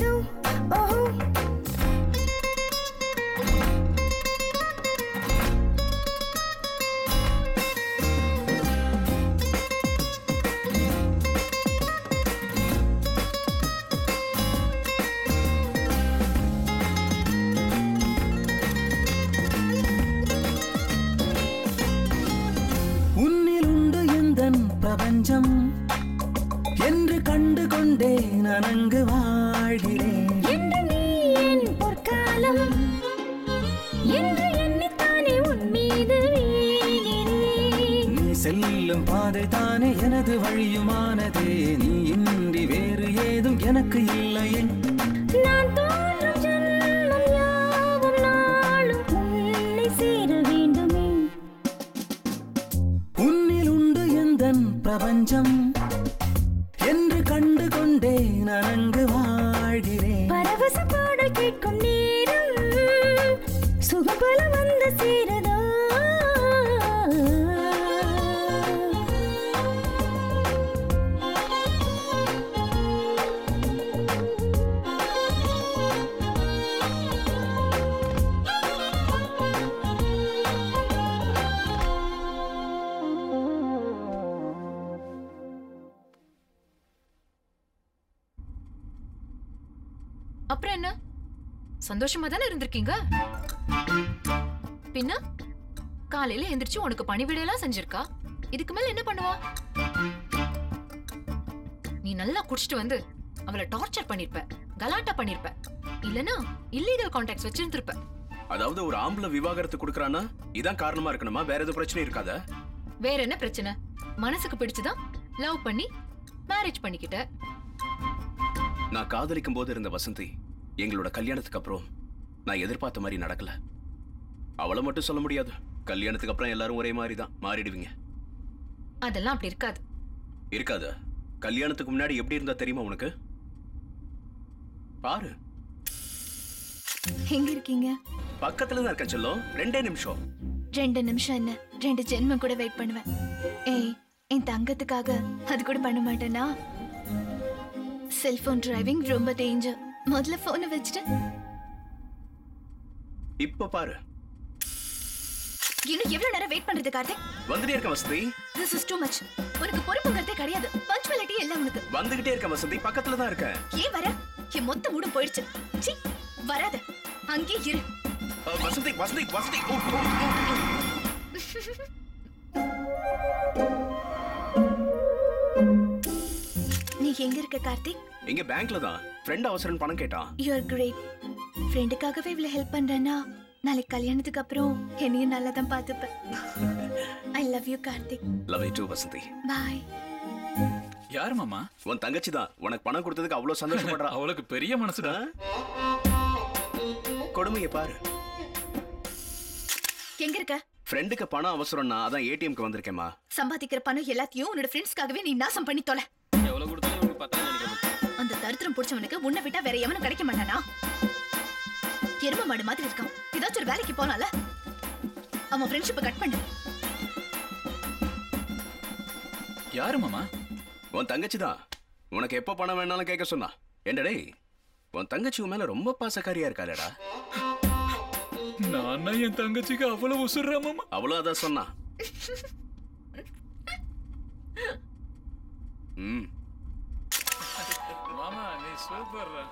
பிரபஞ்சம் என்று கண்டு கொண்டே நான் அங்கு வாழ்கிறேன். என்று நீ என் பொற்காலம் என்று எண்ணித்தானே உன் மீது வீழ்கிறேன். நீ செல்லும் பாதை தானே எனது வழியுமானதே. நீ இன்றி வேறு ஏதும் எனக்கு இல்லையே. நான் தோன்றும் ஜன்மம் யாவும் நாளும் உன்னை சேர வேண்டுமே. உன்னில் உண்டு எந்தன் பிரபஞ்சம் என்று கண்டு கொண்டே நான் அங்கு வாழ்கிறேன். பரவச பாடல் கேட்கும் நேரம் சுகபல வந்து சேரதா. அப்புறம் என்ன, சந்தோஷமா தானே இருந்திருக்கீங்க? பின்ன காலையில எந்திரிச்சு உனக்கு பணிவிடையெல்லாம் செஞ்சிருக்கா. இதுக்கு மேல என்ன பண்ணுவா? நீ நல்லா குடிச்சிட்டு வந்து அவளை டார்ச்சர் பண்ணிருப்ப, கலாட்டா பண்ணிருப்ப, இல்லனா இல்லீகல் கான்டாக்ட்ஸ் வச்சிருந்திருப்ப. அதாவது ஒரு ஆம்பளை விவாகரத்து கொடுக்கறானா இதான் காரணமா இருக்கணுமா? வேற எதுவும் பிரச்சனை இருக்காதா? வேற என்ன பிரச்சனை? மனசுக்கு பிடிச்சுதான் லவ் பண்ணி மேரேஜ் பண்ணிக்கிட்ட. நான் காதலிக்கும் போது இருந்த வசந்தி எங்களோட கல்யாணத்துக்கு அப்புறம் நான் எதிர்பார்த்த மாதிரி நடக்கல. அவளை மட்டும் சொல்ல முடியாது. கல்யாணத்துக்கு அப்புறம் எல்லாரும் ஒரே மாதிரி தான் மாறிடுவீங்க. அதெல்லாம் அப்படி இருக்காது. இருக்காதா? கல்யாணத்துக்கு முன்னாடி எப்படி இருந்தா தெரியுமா உனக்கு? பாரு. எங்க இருக்கீங்க? பக்கத்துல தான் இருக்க செல்லம். 2 நிமிஷம். 2 நிமிஷம் என்ன, 2 ஜென்மம் கூட வெயிட் பண்ணுவேன். ஏய், என் தங்கத்துக்காக அது கூட பண்ண மாட்டேனா? செல்போன் டிரைவிங் ரொம்ப டேஞ்சர். முதல்ல போனை வச்சுட்டு. இப்ப பாரு. இன்னும் எவ்வளவு நேரம் வெயிட் பண்றது கார்த்திக்? வந்துட்டே இருக்க Vasanthi. This is too much. உனக்கு பொறுப்புங்கிறதே கிடையாது. பஞ்சுவாலிட்டி எல்லாம் உனக்கு. வந்துகிட்டே இருக்க வசந்தி. பக்கத்துல தான் இருக்க. ஏன் வர? என் மொத்த மூடும் போயிடுச்சு. சீ, வராத. அங்கே இரு. வசந்தி வசந்தி வசந்தி. நீ எங்க இருக்க கார்த்திக்? இங்க பேங்க்ல தான். ஃப்ரெண்ட் அவசரம் பணம் கேட்டான். You are great. ஃப்ரெண்டுக்காகவே இவ்வளவு ஹெல்ப் பண்றேன்னா நாளைக்கு கல்யாணத்துக்கு அப்புறம் என்னையும் நல்லா தான் பார்த்துப்ப. I love you Karthik. Love you too Vasanthi. Bye. யார் மாமா? உன் தங்கச்சி தான். உனக்கு பணம் கொடுத்ததுக்கு அவ்வளவு சந்தோஷப்படுறா. அவளுக்கு பெரிய மனசுடா. கொடுமையை பாரு. எங்க இருக்க? ஃப்ரெண்டுக்கு பணம் அவசரம்னா அதான் ஏடிஎம்க்கு வந்திருக்கேம்மா. சம்பாதிக்கிற பணம் எல்லாத்தையும் உன்னோட ஃப்ரெண்ட்ஸ்க்காகவே நீ நாசம் பண்ணி தொலை. எவ்வளவு கொடுத்தாலும் உங்களுக்கு பத்தாது நினைக்கிறேன். அந்த தரித்திரம் பிடிச்சவனுக்கு உன்னை விட்டா வேற எவனும் கிடைக்க மாட்டானா? எரும மாடு மாதிரி இருக்கான். ஏதாச்சும் ஒரு வேலைக்கு போனால அவன் ஃப்ரெண்ட்ஷிப்பை கட் பண்ணு. யாரு மாமா? உன் தங்கச்சி தான். உனக்கு எப்ப பணம் வேணாலும் கேட்க சொன்னா. என்னடே, உன் தங்கச்சி உன் மேல ரொம்ப பாசக்காரியா இருக்காளடா. நான் என் தங்கச்சிக்கு அவ்வளவு உசுர்றா மாமா. அவ்வளவு அதான் சொன்னா. மாமா நீ சூப்பர்ரா.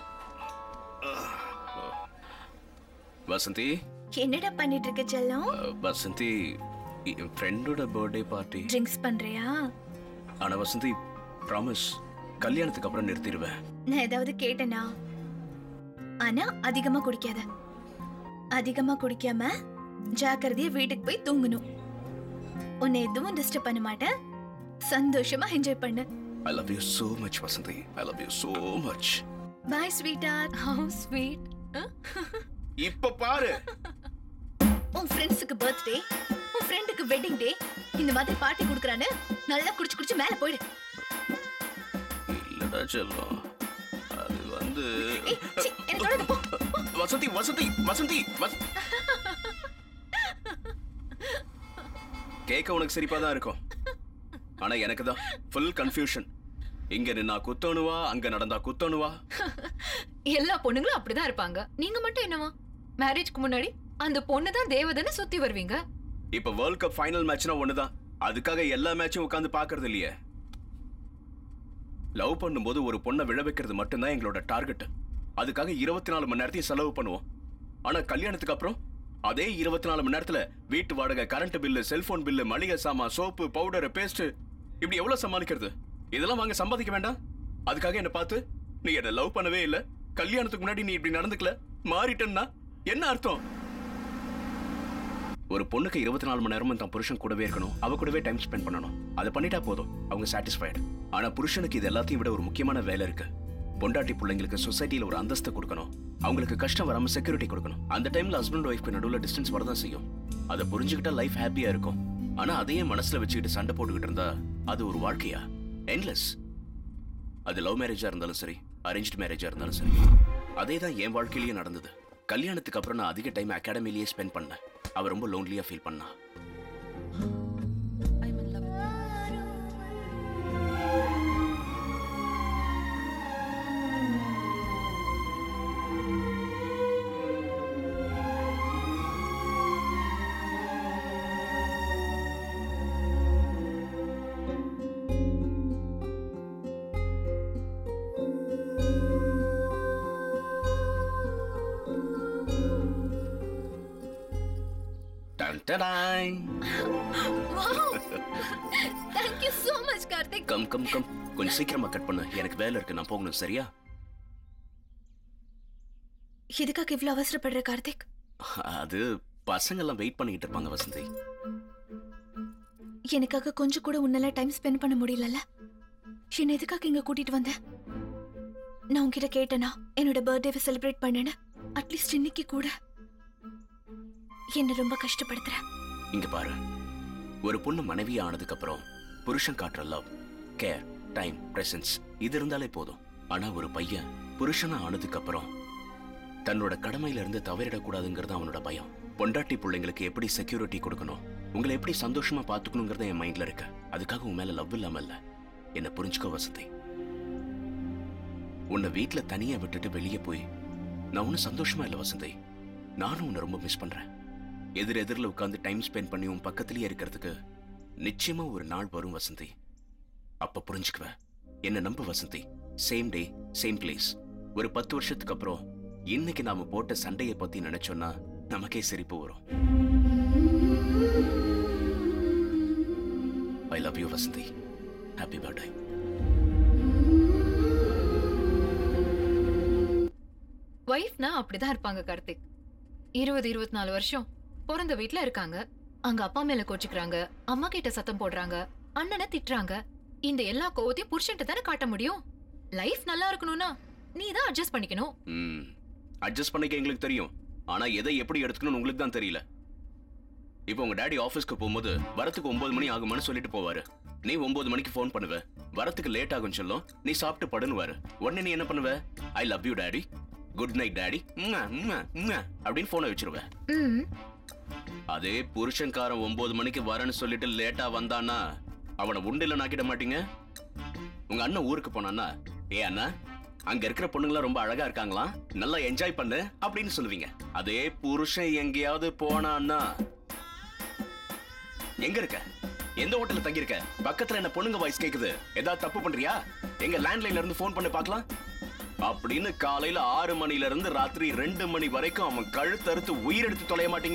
வசந்தி. என்னடா பண்ணிட்டு இருக்க செல்லம்? வசந்தி, என் ஃப்ரெண்டோட பர்த்டே பார்ட்டி. ட்ரிங்க்ஸ் பண்றியா? ஆனா வசந்தி, ப்ராமிஸ் கல்யாணத்துக்கு அப்புறம் நிறுத்திடுவேன். நான் ஏதாவது கேட்டேனா? ஆனா அதிகமா குடிக்காத. அதிகமா குடிக்காம ஜாக்கிரதையா வீட்டுக்கு போய் தூங்கணும். உன்னை எதுவும் டிஸ்டர்ப் பண்ண மாட்டேன். சந்தோஷமா என்ஜாய் பண்ணு. I love you so much Vasanthi. I love you so much. Bye sweetheart. How sweet. இப்ப பாரு. உன் ஃப்ரெண்ட்ஸுக்கு பர்த்டே, உன் ஃப்ரெண்டுக்கு வெட்டிங் டே, இந்த மாதிரி பார்ட்டி கொடுக்கறானே நல்லா குடிச்சு குடிச்சு மேல போயிடு. இல்லடா செல்லம், அது வந்து எனக்கு தொடர்ந்து போ. வசந்தி வசந்தி வசந்தி. கேட்க உனக்கு சிரிப்பா தான் இருக்கும். ஆனா எனக்கு தான் ஃபுல் கன்ஃபியூஷன். இங்க நின்னா குத்தணுவா, அங்க நடந்தா குத்தணுவா. எல்லா பொண்ணுங்களும் அப்படிதான் இருப்பாங்க. நீங்க மட்டும் என்னவா? மேரேஜ்க்கு முன்னாடி அந்த பொண்ணு தான் தேவதைன்னு சுத்தி வருவீங்க. இப்ப வேர்ல்ட் கப் ஃபைனல் மேட்ச்னா ஒண்ணுதான். அதுக்காக எல்லா மேட்சும் உட்கார்ந்து பாக்குறது இல்லையே. லவ் பண்ணும்போது ஒரு பொண்ணை விழ வைக்கிறது மட்டும்தான் எங்களோட டார்கெட். அதுக்காக 24 மணி நேரத்தையும் செலவு பண்ணுவோம். ஆனா கல்யாணத்துக்கு அப்புறம் அதே 24 மணி நேரத்துல வீட்டு வாடகை, கரண்ட் பில்லு, செல்போன் பில்லு, மளிகை சாமான், சோப்பு, பவுடர், பேஸ்ட் இப்படி எவ்வளவு சமாளிக்கிறது? இதெல்லாம் வாங்க சம்பாதிக்க வேண்டாம். அதுக்காக என்ன பார்த்து நீ என்ன லவ் பண்ணவே இல்ல, கல்யாணத்துக்கு முன்னாடி நீ இப்படி நடந்துக்கல, மாறிட்டேன்னா என்ன அர்த்தம்? ஒரு பொண்ணுக்கு 24 மணி நேரமும் தன் புருஷன் கூடவே இருக்கணும், அவ கூடவே டைம் ஸ்பெண்ட் பண்ணணும். அதை பண்ணிட்டா போதும், அவங்க சாட்டிஸ்ஃபைடு. ஆனா புருஷனுக்கு இது எல்லாத்தையும் விட ஒரு முக்கியமான வேலை இருக்கு. பொண்டாட்டி பிள்ளைங்களுக்கு சொசைட்டில ஒரு அந்தஸ்து கொடுக்கணும், அவங்களுக்கு கஷ்டம் வராம செக்யூரிட்டி கொடுக்கணும். அந்த டைம்ல ஹஸ்பண்ட் ஒய்ஃப்க்கு நடுவில் டிஸ்டன்ஸ் வரதான் செய்யும். அதை புரிஞ்சுக்கிட்டா லைஃப் ஹாப்பியா இருக்கும். ஆனா அதையே மனசுல வச்சுக்கிட்டு சண்டை போட்டுக்கிட்டு இருந்தா அது ஒரு வாழ்க்கையா? எண்ட்லெஸ். அது லவ் மேரேஜா இருந்தாலும் சரி, அரேஞ்ச்டு மேரேஜா இருந்தாலும் சரி. அதே தான் என் வாழ்க்கையிலேயே நடந்தது. கல்யாணத்துக்கு அப்புறம் நான் அதிக டைம் அகாடமிலேயே ஸ்பெண்ட் பண்ணேன். அவ ரொம்ப லோன்லியா ஃபீல் பண்ணா. Thank you so much, Karthik. Come கொஞ்சம் சீக்கிரமா கட் பண்ணு, எனக்கு வேலை இருக்கு, நான் போகணும். சரியா? எதுக்காக இவ்வளவு அவசரப்படுற கார்த்திக்? அது பசங்க எல்லாம் வெயிட் பண்ணிட்டு இருப்பாங்க வசந்தி. எனக்காக கொஞ்சம் கூட உன்னால டைம் ஸ்பெண்ட் பண்ண முடியலல்ல? என்ன எதுக்காக இங்க கூட்டிட்டு வந்த? நான் உன்கிட்ட கேட்டேனா என்னோட பர்த்டேவை செலிப்ரேட் பண்ணேன்னு? அட்லீஸ்ட் இன்னைக்கு கூட என்ன ரொம்ப கஷ்டப்படுத்துற. இங்க பாரு, ஒரு பொண்ணு மனைவி ஆனதுக்கு அப்புறம் புருஷன் காட்டுற லவ், கேர், டைம், பிரசன்ஸ் இது இருந்தாலே போதும். ஆனா ஒரு பையன் புருஷனா ஆனதுக்கு அப்புறம் தன்னோட கடமையில இருந்து தவறிடக்கூடாதுங்கிறது அவனோட பயம். பொண்டாட்டி பிள்ளைங்களுக்கு எப்படி செக்யூரிட்டி கொடுக்கணும், உங்களை எப்படி சந்தோஷமா பாத்துக்கணுங்கிறத என் மைண்ட்ல இருக்கு. அதுக்காக உன் மேல லவ் இல்லாம இல்ல. என்ன புரிஞ்சுக்கோ வசந்தி. உன்னை வீட்டுல தனியா விட்டுட்டு வெளியே போய் நான் ஒன்னும் சந்தோஷமா இல்ல வசந்தி. நானும் உன்னை ரொம்ப மிஸ் பண்றேன். எதிரில் உட்காந்து டைம் ஸ்பெண்ட் பண்ணி உன் பக்கத்திலேயே இருக்கிறதுக்கு நிச்சயமா ஒரு நாள் வரும் வசந்தி. அப்ப புரிஞ்சுக்குவேன். என்ன நம்பு Vasanthi. Same day same place. ஒரு 10 வருஷத்துக்கு அப்புறம் இன்னைக்கு நாம போட்ட சண்டையை பத்தி நினைச்சோம்னா நமக்கே சிரிப்பு வரும். I love you Vasanthi. Happy birthday. வைஃப்னா அப்படிதான் இருப்பாங்க கார்த்திக். 20-24 வருஷம் பிறந்த வீட்டுல இருக்காங்க. அங்க அப்பா மேல கோச்சுக்கிறாங்க, அம்மா கிட்ட சத்தம் போடுறாங்க, அண்ணனை திட்டுறாங்க. இந்த எல்லா கோவத்தையும் புருஷன்ட்ட தானே காட்ட முடியும். லைஃப் நல்லா இருக்கணும்னா நீ தான் அட்ஜஸ்ட் பண்ணிக்கணும். அட்ஜஸ்ட் பண்ணிக்க எங்களுக்கு தெரியும், ஆனா எதை எப்படி எடுத்துக்கணும் உங்களுக்கு தான் தெரியல. இப்போ உங்க டாடி ஆபீஸ்க்கு போகும்போது வரத்துக்கு 9 மணி ஆகும்னு சொல்லிட்டு போவாரு. நீ 9 மணிக்கு போன் பண்ணுவ, வரத்துக்கு லேட் ஆகும் சொல்லும், நீ சாப்பிட்டு படுனுவாரு. உடனே நீ என்ன பண்ணுவ? I love you daddy, good night daddy அப்படின்னு போனை வச்சிருவ. அதே புருஷன்காரன் 9 மணிக்கு வரேன்னு சொல்லிட்டு லேட்டா வந்தானா அவனை உண்டில நாக்கிட மாட்டீங்க? உங்க அண்ணன் ஊருக்கு போனான்னா, ஏ அண்ணா அங்க இருக்கிற பொண்ணுங்களா ரொம்ப அழகா இருக்காங்களா, நல்லா என்ஜாய் பண்ணு அப்படின்னு சொல்லுவீங்க. அதே புருஷன் எங்கேயாவது போனான்னா, எங்க இருக்க, எந்த ஹோட்டல்ல தங்கி இருக்க, பக்கத்துல என்ன பொண்ணுங்க வாய்ஸ் கேக்குது, ஏதாவது தப்பு பண்றியா, எங்க லேண்ட்லைன்ல இருந்து போன் பண்ணி பார்க்கலாம் அப்படின்னு காலையில 6 மணில இருந்து ராத்திரி 2 மணி வரைக்கும் அவன் கழுத்தறுத்து உயிரெடுத்து தொலைய மாட்டீங்க?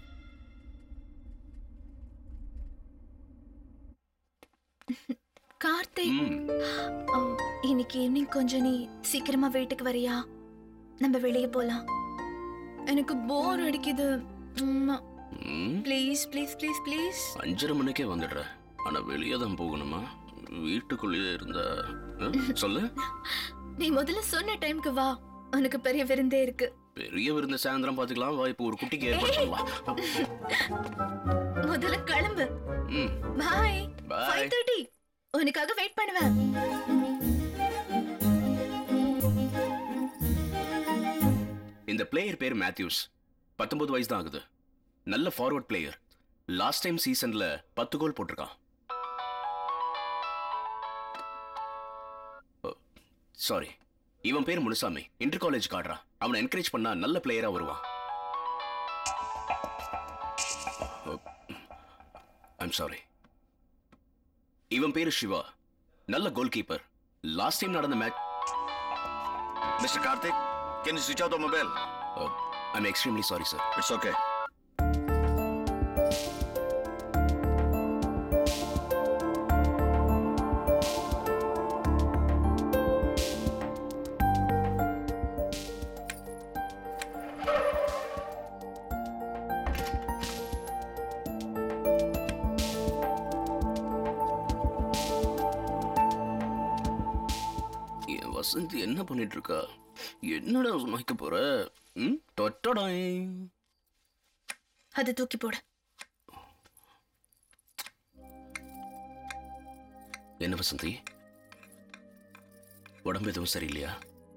கார்த்திக், இன்னைக்கு ஈவினிங் கொஞ்சம் நீ சீக்கிரமா வீட்டுக்கு வரியா? நம்ம வெளியே போலாம். எனக்கு போர் அடிக்குது. Please please please please. 5:30 மணிக்கே வந்துடுற. ஆனா வெளியே தான் போகணுமா? வீட்டுக்குள்ளேயே இருந்தா சொல்லு. நீ முதல்ல சொன்ன டைம்க்கு வா, உனக்கு பெரிய விருந்தே இருக்கு. பெரிய விருந்து சாயந்தரம் பாத்துக்கலாம். வா, இப்போ ஒரு குட்டிக்கு ஏற்பாடு பண்ணலாம். முதல்ல கிளம்பு. பாய். 5:30 உனக்காக வெயிட் பண்ணுவேன். இந்த பிளேயர் பேர் மேத்யூஸ். 19 வயசு தான் ஆகுது. நல்ல ஃபார்வர்ட் பிளேயர். லாஸ்ட் டைம் சீசன்ல 10 கோல் போட்டிருக்கான். சாரி, இவன் பேர் முனுசாமி. Inter college காடுறான். அவனை என்கரேஜ் பண்ணா நல்ல பிளேயரா வருவான். I'm sorry. இவன் பேரு சிவா. நல்ல கோல் கீப்பர். லாஸ்ட் டைம் நடந்த match. Mister Karthik, can you switch out the mobile? I'm extremely sorry, sir. It's okay. Vasanthi என்ன பண்ணிட்டு இருக்கா? என்னடா சமைக்க போற? தொட்டடாய். அதை தூக்கி போடு. என்ன வசந்தி, உடம்பு எதுவும் சரியில்லையா?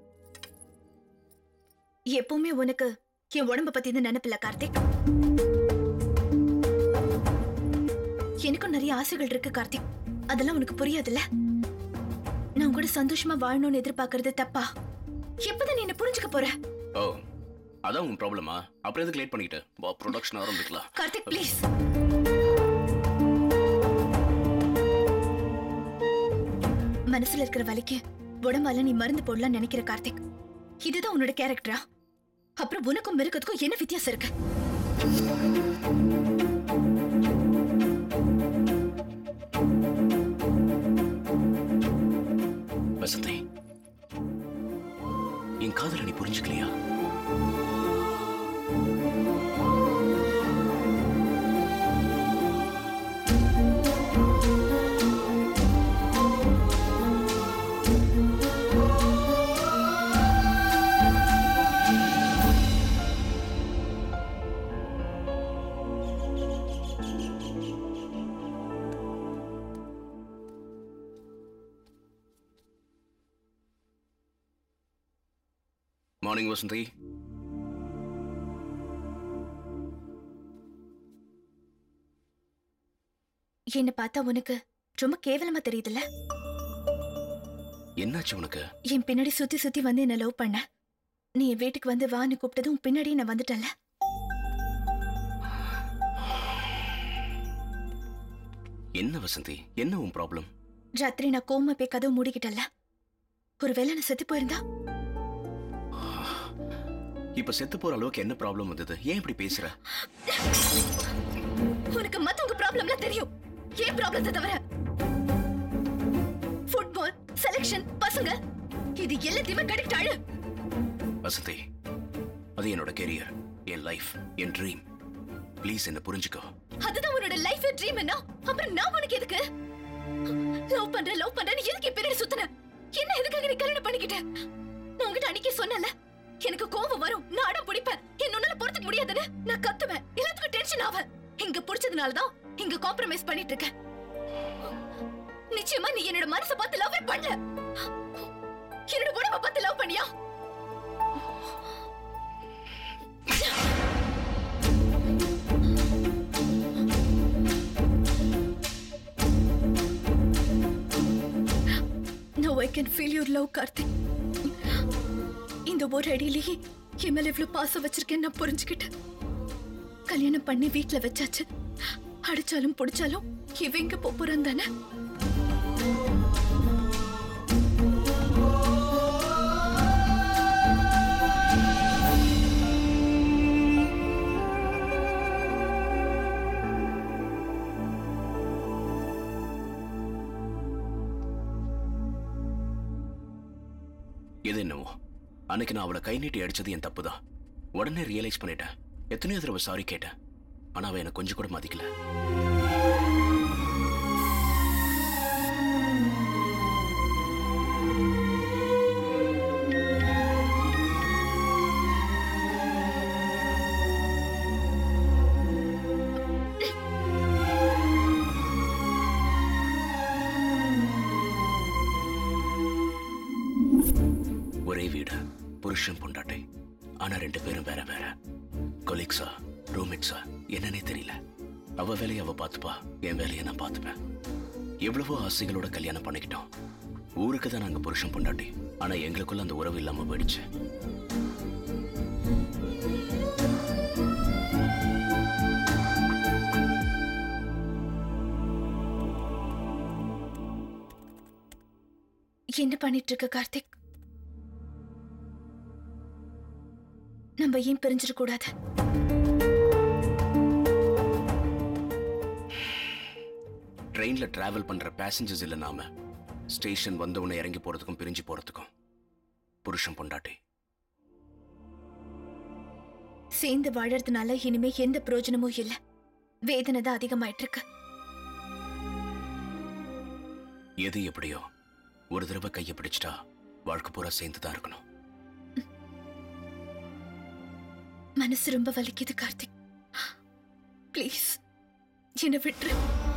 எப்பவுமே உனக்கு என் உடம்ப பத்தி நினைப்பில்ல கார்த்திக். எனக்கும் நிறைய ஆசைகள் இருக்கு கார்த்திக், அதெல்லாம் உனக்கு புரியாதுல்ல. நான் கூட சந்தோஷமா வாழணும்னு எதிர்பார்க்கறது தப்பா? எப்பதான் நீ என்ன புரிஞ்சுக்க போற? ஓ, அதான் உன் ப்ராப்ளமா? அப்புறம் எதுக்கு லேட் பண்ணிட்டு வா, ப்ரொடக்ஷன் ஆரம்பிக்கலாம். கார்த்திக் ப்ளீஸ். மனசுல இருக்கிற வலிக்கு உடம்பால நீ மருந்து போடலாம் நினைக்கிற கார்த்திக், இதுதான் உன்னோட கேரக்டரா? அப்புறம் உனக்கும் மிருகத்துக்கும் என்ன வித்தியாசம் இருக்கு? வசந்தி, என் காதல நீ புரிஞ்சுக்கலையா? மார்னிங் வசந்தி. என்ன பார்த்தா உனக்கு ரொம்ப கேவலமா தெரியுதுல்ல? என்னாச்சு உனக்கு? என் பின்னாடி சுத்தி சுத்தி வந்து என்ன லவ் பண்ண. நீ என் வீட்டுக்கு வந்து வான்னு கூப்பிட்டதும் பின்னாடியே நான் வந்துட்டேன்ல. என்ன வசந்தி, என்ன உன் ப்ராப்ளம்? ராத்திரி நான் கோமா போய் கதவு மூடிக்கிட்டல. ஒருவேளை நான் செத்து போயிருந்தா? இப்ப செத்து போற அளவுக்கு என்ன ப்ராப்ளம் வந்தது? ஏன் இப்படி பேசுற? உனக்கு மத்தவங்க ப்ராப்ளம்லாம் தெரியும், ஏன் ப்ராப்ளத்தை தவிர? ஃபுட்பால், செலக்ஷன், பசங்க, இது எல்லாத்தையுமே கடிக்டாளு. வசந்தி, அது என்னோட கெரியர், என் லைஃப், என் ட்ரீம். ப்ளீஸ் என்ன புரிஞ்சுக்கோ. அதுதான் உன்னோட லைஃப் ட்ரீம் என்ன? அப்புறம் நான் உனக்கு எதுக்கு? லவ் பண்றேன்னு எதுக்கு பின்னாடி சுத்தன? என்ன எதுக்காக நீ கல்யாணம் பண்ணிக்கிட்ட? நான் உங்ககிட்ட அன்னைக்கே சொன்னல, எனக்கு கோபம் வரும், நான் அடம் பிடிப்பேன், என்னால பொறுத்துக்க முடியாதுன்னு நான் கத்துவேன், எல்லாத்துக்கும் டென்ஷன் ஆவேன். இங்க பிடிச்சதுனாலதான் இங்க காம்ப்ரமைஸ் பண்ணிட்டு இருக்கேன். நிச்சயமா நீ என்னோட மனசை பார்த்து லவ் பண்ணல, என்னோட உடம்ப பார்த்து லவ் பண்ணியா? Now I can feel your love, Karthik. இந்த ஒரு அடியிலேயே என் மேல எவ்வளவு பாசம் வச்சிருக்கேன்னு நான் புரிஞ்சுக்கிட்டேன். கல்யாணம் பண்ணி வீட்டுல வச்சாச்சு. அடிச்சாலும் பிடிச்சாலும் இவ எங்க போறான் தானே? எது என்னவோ, அன்னைக்கு நான் அவளை கை நீட்டி அடிச்சது என் தப்புதான். உடனே ரியலைஸ் பண்ணிட்டேன். எத்தனையோ தடவை சாரி கேட்டேன், ஆனா அவ எனக்கு கொஞ்சம் கூட மதிக்கல. ஒரே வீடு, புருஷன் பொண்டாட்டி, ஆனா ரெண்டு பேரும் வேற வேற. கொலீக்ஸா, ரூம்மேட்ஸா என்னன்னே தெரியல. அவ வேலையை அவ பார்த்துப்பா, என் வேலையை நான் பார்த்துப்பேன். எவ்வளவோ ஆசைகளோட கல்யாணம் பண்ணிக்கிட்டோம். ஊருக்கு தான் நாங்க புருஷன் பொண்டாட்டி, ஆனா எங்களுக்குள்ள அந்த உறவு இல்லாம போயிடுச்சு. என்ன பண்ணிட்டு இருக்க கார்த்திக்? நம்ம ஏன் பிரிஞ்சிட கூடாது? ட்ரெயின்ல டிராவல் பண்ற பேசஞ்சர்ஸ் இல்ல நாம. ஸ்டேஷன் வந்தவனை இறங்கி போறதுக்கும் பிரிஞ்சு போறதுக்கும் புருஷன் பொண்டாட்டி. சேர்ந்து வாழறதுனால இனிமே எந்த பிரயோஜனமும் இல்ல. வேதனை தான் அதிகமாயிட்டு இருக்கு. எது எப்படியோ, ஒரு தடவை கையை பிடிச்சிட்டா வாழ்க்கை பூரா சேர்ந்து தான் இருக்கணும். மனசு ரொம்ப வலிக்குது கார்த்திக். ப்ளீஸ் என்னை விட்டுரு.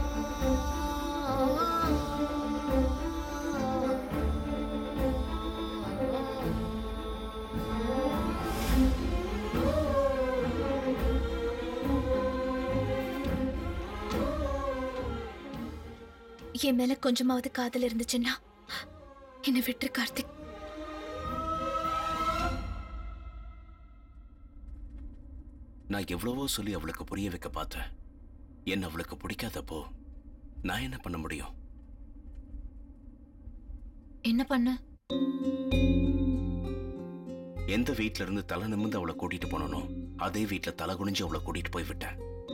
என் மேல கொஞ்சமாவது காதல் இருந்துச்சுன்னா என்னை விட்டுரு கார்த்திக். நான் எவ்வளவோ சொல்லி அவளுக்கு புரிய வைக்க பார்த்தேன். என்ன அவளுக்கு பிடிக்காதப்போ நான் என்ன பண்ண முடியும்? என்ன பண்ண? எந்த வீட்ல இருந்து தலை நிமிர்ந்து அவளை கூட்டிட்டு போனனோ அதே வீட்ல தலை குனிஞ்சு அவளை கூட்டிட்டு போய் விட்டேன்.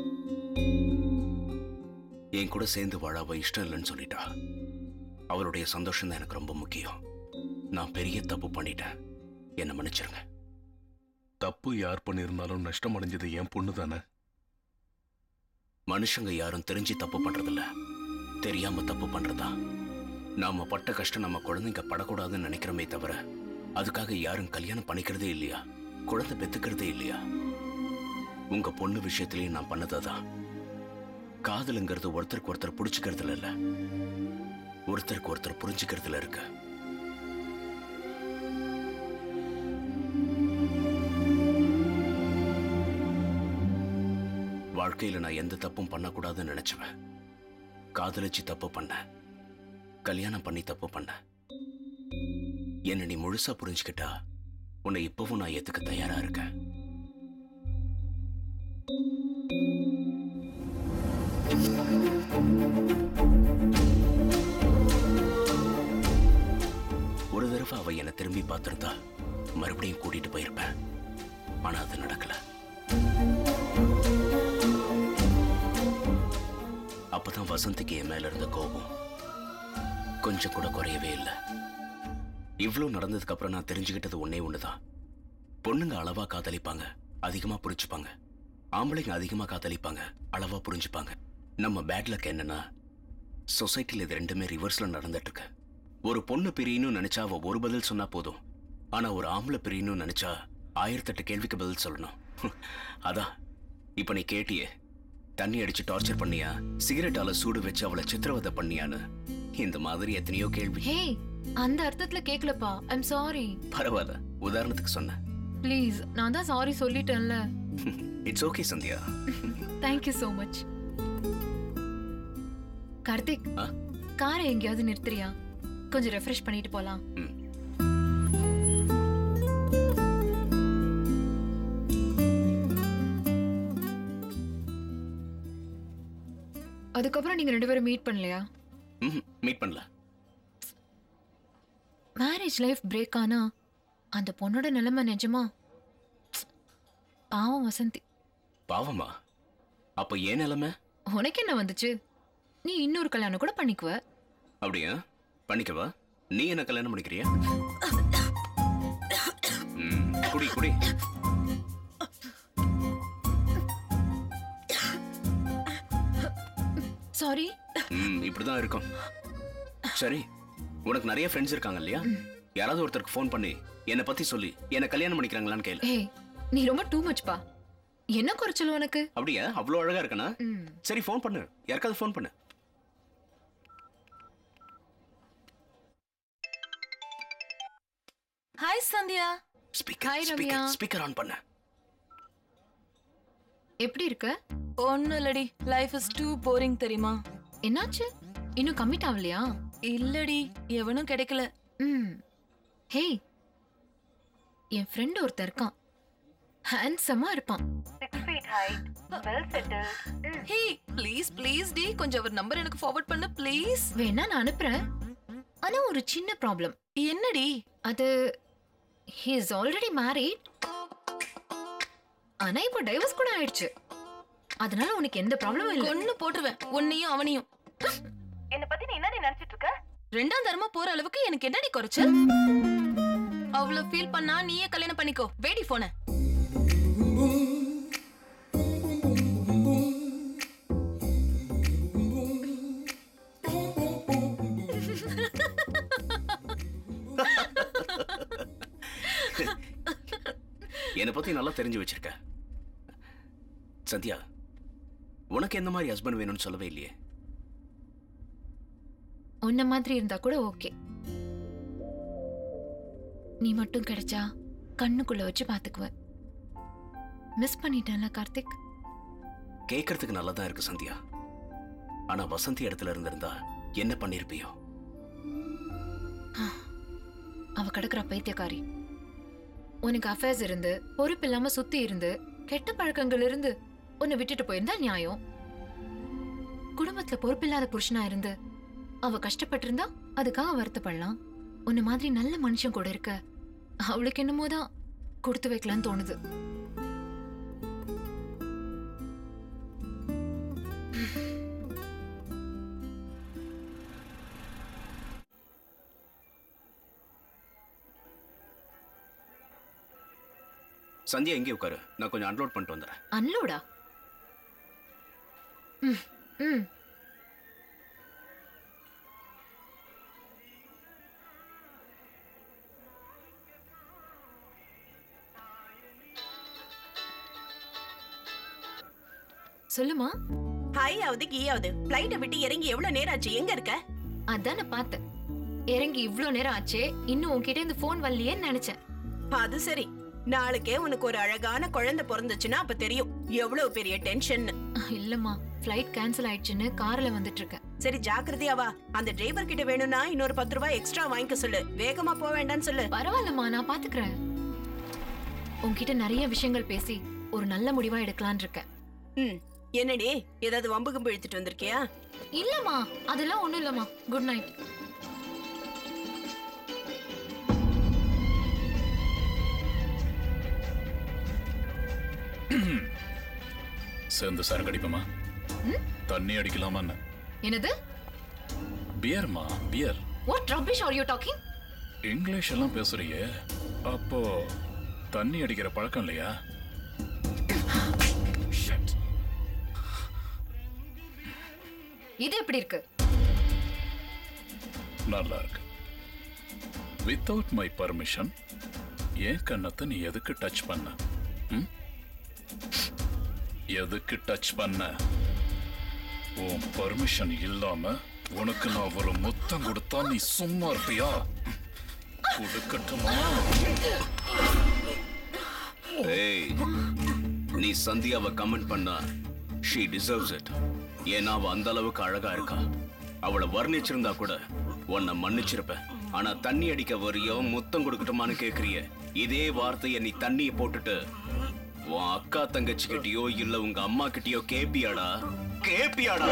என் கூட சேர்ந்து வாழ அவ இஷ்டம் இல்லைன்னு சொல்லிட்டா. அவளுடைய சந்தோஷம் தான் எனக்கு ரொம்ப முக்கியம். நான் பெரிய தப்பு பண்ணிட்டேன், என்ன மன்னிச்சிருங்க. தப்பு யார் பண்ணியிருந்தாலும் நஷ்டம் அடைஞ்சது என் பொண்ணு தானே. மனுஷங்க யாரும் தெரிஞ்சு தப்பு பண்றதில்ல, தெரியாம தப்பு பண்றதா. நாம பட்ட கஷ்டம் நம்ம குழந்தைங்க படக்கூடாதுன்னு நினைக்கிறோமே தவிர அதுக்காக யாரும் கல்யாணம் பண்ணிக்கிறதே இல்லையா, குழந்தை பெத்துக்கிறதே இல்லையா. உங்க பொண்ணு விஷயத்திலேயே நான் பண்ணதான். காதலுங்கிறது ஒருத்தருக்கு ஒருத்தர் புடிச்சுக்கிறதுல இல்ல, ஒருத்தருக்கு ஒருத்தர் புரிஞ்சுக்கிறதுல இருக்கு. வாழ்க்கையில நான் எந்த தப்பும் பண்ணக்கூடாதுன்னு நினைச்சுவேன். காதலிச்சு தப்பு பண்ண, கல்யாணம் பண்ணி தப்பு பண்ண. என்ன நீ முழுசா புரிஞ்சுக்கிட்டா உன்னை இப்பவும் நான் ஏத்துக்க தயாரா இருக்கேன். ஒரு தடவை அவ என்னை திரும்பி பார்த்திருந்தா மறுபடியும் கூட்டிட்டு போயிருப்பேன். ஆனா அது நடக்கல. அப்பதான் வசந்திக்கு என் மேல இருந்த கோபம் கொஞ்சம் கூட குறையவே இல்லை. இவ்வளவு நடந்ததுக்கு அப்புறம் நான் தெரிஞ்சுக்கிட்டது ஒன்னே ஒண்ணுதான். பொண்ணுங்க அளவா காதலிப்பாங்க, அதிகமா புரிஞ்சுப்பாங்க. ஆம்பளைங்க அதிகமா காதலிப்பாங்க, அளவா புரிஞ்சுப்பாங்க. நம்ம பேட் லக் என்னன்னா சொசைட்டில இது ரெண்டுமே ரிவர்ஸ்ல நடந்துட்டு இருக்கு. ஒரு பொண்ணு பிரியணும்னு நினைச்சா அவ ஒரு பதில் சொன்னா போதும். ஆனா ஒரு ஆம்பளை பிரியணும்னு நினைச்சா 1008 கேள்விக்கு பதில் சொல்லணும். அதான் இப்ப நீ கேட்டியே, தண்ணி அடிச்சு டார்ச்சர் பண்ணியா, சிகரெட்டால சூடு வச்சு அவளை சித்திரவதை பண்ணியான்னு. இந்த மாதிரி எத்தனையோ கேள்வி. ஹே, அந்த அர்த்தத்துல கேக்கலப்பா. I'm sorry. பரவாயில்ல, உதாரணத்துக்கு சொன்னேன். ப்ளீஸ், நான் தான் சாரி சொல்லிட்டேன்ல. It's okay Sandhya. Thank you so much. Karthik, காரை எங்கேயாவது நிறுத்துறியா? கொஞ்சம் ரெஃப்ரெஷ் பண்ணிட்டு போலாம். அதுக்கப்புறம் நீங்க ரெண்டு பேரும் மீட் பண்ணலையா? மீட் பண்ணல. மேரேஜ் லைஃப் பிரேக் ஆனா அந்த பொண்ணோட நிலைமை நிஜமா பாவம் வசந்தி. பாவமா? அப்ப ஏன் நிலைமை? உனக்கு என்ன வந்துச்சு? நீ இன்னொரு கல்யாணம் கூட பண்ணிக்குவ. அப்படியா? பண்ணிக்கவா? நீ என்ன கல்யாணம் பண்ணிக்கிறியா? குடி குடி. சாரி. இப்படிதான் இருக்கும். சரி, உனக்கு நிறைய ஃப்ரெண்ட்ஸ் இருக்காங்க இல்லையா? யாராவது ஒருத்தருக்கு ஃபோன் பண்ணி என்னை பத்தி சொல்லி என்ன கல்யாணம் பண்ணிக்கிறாங்களான்னு கேளு. ஏய், நீ ரொம்ப டூ மச் பா. என்ன குறைச்சல் உனக்கு? அப்படியா? அவ்வளவு அழகா இருக்கனா? சரி, ஃபோன் பண்ணு. யாருக்காவது ஃபோன் பண்ணு. Hi Sandhya. Hi Ramya. Speaker on பண்ணு. எப்படி இருக்க? ஒன்னும் இல்லடி, லைஃப் இஸ் டூ போரிங் தெரியுமா? என்னாச்சு? இன்னும் கமிட் ஆகலையா? இல்லடி, எவனும் கிடைக்கல. ஹே, என் ஃப்ரெண்ட் ஒருத்தர் இருக்கான். ஹேண்ட்ஸமா இருப்பான். 6 feet height, well settled. Hey, please please டி, கொஞ்சம் அவர் நம்பர் எனக்கு ஃபார்வர்ட் பண்ணு ப்ளீஸ். வேணா நான் அனுப்புறேன். ஆனா ஒரு சின்ன ப்ராப்ளம். என்னடி? அது he is already married. ஆனா இப்போ டைவர்ஸ் கூட ஆயிடுச்சு. அதனால உனக்கு எந்த ப்ராப்ளமும் இல்ல. கொன்னு போட்டுருவேன் உன்னையும் அவனையும். என்ன பத்தி நீ என்னடி நினைச்சிட்டு இருக்க? ரெண்டாம் தரமா போற அளவுக்கு எனக்கு என்னடி குறைச்சு? அவ்வளவு ஃபீல் பண்ணா நீயே கல்யாணம் பண்ணிக்கோ. வேடி போன. பத்தி நல்லா தெரிஞ்சு வச்சிருக்க. சந்தியா, உனக்கு எந்த மாதிரி ஹஸ்பண்ட் வேணும்னு சொல்லவே இல்லையே. உன்ன மாதிரி இருந்தா கூட ஓகே. நீ மட்டும் கிடைச்சா கண்ணுக்குள்ள வச்சு பாத்துக்குவ. மிஸ் பண்ணிட்டேன்ல கார்த்திக். கேட்கறதுக்கு நல்லா தான் இருக்கு சந்தியா. ஆனா வசந்தி இடத்துல இருந்திருந்தா என்ன பண்ணிருப்பியோ? அவ கிடக்குற பைத்தியக்காரி. உனக்கு அஃபேர்ஸ் இருந்து பொறுப்பு இல்லாம சுத்தி இருந்து கெட்ட பழக்கங்கள் இருந்து உன்னை விட்டுட்டு போயிருந்தா நியாயம். குடும்பத்துல பொறுப்பில்லாத புருஷனா இருந்து அவ கஷ்டப்பட்டிருந்தா அதுக்காக வருத்தப்படலாம். உன்ன மாதிரி நல்ல மனுஷன் கூட இருக்க அவளுக்கு என்னமோதான் கொடுத்து வைக்கலான்னு தோணுது. சந்தியா எங்கே உட்காரு, நான் கொஞ்சம் அன்லோட் பண்ணிட்டு வந்துடுறேன். அன்லோடா? ம். சொல்லுமா. ஹாய் ஆவது கீயாவது ஃளைட்டை விட்டு இறங்கி எவ்வளவு நேரம் ஆச்சு? எங்க இருக்க? அதான் நான் பார்த்தேன். இறங்கி இவ்ளோ நேரம் ஆச்சே, இன்னும் உன்கிட்ட இந்த போன் வரலையேன்னு நினைச்சேன். அது சரி, நாளைக்கே உனக்கு ஒரு அழகான குழந்தை பிறந்துச்சுன்னா அப்ப தெரியும் எவ்வளவு பெரிய டென்ஷன். இல்லம்மா, ஃளைட் கேன்சல் ஆயிடுச்சுன்னு கார்ல வந்துட்டு இருக்கேன். சரி ஜாக்கிரதையா வா. அந்த டிரைவர் கிட்ட வேணும்னா இன்னொரு 10 ரூபாய் எக்ஸ்ட்ரா வாங்கிக்க சொல்லு. வேகமா போக வேண்டாம்னு சொல்லு. பரவாயில்லம்மா, நான் பாத்துக்கிறேன். உன்கிட்ட நிறைய விஷயங்கள் பேசி ஒரு நல்ல முடிவா எடுக்கலான் இருக்கேன். என்னடி, ஏதாவது வம்பு கும்பு இழுத்துட்டு வந்திருக்கியா? இல்லம்மா, அதெல்லாம் ஒண்ணும் இல்லம்மா. Good night. சேர்ந்து சரக்கு அடிப்போமா? தண்ணி அடிக்கலாமா? என்னது? பியர்மா, beer. What rubbish are you talking? English எல்லாம் பேசுறியே, அப்போ தண்ணி அடிக்கிற பழக்கம் இல்லையா? இது எப்படி இருக்கு? நல்லா இருக்கு. வித்தவுட் மை பர்மிஷன் ஏன் கண்ணத்தை நீ எதுக்கு டச் பண்ண? எதுக்கு டச் பண்ண? உன் பர்மிஷன் இல்லாம உனக்கு நான் ஒரு முத்தம் கொடுத்தா நீ சும்மா இருப்பியா? கொடுக்கட்டுமா? ஏய், நீ சந்தியாவை கமெண்ட் பண்ணா she deserves it. ஏன்னா அவ அந்த அளவுக்கு அழகா இருக்கா. அவளை வர்ணிச்சிருந்தா கூட உன்னை மன்னிச்சிருப்ப. ஆனா தண்ணி அடிக்க வரியோ முத்தம் கொடுக்கட்டுமான்னு கேக்குறிய. இதே வார்த்தையை நீ தண்ணியை போட்டுட்டு உன் அக்கா தங்கச்சி கிட்டயோ இல்ல உங்க அம்மா கிட்டயோ கேப்பியாடா? கேப்பியாடா?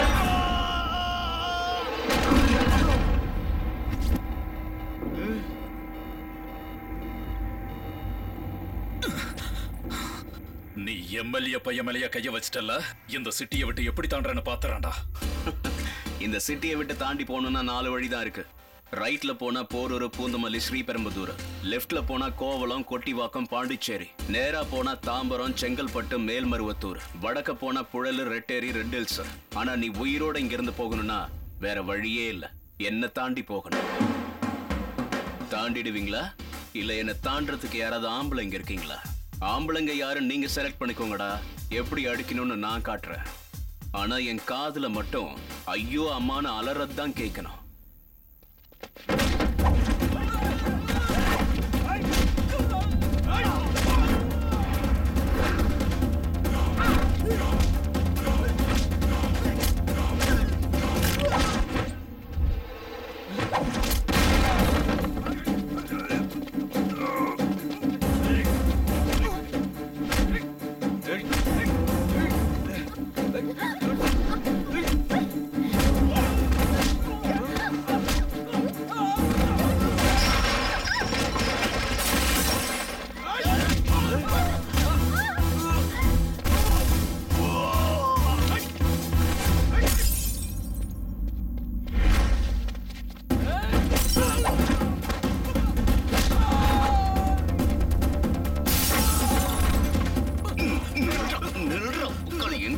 நீ எம்எல்ஏ பையமலையா கைய வச்சிட்டல, இந்த சிட்டியை விட்டு எப்படி தாண்டறன்னு பாத்துறான்டா. இந்த சிட்டியை விட்டு தாண்டி போகணும்னா 4 வழிதான் இருக்கு. ரைட்ல போனா போரூர், பூந்தமல்லி, ஸ்ரீபெரும்புதூர். லெஃப்ட்ல போனா கோவளம், கொட்டிவாக்கம், பாண்டிச்சேரி. நேரா போனா தாம்பரம், செங்கல்பட்டு, மேல்மருவத்தூர். வடக்க போனா புழல், ரெட்டேரி, ரெட் ஹில்ஸ். ஆனா நீ உயிரோட இங்க இருந்து போகணும்னா வேற வழியே இல்ல. என்ன தாண்டி போகணும். தாண்டிடுவீங்களா? இல்ல என்ன தாண்டறதுக்கு யாராவது ஆம்பளைங்க இருக்கீங்களா? ஆம்பளைங்க யாரும் நீங்க செலக்ட் பண்ணிக்கோங்கடா. எப்படி அடிக்கணும்னு நான் காட்டுறேன். ஆனா என் காதுல மட்டும் ஐயோ அம்மான்னு அலறதான் கேட்கணும்.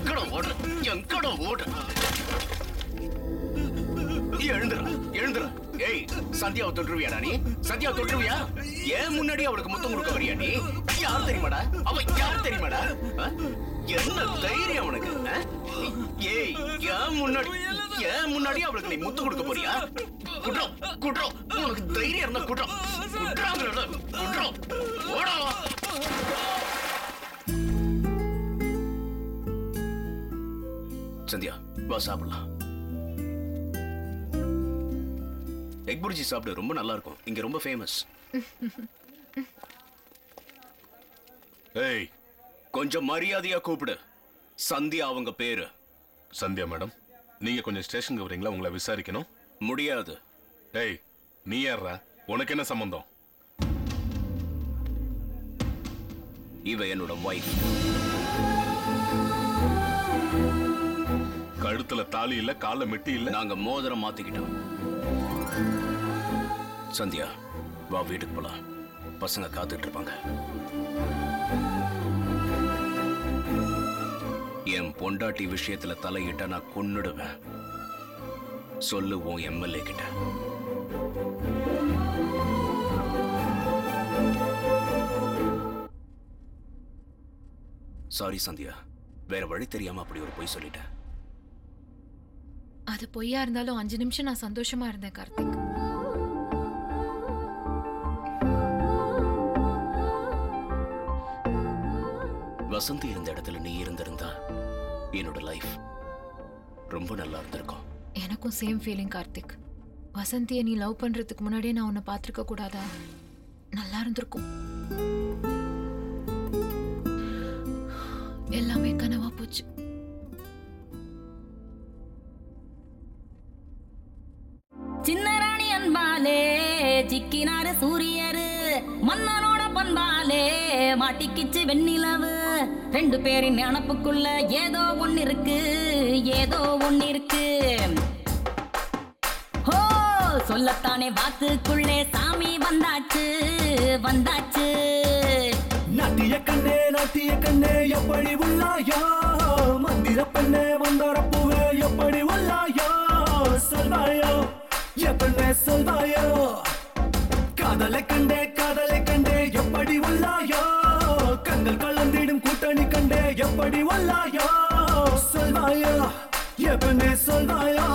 எழுந்துற ஏய் சந்தியாவை தொட்டுருவியாடா நீ? சந்தியாவை தொட்டுருவியா? ஏன் முன்னாடி அவளுக்கு முத்தம் கொடுக்க வரியா நீ? யார் தெரியுமாடா? அவ யார் தெரியுமாடா? என்ன தைரியம் உனக்கு? ஏய் ஏன் முன்னாடி அவளுக்கு நீ முத்தம் கொடுக்க போறியா? குட்றோம் குட்றோம் உனக்கு தைரியம் இருந்தா குட்றோம் குட்றோம் ஓடா. சந்தியா வா சாப்பிடலாம். எக் புர்ஜி சாப்பிடு, ரொம்ப நல்லா இருக்கும். இங்க ரொம்ப ஃபேமஸ். ஏய் கொஞ்சம் மரியாதையா கூப்பிடு. சந்தியா அவங்க பேரு. சந்தியா மேடம், நீங்க கொஞ்சம் ஸ்டேஷனுக்கு வரீங்களா? உங்களை விசாரிக்கணும். முடியாது. ஏய் நீ யாரா? உனக்கு என்ன சம்பந்தம்? இவ என்னோட வைஃப். கழுத்துல தாலி இல்ல, கால மெட்டி இல்ல. நாங்க மோதிரம் மாத்திக்கிட்டோம். சந்தியா வா வீட்டுக்கு போலாம். பசங்க காத்துட்டு இருப்பாங்க. என் பொண்டாட்டி விஷயத்துல தலையிட்ட நான் கொன்னுடுவேன். சொல்லுவோம் எம்எல்ஏ கிட்ட. சாரி சந்தியா, வேற வழி தெரியாம அப்படி ஒரு பொய் சொல்லிட்டேன். அது பொய்யா இருந்தாலும் 5 நிமிஷம் நான் சந்தோஷமா இருந்தேன் கார்த்திக். வசந்தி இருந்த இடத்துல நீ இருந்திருந்தா என்னோட லைஃப் ரொம்ப நல்லா இருந்திருக்கும். எனக்கும் சேம் ஃபீலிங் கார்த்திக். வசந்தியை நீ லவ் பண்றதுக்கு முன்னாடியே நான் உன்னை பார்த்திருக்க கூடாதா? நல்லா இருந்திருக்கும். எல்லாமே கனவா போச்சு. சின்ன ராணி அன்பாலே சிக்கினாரு சூரியரு, மன்னனோட பண்பாலே மாட்டிக்கிச்சு வெண்ணிலவு. 2 பேரின் நினப்புக்குள்ள ஏதோ ஒன்னு இருக்கு, ஏதோ ஒன்னு இருக்கு. ஹோ சொல்லத்தானே வாக்குக்குள்ளே சாமி வந்தாச்சு வந்தாச்சு. நாட்டிய கண்ணே எப்படி உள்ளாயா? மந்திர பெண்ணே வந்தார பூவே எப்படி உள்ளாயா? சொல்வாயோ எப்பண்ணே சொல்வாயோ? காதலை கண்டே எப்படி உள்ளாயா? கண்கள் கலந்திடும் கூட்டணி கண்டே எப்படி உள்ளாயா? சொல்வாயோ எப்பண்ணே சொல்வாயோ?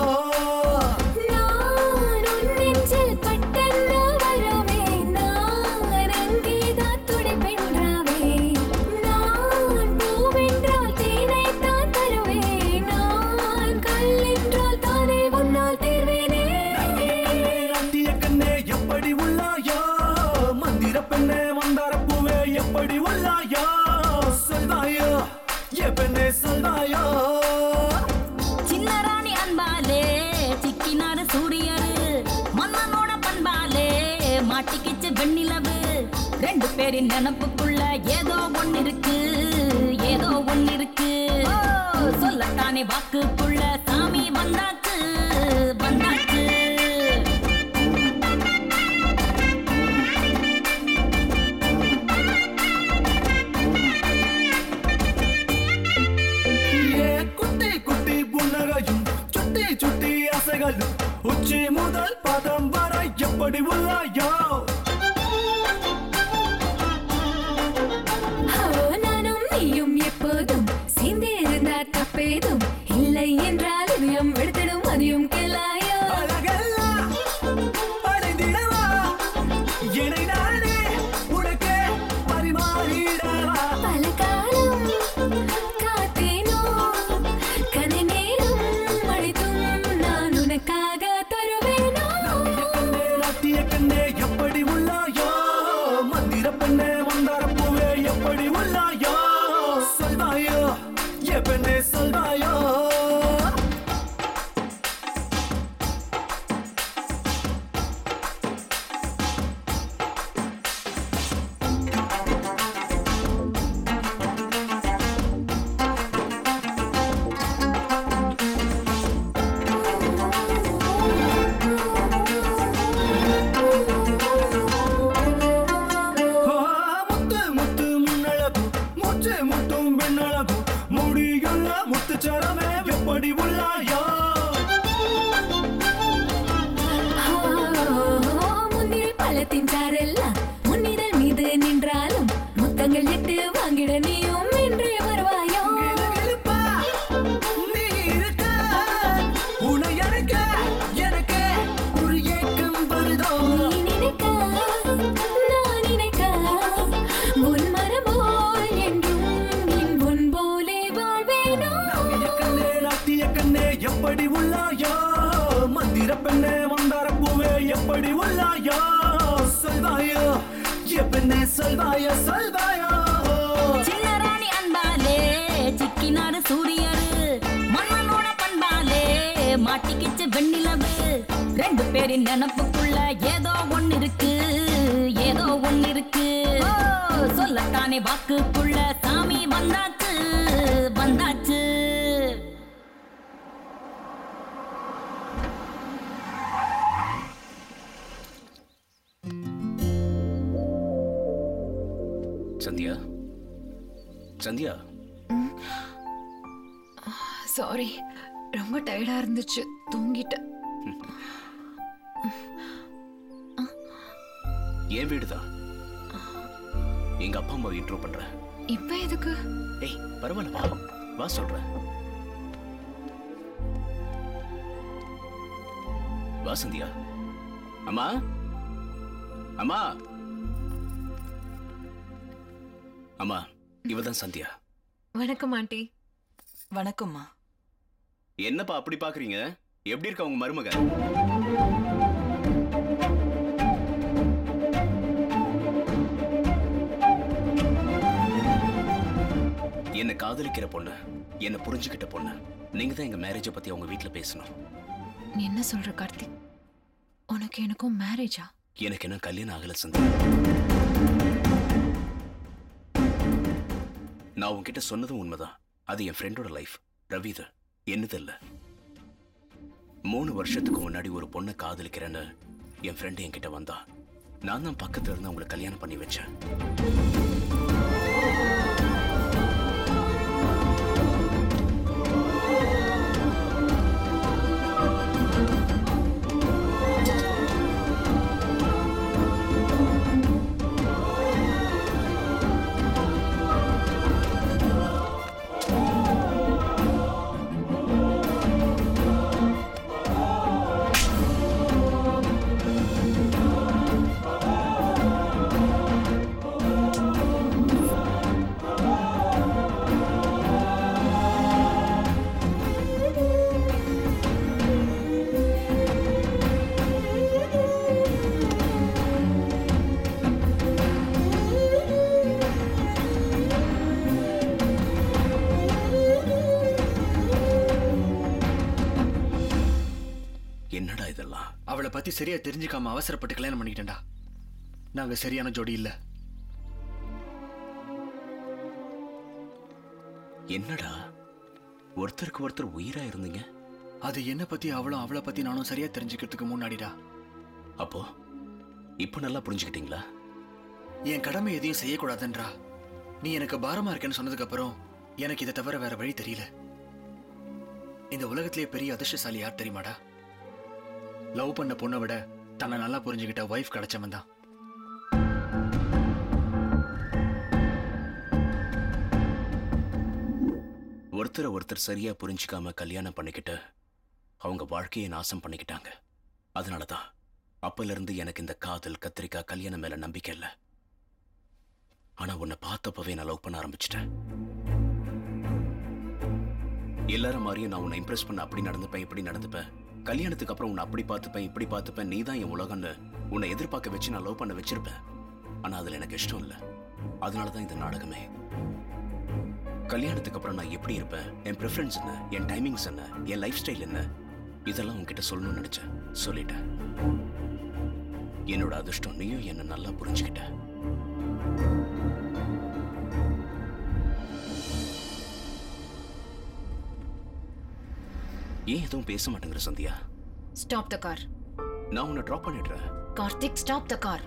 பெண்ணே வந்தார பூவே எப்படி உள்ளாயா? சொல்வாயோ எப்பண்ணே சொல்வாயோ? சின்ன ராணி அன்பாலே சிக்கினாரு சூரியரு, மன்னனோட பண்பாலே மாட்டிக்கிச்சு வெண்ணிலவு. 2 பேரின் நினப்புக்குள்ள ஏதோ ஒன்னு இருக்கு, ஏதோ ஒன்னு இருக்கு. சொல்லத்தானே வாக்குக்குள்ள சாமி வந்தாச்சு வந்தாச்சு. சுட்டி ஆசைகளும் உச்சி முதல் பாதம் வரை எப்படி உள்ளாயோ? நானும் நீயும் எப்போதும் சேர்ந்திருந்தா தப்பேதும் இல்லை என்றால் இதயம் எடுத்திடும் அதையும் கேளாயோ? என்னை நானே உனக்கே பரிமாறிடவா? பல காலம் காத்தேனோ கதை நேரம் அழைத்தும் நான் உனக்காக தருவேனோ? நாட்டிய கண்ணே எப்படி உள்ளாயோ? மந்திர பெண்ணே வந்தார பூவே எப்படி உள்ளாயோ? சொல்வாயோ எப்பண்ணே சொல்வாயோ? எப்படி உள்ளாயோ? கண்ணே நாட்டிய கண்ணே எப்படி உள்ளாயோ மந்திர பெண்ணே மந்தார பூவே எப்படி உள்ளாயோ சொல்வாயோ எப்பெண்ணே சொல்வாயோ சொல்வாயோ சின்ன ராணி அன்பாலே சிக்கினாரு சூரியரு மன்னனோட பண்பாலே மாட்டிக்கிச்சு வெண்ணிலவு ரெண்டு பேரின் நினப்புக்குள்ள ஏதோ ஒன்னு இருக்கு ஏதோ ஒன்னு இருக்கு சொல்லத்தானே வாக்குக்குள்ள சாமி வந்தாச்சு வந்தாச்சு சந்தியா சந்தியா சாரி, ரொம்ப டயர்டா இருந்துச்சு, தூங்கிட்டேன். என் வீடுதான். எங்க அப்பா அம்மா இன்ட்ரோ பண்றேன். இப்ப எதுக்கு? ஏய் பரவாயில்ல, வா வா சொல்றேன். வா சந்தியா. அம்மா அம்மா அம்மா, இவதான் சந்தியா. வணக்கம் ஆண்டி. வணக்கம்மா. என்னப்பா அப்படி பாக்குறீங்க? எப்படி இருக்கா உங்க மருமக? என்ன காதலிக்கிற பொண்ணு, என்ன புரிஞ்சுக்கிட்ட பொண்ணு. நீங்க தான் எங்க மேரேஜ பத்தி அவங்க வீட்டுல பேசணும். நீ என்ன சொல்ற கார்த்திக்? உனக்கு எனக்கும் மேரேஜா? எனக்கு என்ன கல்யாணம் ஆகல சந்தியா. நான் உன்கிட்ட சொன்னதும் உண்மைதான். அது என் ஃப்ரெண்டோட லைஃப். ரவிது என்னது இல்ல. 3 வருஷத்துக்கு முன்னாடி ஒரு பொண்ணை காதலிக்கிறேன்னு என் ஃப்ரெண்டு என்கிட்ட வந்தா. நான் தான் பக்கத்துல இருந்து அவங்களை கல்யாணம் பண்ணி வச்சேன். என்னடா இதெல்லாம்? அவளை பத்தி சரியா தெரிஞ்சுக்காம அவசரப்பட்டு கல்யாணம் பண்ணிக்கிட்டேன்டா. நாங்க சரியான ஜோடி இல்ல. என்னடா ஒருத்தருக்கு ஒருத்தர் உயிரா இருந்தீங்க? அது என்ன பத்தி அவளும் அவளை பத்தி நானும் சரியா தெரிஞ்சுக்கிறதுக்கு முன்னாடிடா. அப்போ இப்ப நல்லா புரிஞ்சுக்கிட்டீங்களா? என் கடமை எதையும் செய்யக்கூடாதுன்றா. நீ எனக்கு பாரமா இருக்கேன்னு சொன்னதுக்கு அப்புறம் எனக்கு இதை தவிர வேற வழி தெரியல. இந்த உலகத்திலே பெரிய அதிர்ஷ்டசாலி யார் தெரியுமாடா? லவ் பண்ண பொண்ணை விட தன்னை நல்லா புரிஞ்சுக்கிட்ட வைஃப் கிடைச்சவன் தான். ஒருத்தரை ஒருத்தர் சரியா புரிஞ்சுக்காம கல்யாணம் பண்ணிக்கிட்டு அவங்க வாழ்க்கையை நாசம் பண்ணிக்கிட்டாங்க. அதனாலதான் அப்பல இருந்து எனக்கு இந்த காதல், கத்திரிக்காய், கல்யாணம் மேல நம்பிக்கை இல்லை. ஆனா உன்னை பார்த்தப்பவே நான் லவ் பண்ண ஆரம்பிச்சிட்டேன். எல்லாரும் மாதிரியும் நான் உன்னை இம்ப்ரெஸ் பண்ண அப்படி நடந்துப்பேன், இப்படி நடந்துப்பேன். கல்யாணத்துக்கு அப்புறம் உன்னை அப்படி பார்த்துப்பேன், இப்படி பார்த்துப்பேன், நீ தான் என் உலகம்னு உன்னை எதிர்பார்க்க வச்சு நான் லவ் பண்ண வச்சிருப்பேன். ஆனா அதுல எனக்கு இஷ்டம் இல்லை. அதனாலதான் இந்த நாடகமே. கல்யாணத்துக்கு அப்புறம் நான் எப்படி இருப்பேன், என் ப்ரிஃபரன்ஸ் என்ன, என் டைமிங்ஸ் என்ன, என் லைஃப் ஸ்டைல் என்ன, இதெல்லாம் உன்கிட்ட சொல்லணும்னு நினைச்சேன். சொல்லிட்டேன். என்னோட அதிர்ஷ்டம் நீயும் என்ன நல்லா புரிஞ்சுக்கிட்ட. ஏன் எதுவும் பேச மாட்டேங்கிற சந்தியா? Stop the car. நான் உன்னை டிராப் பண்ணிடுறேன். Karthik, stop the car.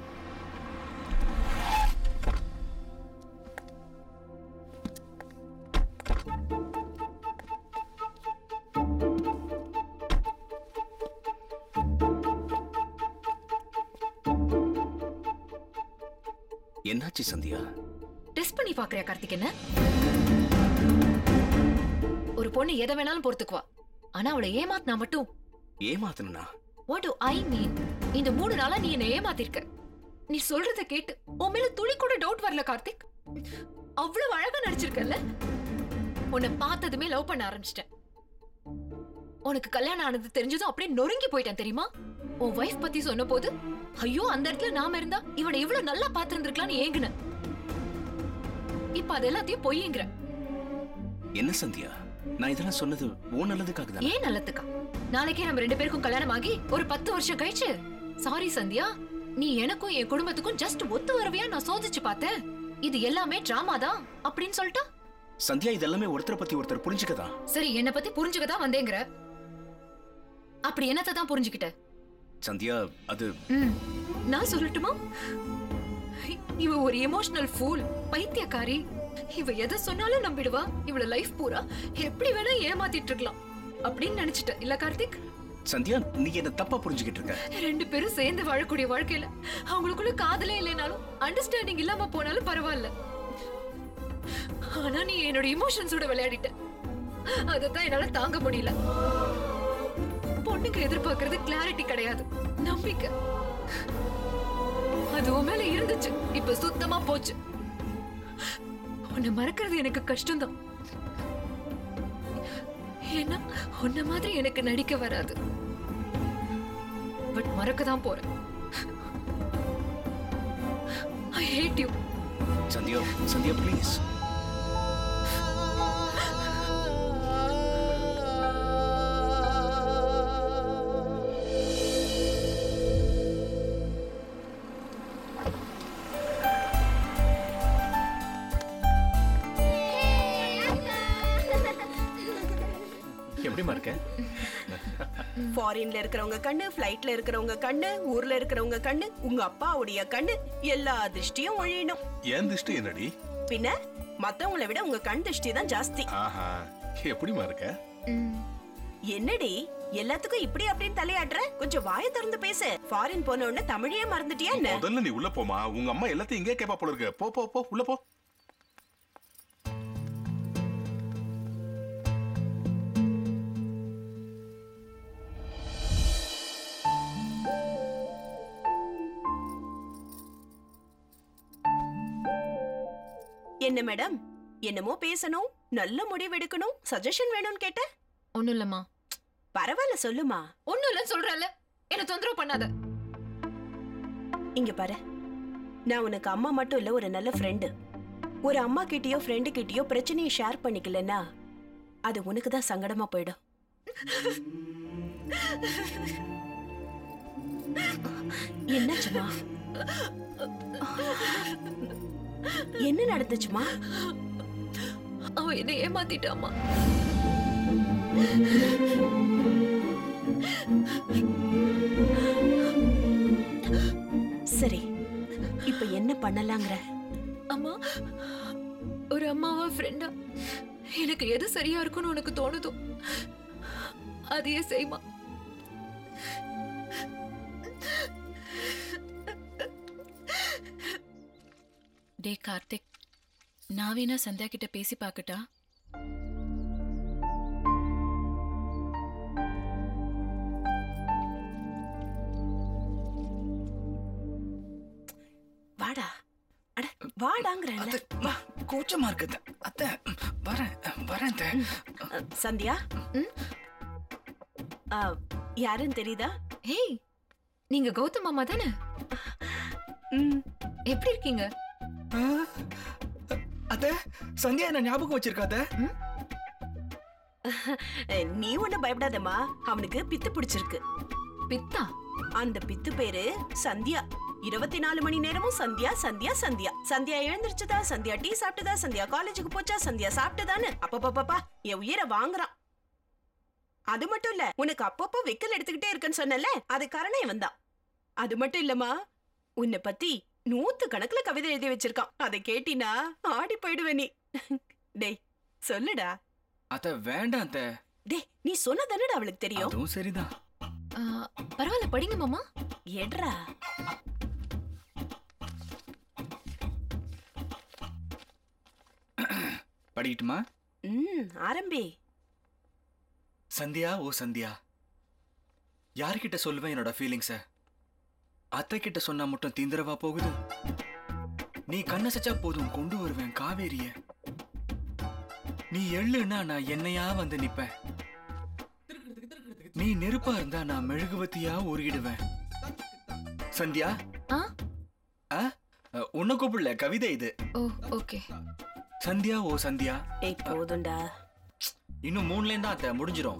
என்னாச்சு சந்தியா? டெஸ்ட் பண்ணி பாக்குறியா கார்த்திக்? என்ன ஒரு பொண்ணு எதை வேணாலும் பொறுத்துக்குவா, ஆனா அவளை ஏமாத்தினா மட்டும். ஏமாத்தனா? What do I mean? இந்த 3 நாளா நீ என்ன ஏமாத்திருக்க. நீ சொல்றத கேட்டு உன் மேல துளி கூட டவுட் வரல கார்த்திக். அவ்வளவு அழகா நடிச்சிருக்கல. உன்னை பார்த்ததுமே லவ் பண்ண ஆரம்பிச்சிட்டேன். உனக்கு கல்யாணம் ஆனது தெரிஞ்சதும் அப்படியே நொறுங்கி போயிட்டேன் தெரியுமா? உன் வைஃப் பத்தி சொன்ன போது ஐயோ அந்த இடத்துல நாம இருந்தா இவனை இவ்வளவு நல்லா பாத்துருந்துருக்கலாம்னு ஏங்குன. இப்ப அது எல்லாத்தையும் பொய்யுங்கிற. என்ன சந்தியா, நான் இதெல்லாம் சொன்னது உன் நல்லதுக்காக தான். ஏன் நல்லதுக்கா? நாளைக்கே நம்ம 2 பேருக்கும் கல்யாணம் ஆகி ஒரு 10 வருஷம் கழிச்சு, சாரி சந்தியா, நீ எனக்கும் என் குடும்பத்துக்கும் ஜஸ்ட் ஒத்து வரவியா நான் சோதிச்சு பார்த்தேன். இது எல்லாமே டிராமா தான் அப்படின்னு சொல்லிட்டா? சந்தியா, இதெல்லாமே ஒருத்தரை பத்தி ஒருத்தர் புரிஞ்சுக்கதான். சரி, என்ன பத்தி புரிஞ்சுக்கதான் வந்தேங்கிற. அப்படி என்னத்தை தான் புரிஞ்சுக்கிட்ட? சந்தியா, அது நான் சொல்லட்டுமா? இவ ஒரு எமோஷனல் ஃபூல், பைத்தியக்காரி. இவ எதை சொன்னாலும் நம்பிடுவா. இவள லைஃப் பூரா எப்படி வேணா ஏமாத்திட்டு இருக்கலாம் அப்படின்னு நினைச்சிட்ட இல்ல கார்த்திக்? சந்தியா, நீ என்ன தப்பா புரிஞ்சுக்கிட்டு இருக்க. 2 பேரும் சேர்ந்து வாழக்கூடிய வாழ்க்கையில அவங்களுக்குள்ள காதலே இல்லைனாலும் அண்டர்ஸ்டாண்டிங் இல்லாம போனாலும் பரவாயில்ல. ஆனா நீ என்னோட இமோஷன்ஸோட விளையாடிட்ட. அதத்தான் என்னால தாங்க முடியல. பொண்ணுங்க எதிர்பார்க்கறது கிளாரிட்டி கிடையாது, நம்பிக்கை. அது உன் மேல இருந்துச்சு, இப்ப சுத்தமா போச்சு. உன்னை மறக்கிறது எனக்கு கஷ்டம்தான். ஏன்னா உன்ன மாதிரி எனக்கு நடிக்க வராது. பட் மறக்கதான் போறேன். I hate you. Sandhya, Sandhya please. எப்படிமா இருக்க? ஃபாரின்ல இருக்கிறவங்க கண்ணு, ஃளைட்ல இருக்கிறவங்க கண்ணு, ஊர்ல இருக்கிறவங்க கண்ணு, உங்க அப்பாவுடைய கண்ணு, எல்லா திருஷ்டியும் ஒழியணும். ஏன் திருஷ்டி என்னடி? பின்ன மத்தவங்களை விட உங்க கண் திருஷ்டி தான் ஜாஸ்தி. ஆஹா, எப்படிமா இருக்க? என்னடி எல்லாத்துக்கும் இப்படி அப்படின்னு தலையாடுற? கொஞ்சம் வாயை திறந்து பேசு. ஃபாரின் போன உடனே தமிழையே மறந்துட்டியா என்ன? முதல்ல நீ உள்ள போமா. உங்க அம்மா எல்லாத்தையும் இங்கே கேப்பா போல இருக்கு. போ போ போ, உள்ள போ. என்ன மேடம், என்னமோ பேசணும், நல்ல முடிவு எடுக்கணும், சஜஷன் வேணும்னு கேட்ட? ஒண்ணும் இல்லம்மா. பரவாயில்ல சொல்லுமா. ஒண்ணும் இல்லன்னு சொல்றல, என்ன தொந்தரவு பண்ணாத. இங்க பாரு, நான் உனக்கு அம்மா மட்டும் இல்ல, ஒரு நல்ல ஃப்ரெண்டு. ஒரு அம்மா கிட்டயோ ஃப்ரெண்டு கிட்டயோ பிரச்சனையை ஷேர் பண்ணிக்கலன்னா அது உனக்கு தான் சங்கடமா போயிடும். என்னாச்சுமா? என்ன நடந்துச்சுமா? அவ என்ன ஏமாத்திட்டாமா. சரி, இப்ப என்ன பண்ணலாங்கிற? அம்மா, ஒரு அம்மாவா ஃப்ரெண்டா எனக்கு எது சரியா இருக்குன்னு உனக்கு தோணுதோ அதையே செய்மா. டே கார்த்திக், நான் வேணா சந்தியா கிட்ட பேசி பாக்கட்டா? வாடா. அட வாடாங்கறேன்ல. வா, கூச்சமா இருக்குது. அத்தை வரேன் வரேன். சந்தியா, யாருன்னு தெரியுதா? ஏய், நீங்க கௌதம் மாமா தானே? எப்படி இருக்கீங்க? அத்தை, சந்தியா என்ன ஞாபகம் வச்சிருக்காத? நீ ஒண்ணு பயப்படாதம்மா, அவனுக்கு பித்து பிடிச்சிருக்கு. பித்தா? அந்த பித்து பேரு சந்தியா. 24 மணி நேரமும் சந்தியா சந்தியா சந்தியா. சந்தியா எழுந்திருச்சதா, சந்தியா டீ சாப்பிட்டதா, சந்தியா காலேஜுக்கு போச்சா, சந்தியா சாப்பிட்டதான்னு அப்பப்பா என் உயிரை வாங்குறான். அது மட்டும் இல்ல, உனக்கு அப்பப்போ வெக்கல் எடுத்துக்கிட்டே இருக்குன்னு சொன்னல, அது காரணம் இவன் தான். அது மட்டும் இல்லம்மா, உன்னை பத்தி 100 கணக்குல கவிதை எழுதி வச்சிருக்கான். அதை கேட்டினா ஆடி போயிடுவே நீ. டேய் சொல்லுடா. அத்தை வேண்டாம் அத்தை. டேய், நீ சொன்னதானடா அவளுக்கு தெரியும். அதுவும் சரிதான். பரவாயில்ல, படிங்க மாமா. ஏட்ரா. படிக்கட்டுமா? ஆரம்பி. சந்தியா, ஓ சந்தியா, யார்கிட்ட சொல்லுவேன் என்னோட ஃபீலிங்ஸ? அத்தை கிட்ட சொன்னா மட்டும் தீந்திரவா போகுது? நீ கண்ணசச்சா போதும் கொண்டு வருவேன் காவேரிய. நீ எள்ளுன்னா நான் என்னையா வந்து நிப்பேன். நீ நெருப்பா இருந்தா நான் மெழுகுவத்தியா உருகிடுவேன். சந்தியா உன்னை கூப்பிடல, கவிதை இது. Oh okay. Sandhya oh Sandhya. ஏய் போதும்டா. இன்னும் 3 லைன் தான் அத்தை, முடிஞ்சிரும்.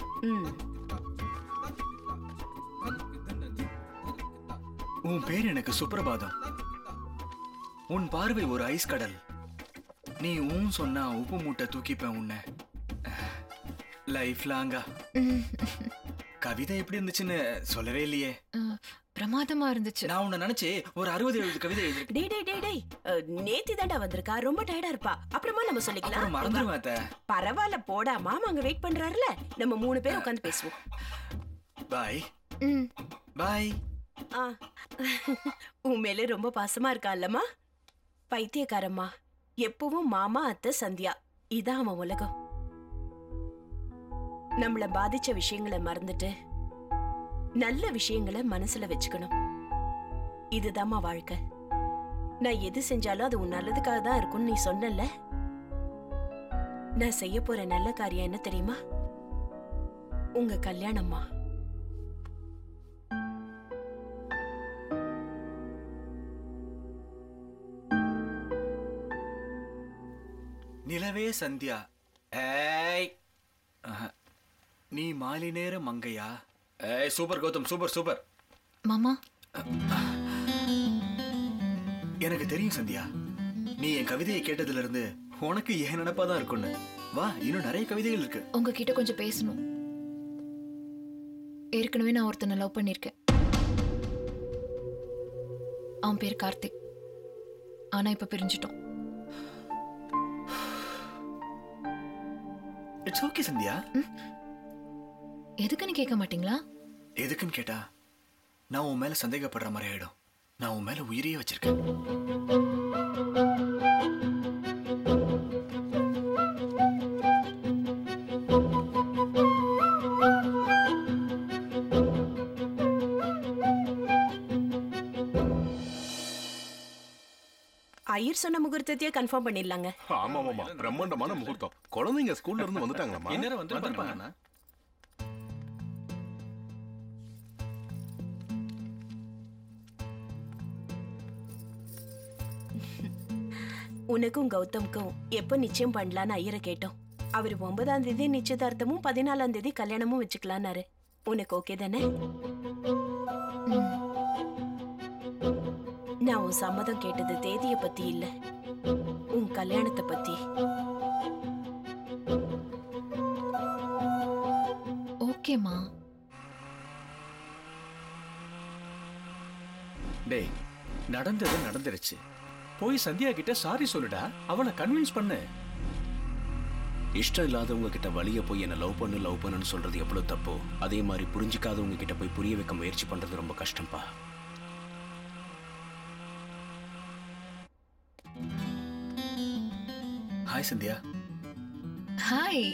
உன் பேர் எனக்கு சுப்பிரபாதம். உன் பார்வை ஒரு ஐஸ் கடல். நீ ஊன் சொன்னா உப்பு மூட்டை தூக்கிப்பேன் உன்னை லைஃப் லாங்கா. கவிதை எப்படி இருந்துச்சுன்னு சொல்லவே இல்லையே. பிரமாதமா இருந்துச்சு. நான் உன்னை நினைச்சு ஒரு 60-70 கவிதை எழுதிருக்கேன். டேய் டேய் டேய் டேய், நேத்தி தாண்டா வந்திருக்கா, ரொம்ப டயர்டா இருப்பா. அப்புறமா நம்ம சொல்லிக்கலாம். மறந்துடுவேன் அத்தை. பரவாயில்ல போடா, மாமா அங்க வெயிட் பண்றாருல, நம்ம 3 பேர் உட்கார்ந்து பேசுவோம். பாய் பாய். உன் மேல ரொம்ப பாசமா இருக்கா இல்லம்மா? பைத்தியக்காரம்மா. எப்பவும் மாமா அத்தை சந்தியா, இதான் அவன் உலகம். நம்மள பாதிச்ச விஷயங்களை மறந்துட்டு நல்ல விஷயங்களை மனசுல வச்சுக்கணும். இதுதாம்மா வாழ்க்கை. நான் எது செஞ்சாலும் அது உன் நல்லதுக்காக தான் இருக்கும்னு நீ சொன்னல. நான் செய்ய போற நல்ல காரியம் என்ன தெரியுமா? உங்க கல்யாணம்மா. நிலவே சந்தியா. ஏய் நீ மாலை நேர மங்கையா? ஏய் சூப்பர் கௌதம், சூப்பர் சூப்பர். மாமா எனக்கு தெரியும் சந்தியா, நீ என் கவிதையை கேட்டதுல இருந்து உனக்கு ஏன் நினைப்பாதான் இருக்கும்னு. வா, இன்னும் நிறைய கவிதைகள் இருக்கு. உங்ககிட்ட கொஞ்சம் பேசணும். ஏற்கனவே நான் ஒருத்தனை லவ் பண்ணிருக்கேன். அவன் பேர் கார்த்திக். ஆனா இப்ப பிரிஞ்சிட்டோம். It's okay Sandhya. எதுக்குன்னு கேட்க மாட்டீங்களா? எதுக்குன்னு கேட்டா நான் உன் மேல சந்தேகப்படுற மாதிரி ஆயிடும். நான் உன் மேல உயிரையே வச்சிருக்கேன். ஐயர் சொன்ன முகூர்த்தத்தையே கன்ஃபார்ம் பண்ணிடலாங்க. ஆமா ஆமா, பிரம்மாண்டமான முகூர்த்தம். குழந்தைங்க ஸ்கூல்ல இருந்து வந்துட்டாங்களாமா? இந்நேரம் வந்துருப்பாங்க. உனக்கும் கௌதம்க்கும் எப்ப நிச்சயம் பண்ணலான்னு ஐயரை கேட்டோம். அவர் 9ஆம் தேதி நிச்சயதார்த்தமும் 14ஆம் தேதி கல்யாணமும் வச்சுக்கலான்னாரு. உனக்கு ஓகே தானே? நான் உன் சம்மதம் கேட்டது தேதியை பத்தி இல்ல, உன் கல்யாணத்தை பத்தி. ஓகேமா. டேய், நடந்தது நடந்துருச்சு. போய் சந்தியா கிட்ட சாரி சொல்லுடா, அவளை கன்வின்ஸ் பண்ணு. இஷ்டம் இல்லாதவங்க கிட்ட வழிய போய் என்ன லவ் பண்ணுன்னு சொல்றது எவ்வளவு தப்போ, அதே மாதிரி புரிஞ்சிக்காதவங்க கிட்ட போய் புரிய வைக்க முயற்சி பண்றது ரொம்ப கஷ்டம்பா. ஹாய் சந்தியா. ஹாய்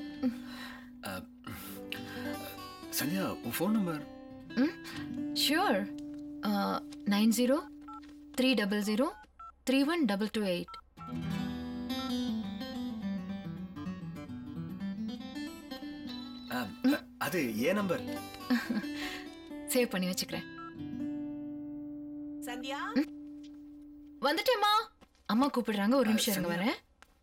சந்தியா, உன் ஃபோன் நம்பர்? ஷூர். 9030031228. அது ஏன் நம்பர்? சேவ் பண்ணி வச்சுக்கிறேன். சந்தியா வந்துட்டேம்மா. அம்மா கூப்பிடுறாங்க, ஒரு நிமிஷம் இருங்க, வரேன்.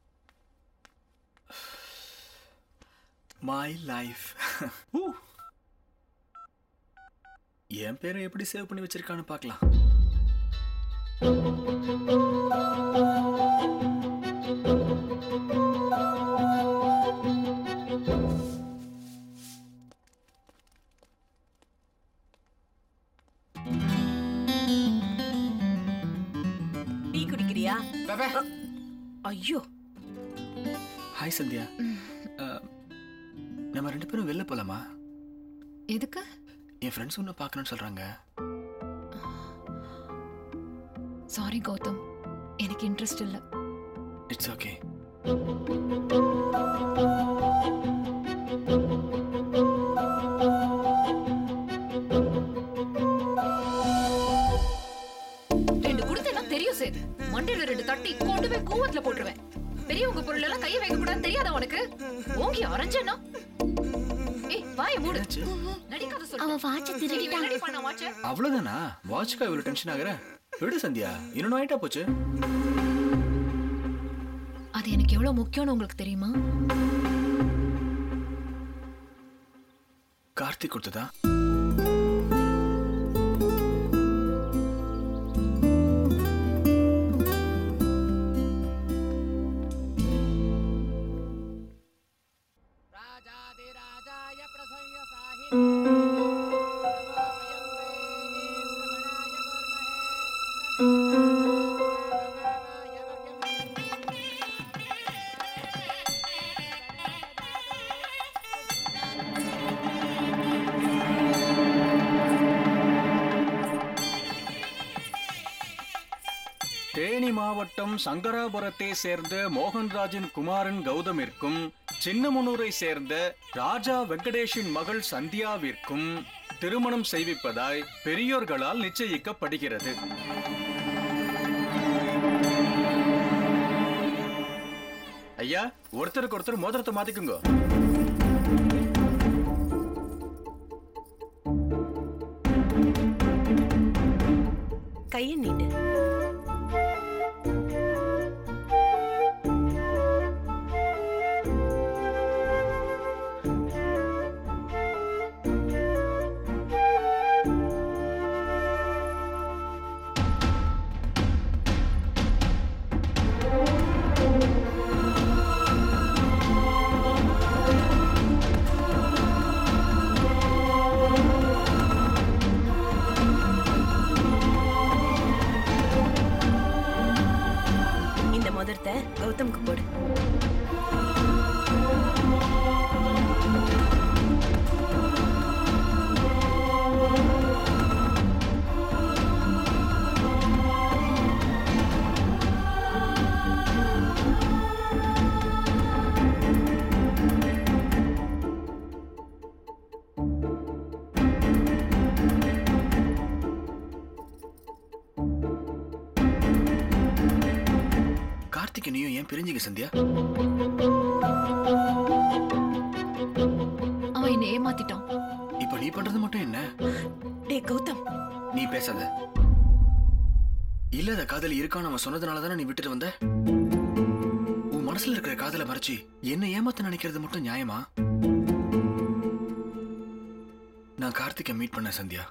My life. என் பேரை எப்படி சேவ் பண்ணி வச்சிருக்கான்னு பார்க்கலாம். டீ குடிக்கிறியா? ஐயோ. ஹாய் சந்தியா. நம்ம 2 பேரும் வெளில போலாமா? எதுக்கு? என் ஃப்ரெண்ட்ஸ் ஒன்று பார்க்கணும்னு சொல்றாங்க. சாரி கௌதம், எனக்கு இன்ட்ரெஸ்ட் இல்லை. It's okay. ரெண்டு கொடுத்தேன்னா தெரியும் சேது. மண்டையில 2 தட்டி கொண்டு போய் கூவத்துல போட்டுருவேன். பெரியவங்க பொருள் எல்லாம் கையை வைக்க கூடாதுன்னு தெரியாத உனக்கு? ஓங்கி அரைஞ்சேன்னா. ஏய் வாயை மூடு. அவ வாட்ச் திருடிட்டான். அவ்வளவுதானா? வாட்ச்க்கா இவ்வளவு டென்ஷன் ஆகுற? விடு சந்தியா, இன்னொன்னு ஆயிட்டா போச்சு. அது எனக்கு எவ்வளவு முக்கியம்னு உங்களுக்கு தெரியுமா? கார்த்திக் கொடுத்ததா? தேனி மாவட்டம் சங்கராபுரத்தை சேர்ந்த மோகன்ராஜின் குமாரன் கௌதமிற்கும் சின்னமனூரை சேர்ந்த ராஜா வெங்கடேஷின் மகள் சந்தியாவிற்கும் திருமணம் செய்விப்பதாய் பெரியோர்களால் நிச்சயிக்கப்படுகிறது. ஐயா, ஒருத்தருக்கு ஒருத்தர் மோதிரத்தை மாத்திக்குங்க. கையை நீட்டு. மோதிரத்தை கௌதம்க்கு போடு. நீயும் ஏன் பிரிஞ்சிங்க சந்தியா? அவன் என்ன ஏமாத்திட்டான். இப்ப நீ பண்றது மட்டும் என்ன? டேய் கௌதம், நீ பேசாத. இல்லாத காதல் இருக்கான்னு அவன் சொன்னதுனாலதானே நீ விட்டுட்டு வந்த. உன் மனசுல இருக்கிற காதலை மறைச்சு என்ன ஏமாத்த நினைக்கிறது மட்டும் நியாயமா? நான் கார்த்திகை மீட் பண்ண சந்தியா.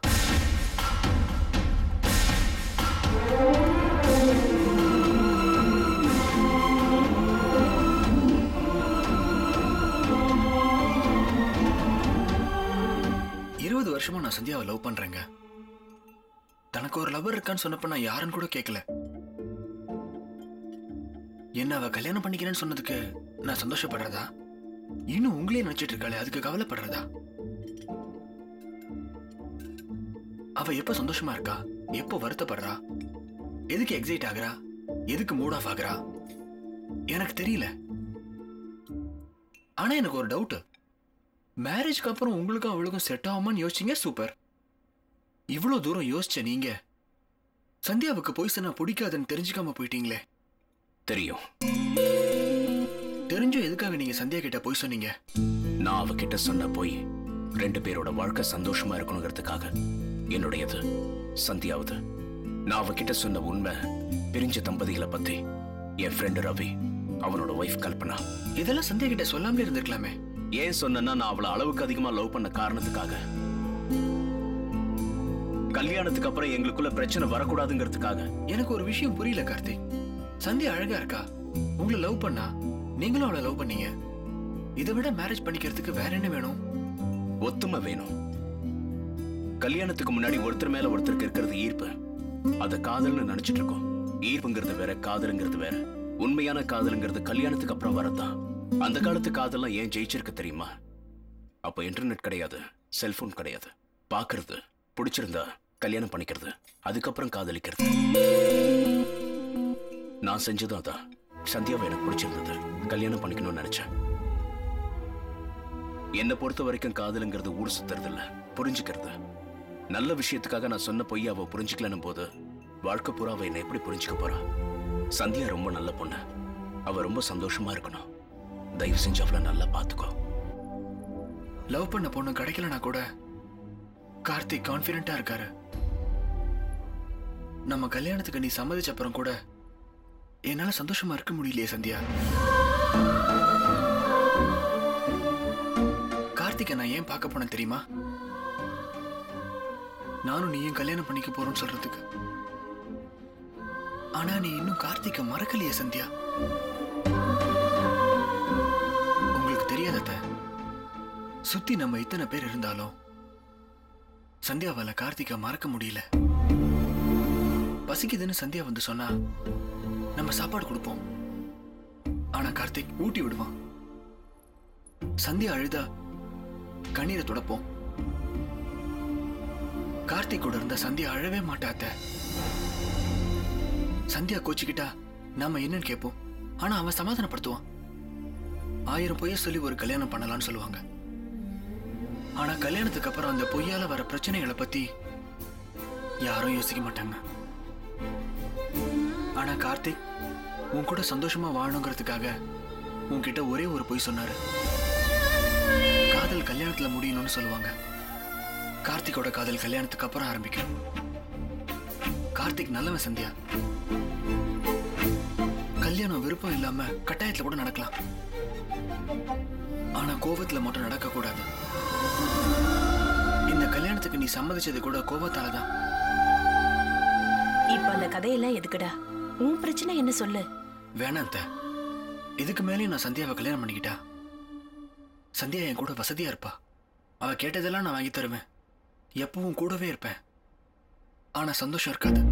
வருஷமா நான் சந்தியாவை லவ் பண்றேங்க. தனக்கு ஒரு லவர் இருக்கான்னு சொன்னப்ப நான் யாருன்னு கூட கேட்கல. என்ன அவ கல்யாணம் பண்ணிக்கிறேன்னு சொன்னதுக்கு நான் சந்தோஷப்படுறதா? இன்னும் உங்களே நினைச்சிட்டு இருக்காளே, அதுக்கு கவலைப்படுறதா? அவ எப்ப சந்தோஷமா இருக்கா, எப்போ வருத்தப்படுறா, எதுக்கு எக்ஸைட் ஆகுறா, எதுக்கு மூட் ஆஃப் ஆகுறா எனக்கு தெரியல. ஆனா எனக்கு ஒரு டவுட். மேரேஜ்க்கு அப்புறம் உங்களுக்கும் அவளுக்கும் செட் ஆகுமான்னு யோசிச்சீங்க, சூப்பர். இவ்வளவு தூரம் யோசிச்ச நீங்க சந்தியாவுக்கு போய் சொன்னா பிடிக்காதுன்னு தெரிஞ்சுக்காம போயிட்டீங்களே. தெரியும். தெரிஞ்சும் எதுக்காக நீங்க சந்தியா கிட்ட போய் சொன்னீங்க? நான் அவகிட்ட சொன்ன போய் 2 பேரோட வாழ்க்கை சந்தோஷமா இருக்கணுங்கிறதுக்காக. என்னுடையது, சந்தியாவது. நான் அவகிட்ட சொன்ன உண்மை பிரிஞ்ச தம்பதிகளை பத்தி. என் ஃப்ரெண்டு ரவி, அவனோட ஒய்ஃப் கல்பனா. இதெல்லாம் சந்தியா கிட்ட சொல்லாமலே இருந்திருக்கலாமே. ஏன் சொன்னா நான் அவளை அளவுக்கு அதிகமா லவ் பண்ண காரணத்துக்காக. கல்யாணத்துக்கு அப்புறம் எங்களுக்குள்ள பிரச்சனை வரக்கூடாதுங்கிறதுக்காக. எனக்கு ஒரு விஷயம் புரியல கார்த்திக். சந்தியா அழகா இருக்கா, உங்களை லவ் பண்ணா, நீங்களும் அவளை லவ் பண்ணீங்க. இதை விட மேரேஜ் பண்ணிக்கிறதுக்கு வேற என்ன வேணும்? ஒத்துமை வேணும். கல்யாணத்துக்கு முன்னாடி ஒருத்தர் மேல ஒருத்தருக்கு இருக்கிறது ஈர்ப்பு. அத காதல்னு நினைச்சிட்டு இருக்கோம். ஈர்ப்புங்கிறது வேற, காதலுங்கிறது வேற. உண்மையான காதலுங்கிறது கல்யாணத்துக்கு அப்புறம் வரதான். அந்த காலத்து காதெல்லாம் ஏன் ஜெயிச்சிருக்கு தெரியுமா? அப்ப இன்டர்நெட் கிடையாது, செல்போன் கிடையாது. பாக்குறது, பிடிச்சிருந்தா கல்யாணம் பண்ணிக்கிறது, அதுக்கப்புறம் காதலிக்கிறது. நான் செஞ்சதும் அதான். சந்தியாவை எனக்கு பிடிச்சிருந்தது, கல்யாணம் பண்ணிக்கணும்னு நினைச்சேன். என்னை பொறுத்த வரைக்கும் காதலுங்கிறது ஊர் சுத்துறது இல்ல, புரிஞ்சுக்கிறது. நல்ல விஷயத்துக்காக நான் சொன்ன பொய் அவ புரிஞ்சுக்கலன்னும் போது வாழ்க்கை பூரா அவ என்னை எப்படி புரிஞ்சுக்க போறா? சந்தியா ரொம்ப நல்ல பொண்ணு. அவ ரொம்ப சந்தோஷமா இருக்கணும். தயவு செஞ்சு அவளை நல்லா பாத்துக்கோ. லவ் பண்ண பொண்ணு கிடைக்கலனா கூட கார்த்திக் கான்ஃபிடென்ட்டா இருக்காரு. நம்ம கல்யாணத்துக்கு நீ சம்மதிச்ச அப்புறம் கூட என்னால சந்தோஷமா இருக்க முடியலையே சந்தியா. கார்த்திகை நான் ஏன் பார்க்க போனேன் தெரியுமா? நானும் நீயும் கல்யாணம் பண்ணிக்க போறோம்னு சொல்றதுக்கு. ஆனா நீ இன்னும் கார்த்திகை மறக்கலையே சந்தியா. உங்களுக்கு தெரியாதத, சுத்தி நம்ம இத்தனை பேர் இருந்தாலும் சந்தியாவால கார்த்திகை மறக்க முடியல. பசிக்குதுன்னு சந்தியா வந்து சொன்னா நம்ம சாப்பாடு கொடுப்போம். ஆனா கார்த்திக் ஊட்டி விடுவான். சந்தியா அழுதா கண்ணீரை துடைப்போம். கார்த்திக் கூட இருந்த சந்தியா அழவே மாட்டாத்த. சந்தியா கோச்சிக்கிட்டா நாம என்னன்னு கேட்போம். ஆனா அவன் சமாதானப்படுத்துவான். 1000 பொய்ய சொல்லி ஒரு கல்யாணம் பண்ணலாம்னு சொல்லுவாங்க. ஆனா கல்யாணத்துக்கு அப்புறம் அந்த பொய்யால வர பிரச்சனைகளை பத்தி யாரும் யோசிக்க மாட்டாங்க. ஆனா கார்த்திக் உன் கூட சந்தோஷமா வாழணுங்கிறதுக்காக உன்கிட்ட ஒரே ஒரு பொய் சொன்னாரு. காதல் கல்யாணத்துல முடியணும்னு சொல்லுவாங்க. கார்த்திகோட காதல் கல்யாணத்துக்கு அப்புறம் ஆரம்பிக்கும். கார்த்திக் நல்லவன் சந்தியா. கல்யாணம் விருப்பம் இல்லாம கட்டாயத்துல கூட நடக்கலாம். ஆனா கோபத்துல மட்டும் நடக்க கூடாது. இந்த கல்யாணத்துக்கு நீ சம்மதிச்சது கூட கோபத்தாலதான். இப்ப அந்த கதையெல்லாம் எதுக்குடா? உன் பிரச்சனை என்ன சொல்லு. வேணாம். இதுக்கு மேலேயும் நான் சந்தியாவை கல்யாணம் பண்ணிக்கிட்டா சந்தியா என் கூட வசதியா இருப்பா. அவ கேட்டதெல்லாம் நான் வாங்கி தருவேன். எப்பவும் கூடவே இருப்பேன். ஆனா சந்தோஷம் இருக்காது.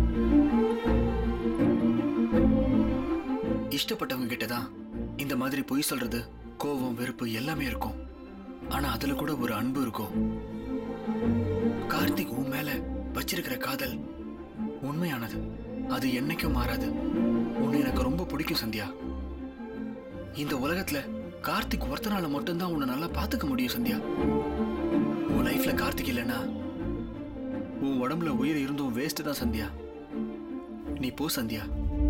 இஷ்டப்பட்டவங்க கிட்டதான் இந்த மாதிரி பொய் சொல்றது, கோபம், வெறுப்பு எல்லாமே இருக்கும். ஆனா அதுல கூட ஒரு அன்பு இருக்கும். கார்த்திக் உன் மேல வச்சிருக்கிற காதல் உண்மையானது. அது என்னைக்கும் மாறாது. உன்னை எனக்கு ரொம்ப பிடிக்கும் சந்தியா. இந்த உலகத்துல கார்த்திக் ஒருத்தனால மட்டும்தான் உன்னை நல்லா பாத்துக்க முடியும் சந்தியா. உன் லைஃப்ல கார்த்திக் இல்லைன்னா உன் உடம்புல உயிர் இருந்தும் வேஸ்ட் தான் சந்தியா. நீ போ சந்தியா.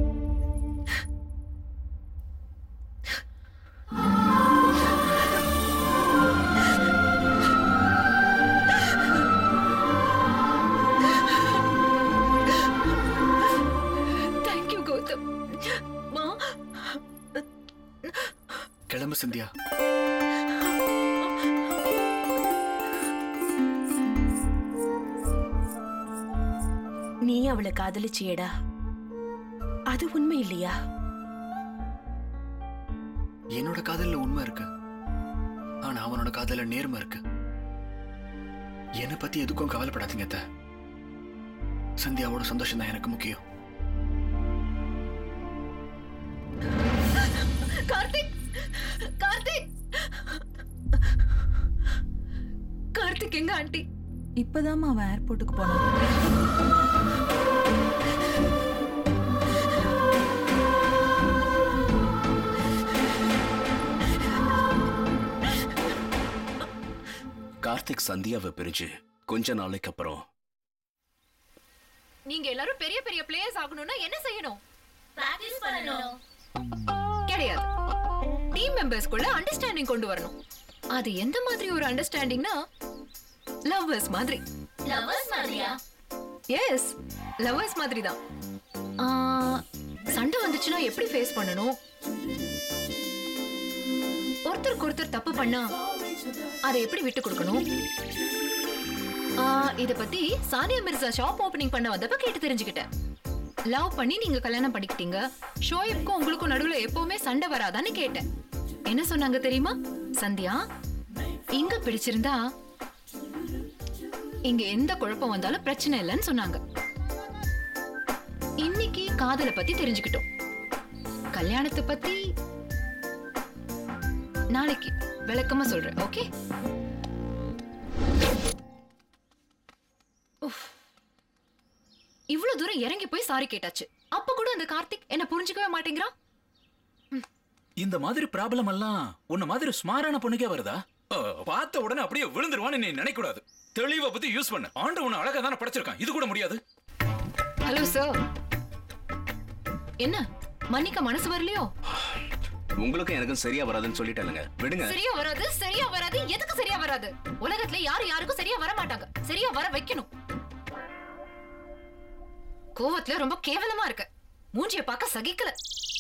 தேங்க்யூ கௌதம். கிளம்பு சந்தியா. நீ அவளை காதலிச்சியடா, அது உண்மை இல்லையா? என்னோட காதல்ல உண்மை இருக்கு. ஆனா அவனோட காதல்ல நேர்மை இருக்கு. என்னை பத்தி எதுக்கும் கவலைப்படாதீங்க அத்தை. சந்தியாவோட சந்தோஷம் தான் எனக்கு முக்கியம். கார்த்திக், கார்த்திக், கார்த்திக் எங்க ஆண்டி? இப்பதாம்மா அவன் ஏர்போர்ட்டுக்கு போனான். கார்த்திக் சந்தியாவை பிரிஞ்சு கொஞ்ச நாளைக்கு அப்புறம் நீங்க எல்லாரும் பெரிய பெரிய பிளேயர்ஸ் ஆகணும்னா என்ன செய்யணும்? பிராக்டீஸ் பண்ணணும். கிடையாது. டீம் மெம்பர்ஸ்க்குள்ள அண்டர்ஸ்டாண்டிங் கொண்டு வரணும். அது எந்த மாதிரி ஒரு அண்டர்ஸ்டாண்டிங்னா லவ்வர்ஸ் மாதிரி. லவர்ஸ் மாதிரியா? எஸ், லவ்வர்ஸ் மாதிரி தான். சண்டை வந்துச்சுன்னா எப்படி ஃபேஸ் பண்ணணும்? ஒருத்தருக்கு ஒருத்தர் தப்பு பண்ணா அதை எப்படி விட்டு கொடுக்கணும்? இத பத்தி சானியா மிர்சா ஷாப் ஓபனிங் பண்ண வந்தப்ப கேட்டு தெரிஞ்சுக்கிட்டேன். லவ் பண்ணி நீங்க கல்யாணம் பண்ணிக்கிட்டீங்க, ஷோயப்க்கும் உங்களுக்கும் நடுவுல எப்பவுமே சண்டை வராதான்னு கேட்டேன். என்ன சொன்னாங்க தெரியுமா? சந்தியா, இங்க பிடிச்சிருந்தா இங்க எந்த குழப்பம் வந்தாலும் பிரச்சனை இல்லைன்னு சொன்னாங்க. இன்னைக்கு காதலை பத்தி தெரிஞ்சுக்கிட்டோம். கல்யாணத்தை பத்தி நாளைக்கு விளக்கமா சொல்றேன். ஓகே? இவ்வளவு தூரம் இறங்கி போய் சாரி கேட்டாச்சு. அப்ப கூட அந்த கார்த்திக் என்ன புரிஞ்சுக்கவே மாட்டேங்கிறான். இந்த மாதிரி ப்ராப்ளம் எல்லாம் உன்ன மாதிரி ஸ்மாரான பொண்ணுக்கே வருதா? பார்த்த உடனே அப்படியே விழுந்துருவான்னு நீ நினைக்க கூடாது. தெளிவா பத்தி யூஸ் பண்ணு. ஆண்டு உன்னை அழகா தானே படைச்சிருக்கான். இது கூட முடியாது. ஹலோ சார், என்ன மன்னிக்க மனசு வரலையோ? உங்களுக்கும் எனக்கும் சரியா வராதுன்னு சொல்லிட்டேனுங்க, விடுங்க. சரியா வராது எதுக்கு சரியா வராது? உலகத்துல யாருக்கும் சரியா வர மாட்டாங்க, சரியா வர வைக்கணும். கோவத்துல ரொம்ப கேவலமா இருக்க, மூஞ்சிய பார்க்க சகிக்கல.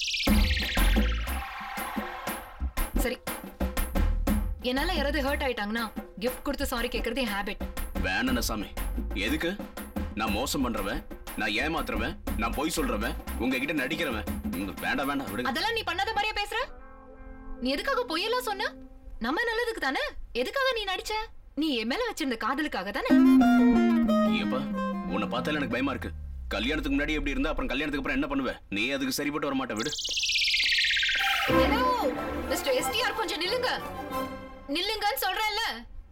சரி, என்னால யாராவது ஹர்ட் ஆயிட்டாங்கன்னா கிஃப்ட் கொடுத்து சாரி கேக்குறது என் ஹாபிட். வேணாம் சாமி, எதுக்கு? நான் மோசம் பண்றவன், நான் ஏமாத்துறவன், நான் பொய் சொல்றவன், உங்ககிட்ட நடிக்கிறவன். வேண்டாம் விடுங்க. அதெல்லாம் நீ பண்ணாத மாதிரியா பேசுற? நீ எதுக்காக பொய்யெல்லாம் சொன்ன? நம்ம நல்லதுக்கு தானே. எதுக்காக நீ நடிச்ச? நீ என் மேல வச்சிருந்த காதலுக்காக தானே. ஏப்பா, உன்னை பார்த்தால எனக்கு பயமா இருக்கு. கல்யாணத்துக்கு முன்னாடி எப்படி இருந்தா அப்புறம் கல்யாணத்துக்கு அப்புறம் என்ன பண்ணுவ? நீ அதுக்கு சரிப்பட்டு வர மாட்ட, விடு. ஹலோ மிஸ்டர் எஸ்டிஆர், கொஞ்சம் நில்லுங்கன்னு சொல்றேன்ல.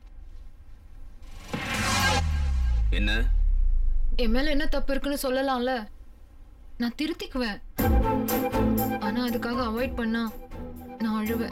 என்ன? என் மேல என்ன தப்பு இருக்குன்னு சொல்லலாம்ல, நான் திருத்திக்குவேன். ஆனா அதுக்காக அவாய்ட் பண்ணா நான் அழுவேன்.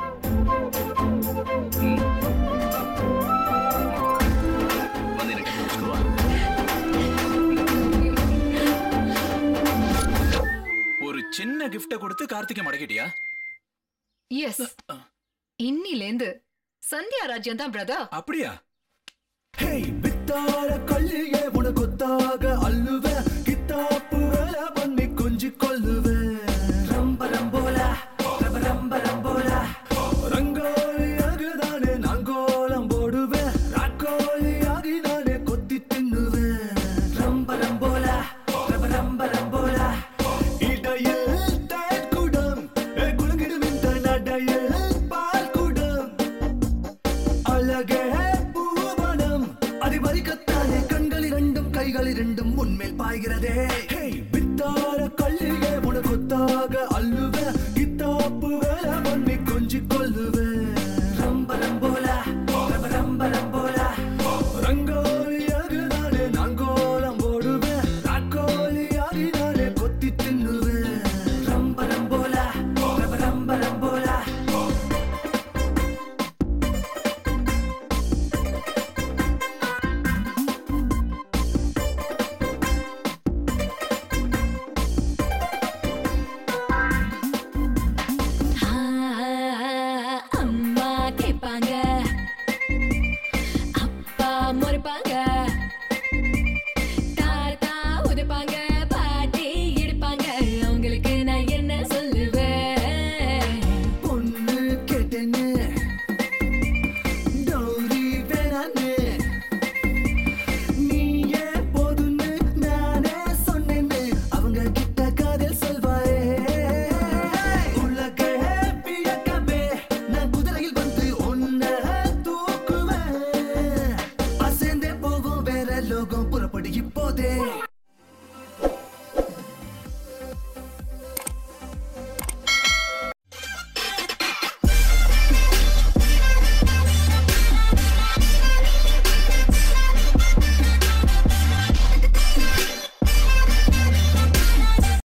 ஒரு சின்ன கிஃப்ட கொடுத்து கார்த்திகை மடக்கிட்டியா? எஸ், இன்னிலேந்து சந்தியா ராஜ்யம் தான் பிரதர். அப்படியா? ஹேய் வித்தார கல்லியே உனக்கொத்தாக அள்ளுவ, கித்தாப்பு வேலை பண்ணி கொஞ்சி கொள்ளுவ. ரம்பரம்போலா ரம்பரம்போலா ரங்கோலியாக தானே நாங்கோலம் போடுவேன், ராக்கோலியாகி நானே கொத்தி தின்னுவேன். ரம்பரம்போலா ரம்பரம்போலா இடையில் தேக்குடம் குலுங்கிடும் இந்த நடையில் பால் குடம். அழகே பூவனம் அதிபரிக்கத்தானே கண்கள் இரண்டும் கைகள் இரண்டும் முன்மேல் பாய்கிறதே. வித்தார கல்லியே உனக்கொத்தாக அள்ளுவ, கித்தாப்பு வேலை பண்ணி கொஞ்சி கொள்ளுவ. ரம்பரம்போலா ரம்பரம்போலா ரங்கோலியாக நானே நாங்கோலம் போடுவேன், ராக்கோலியாகி நானே கொத்தி தின்னுவேன். ரம்பரம்போலா ரம்பரம்போலா அம்மா கேட்பாங்க, அப்பா முறைப்பாங்க.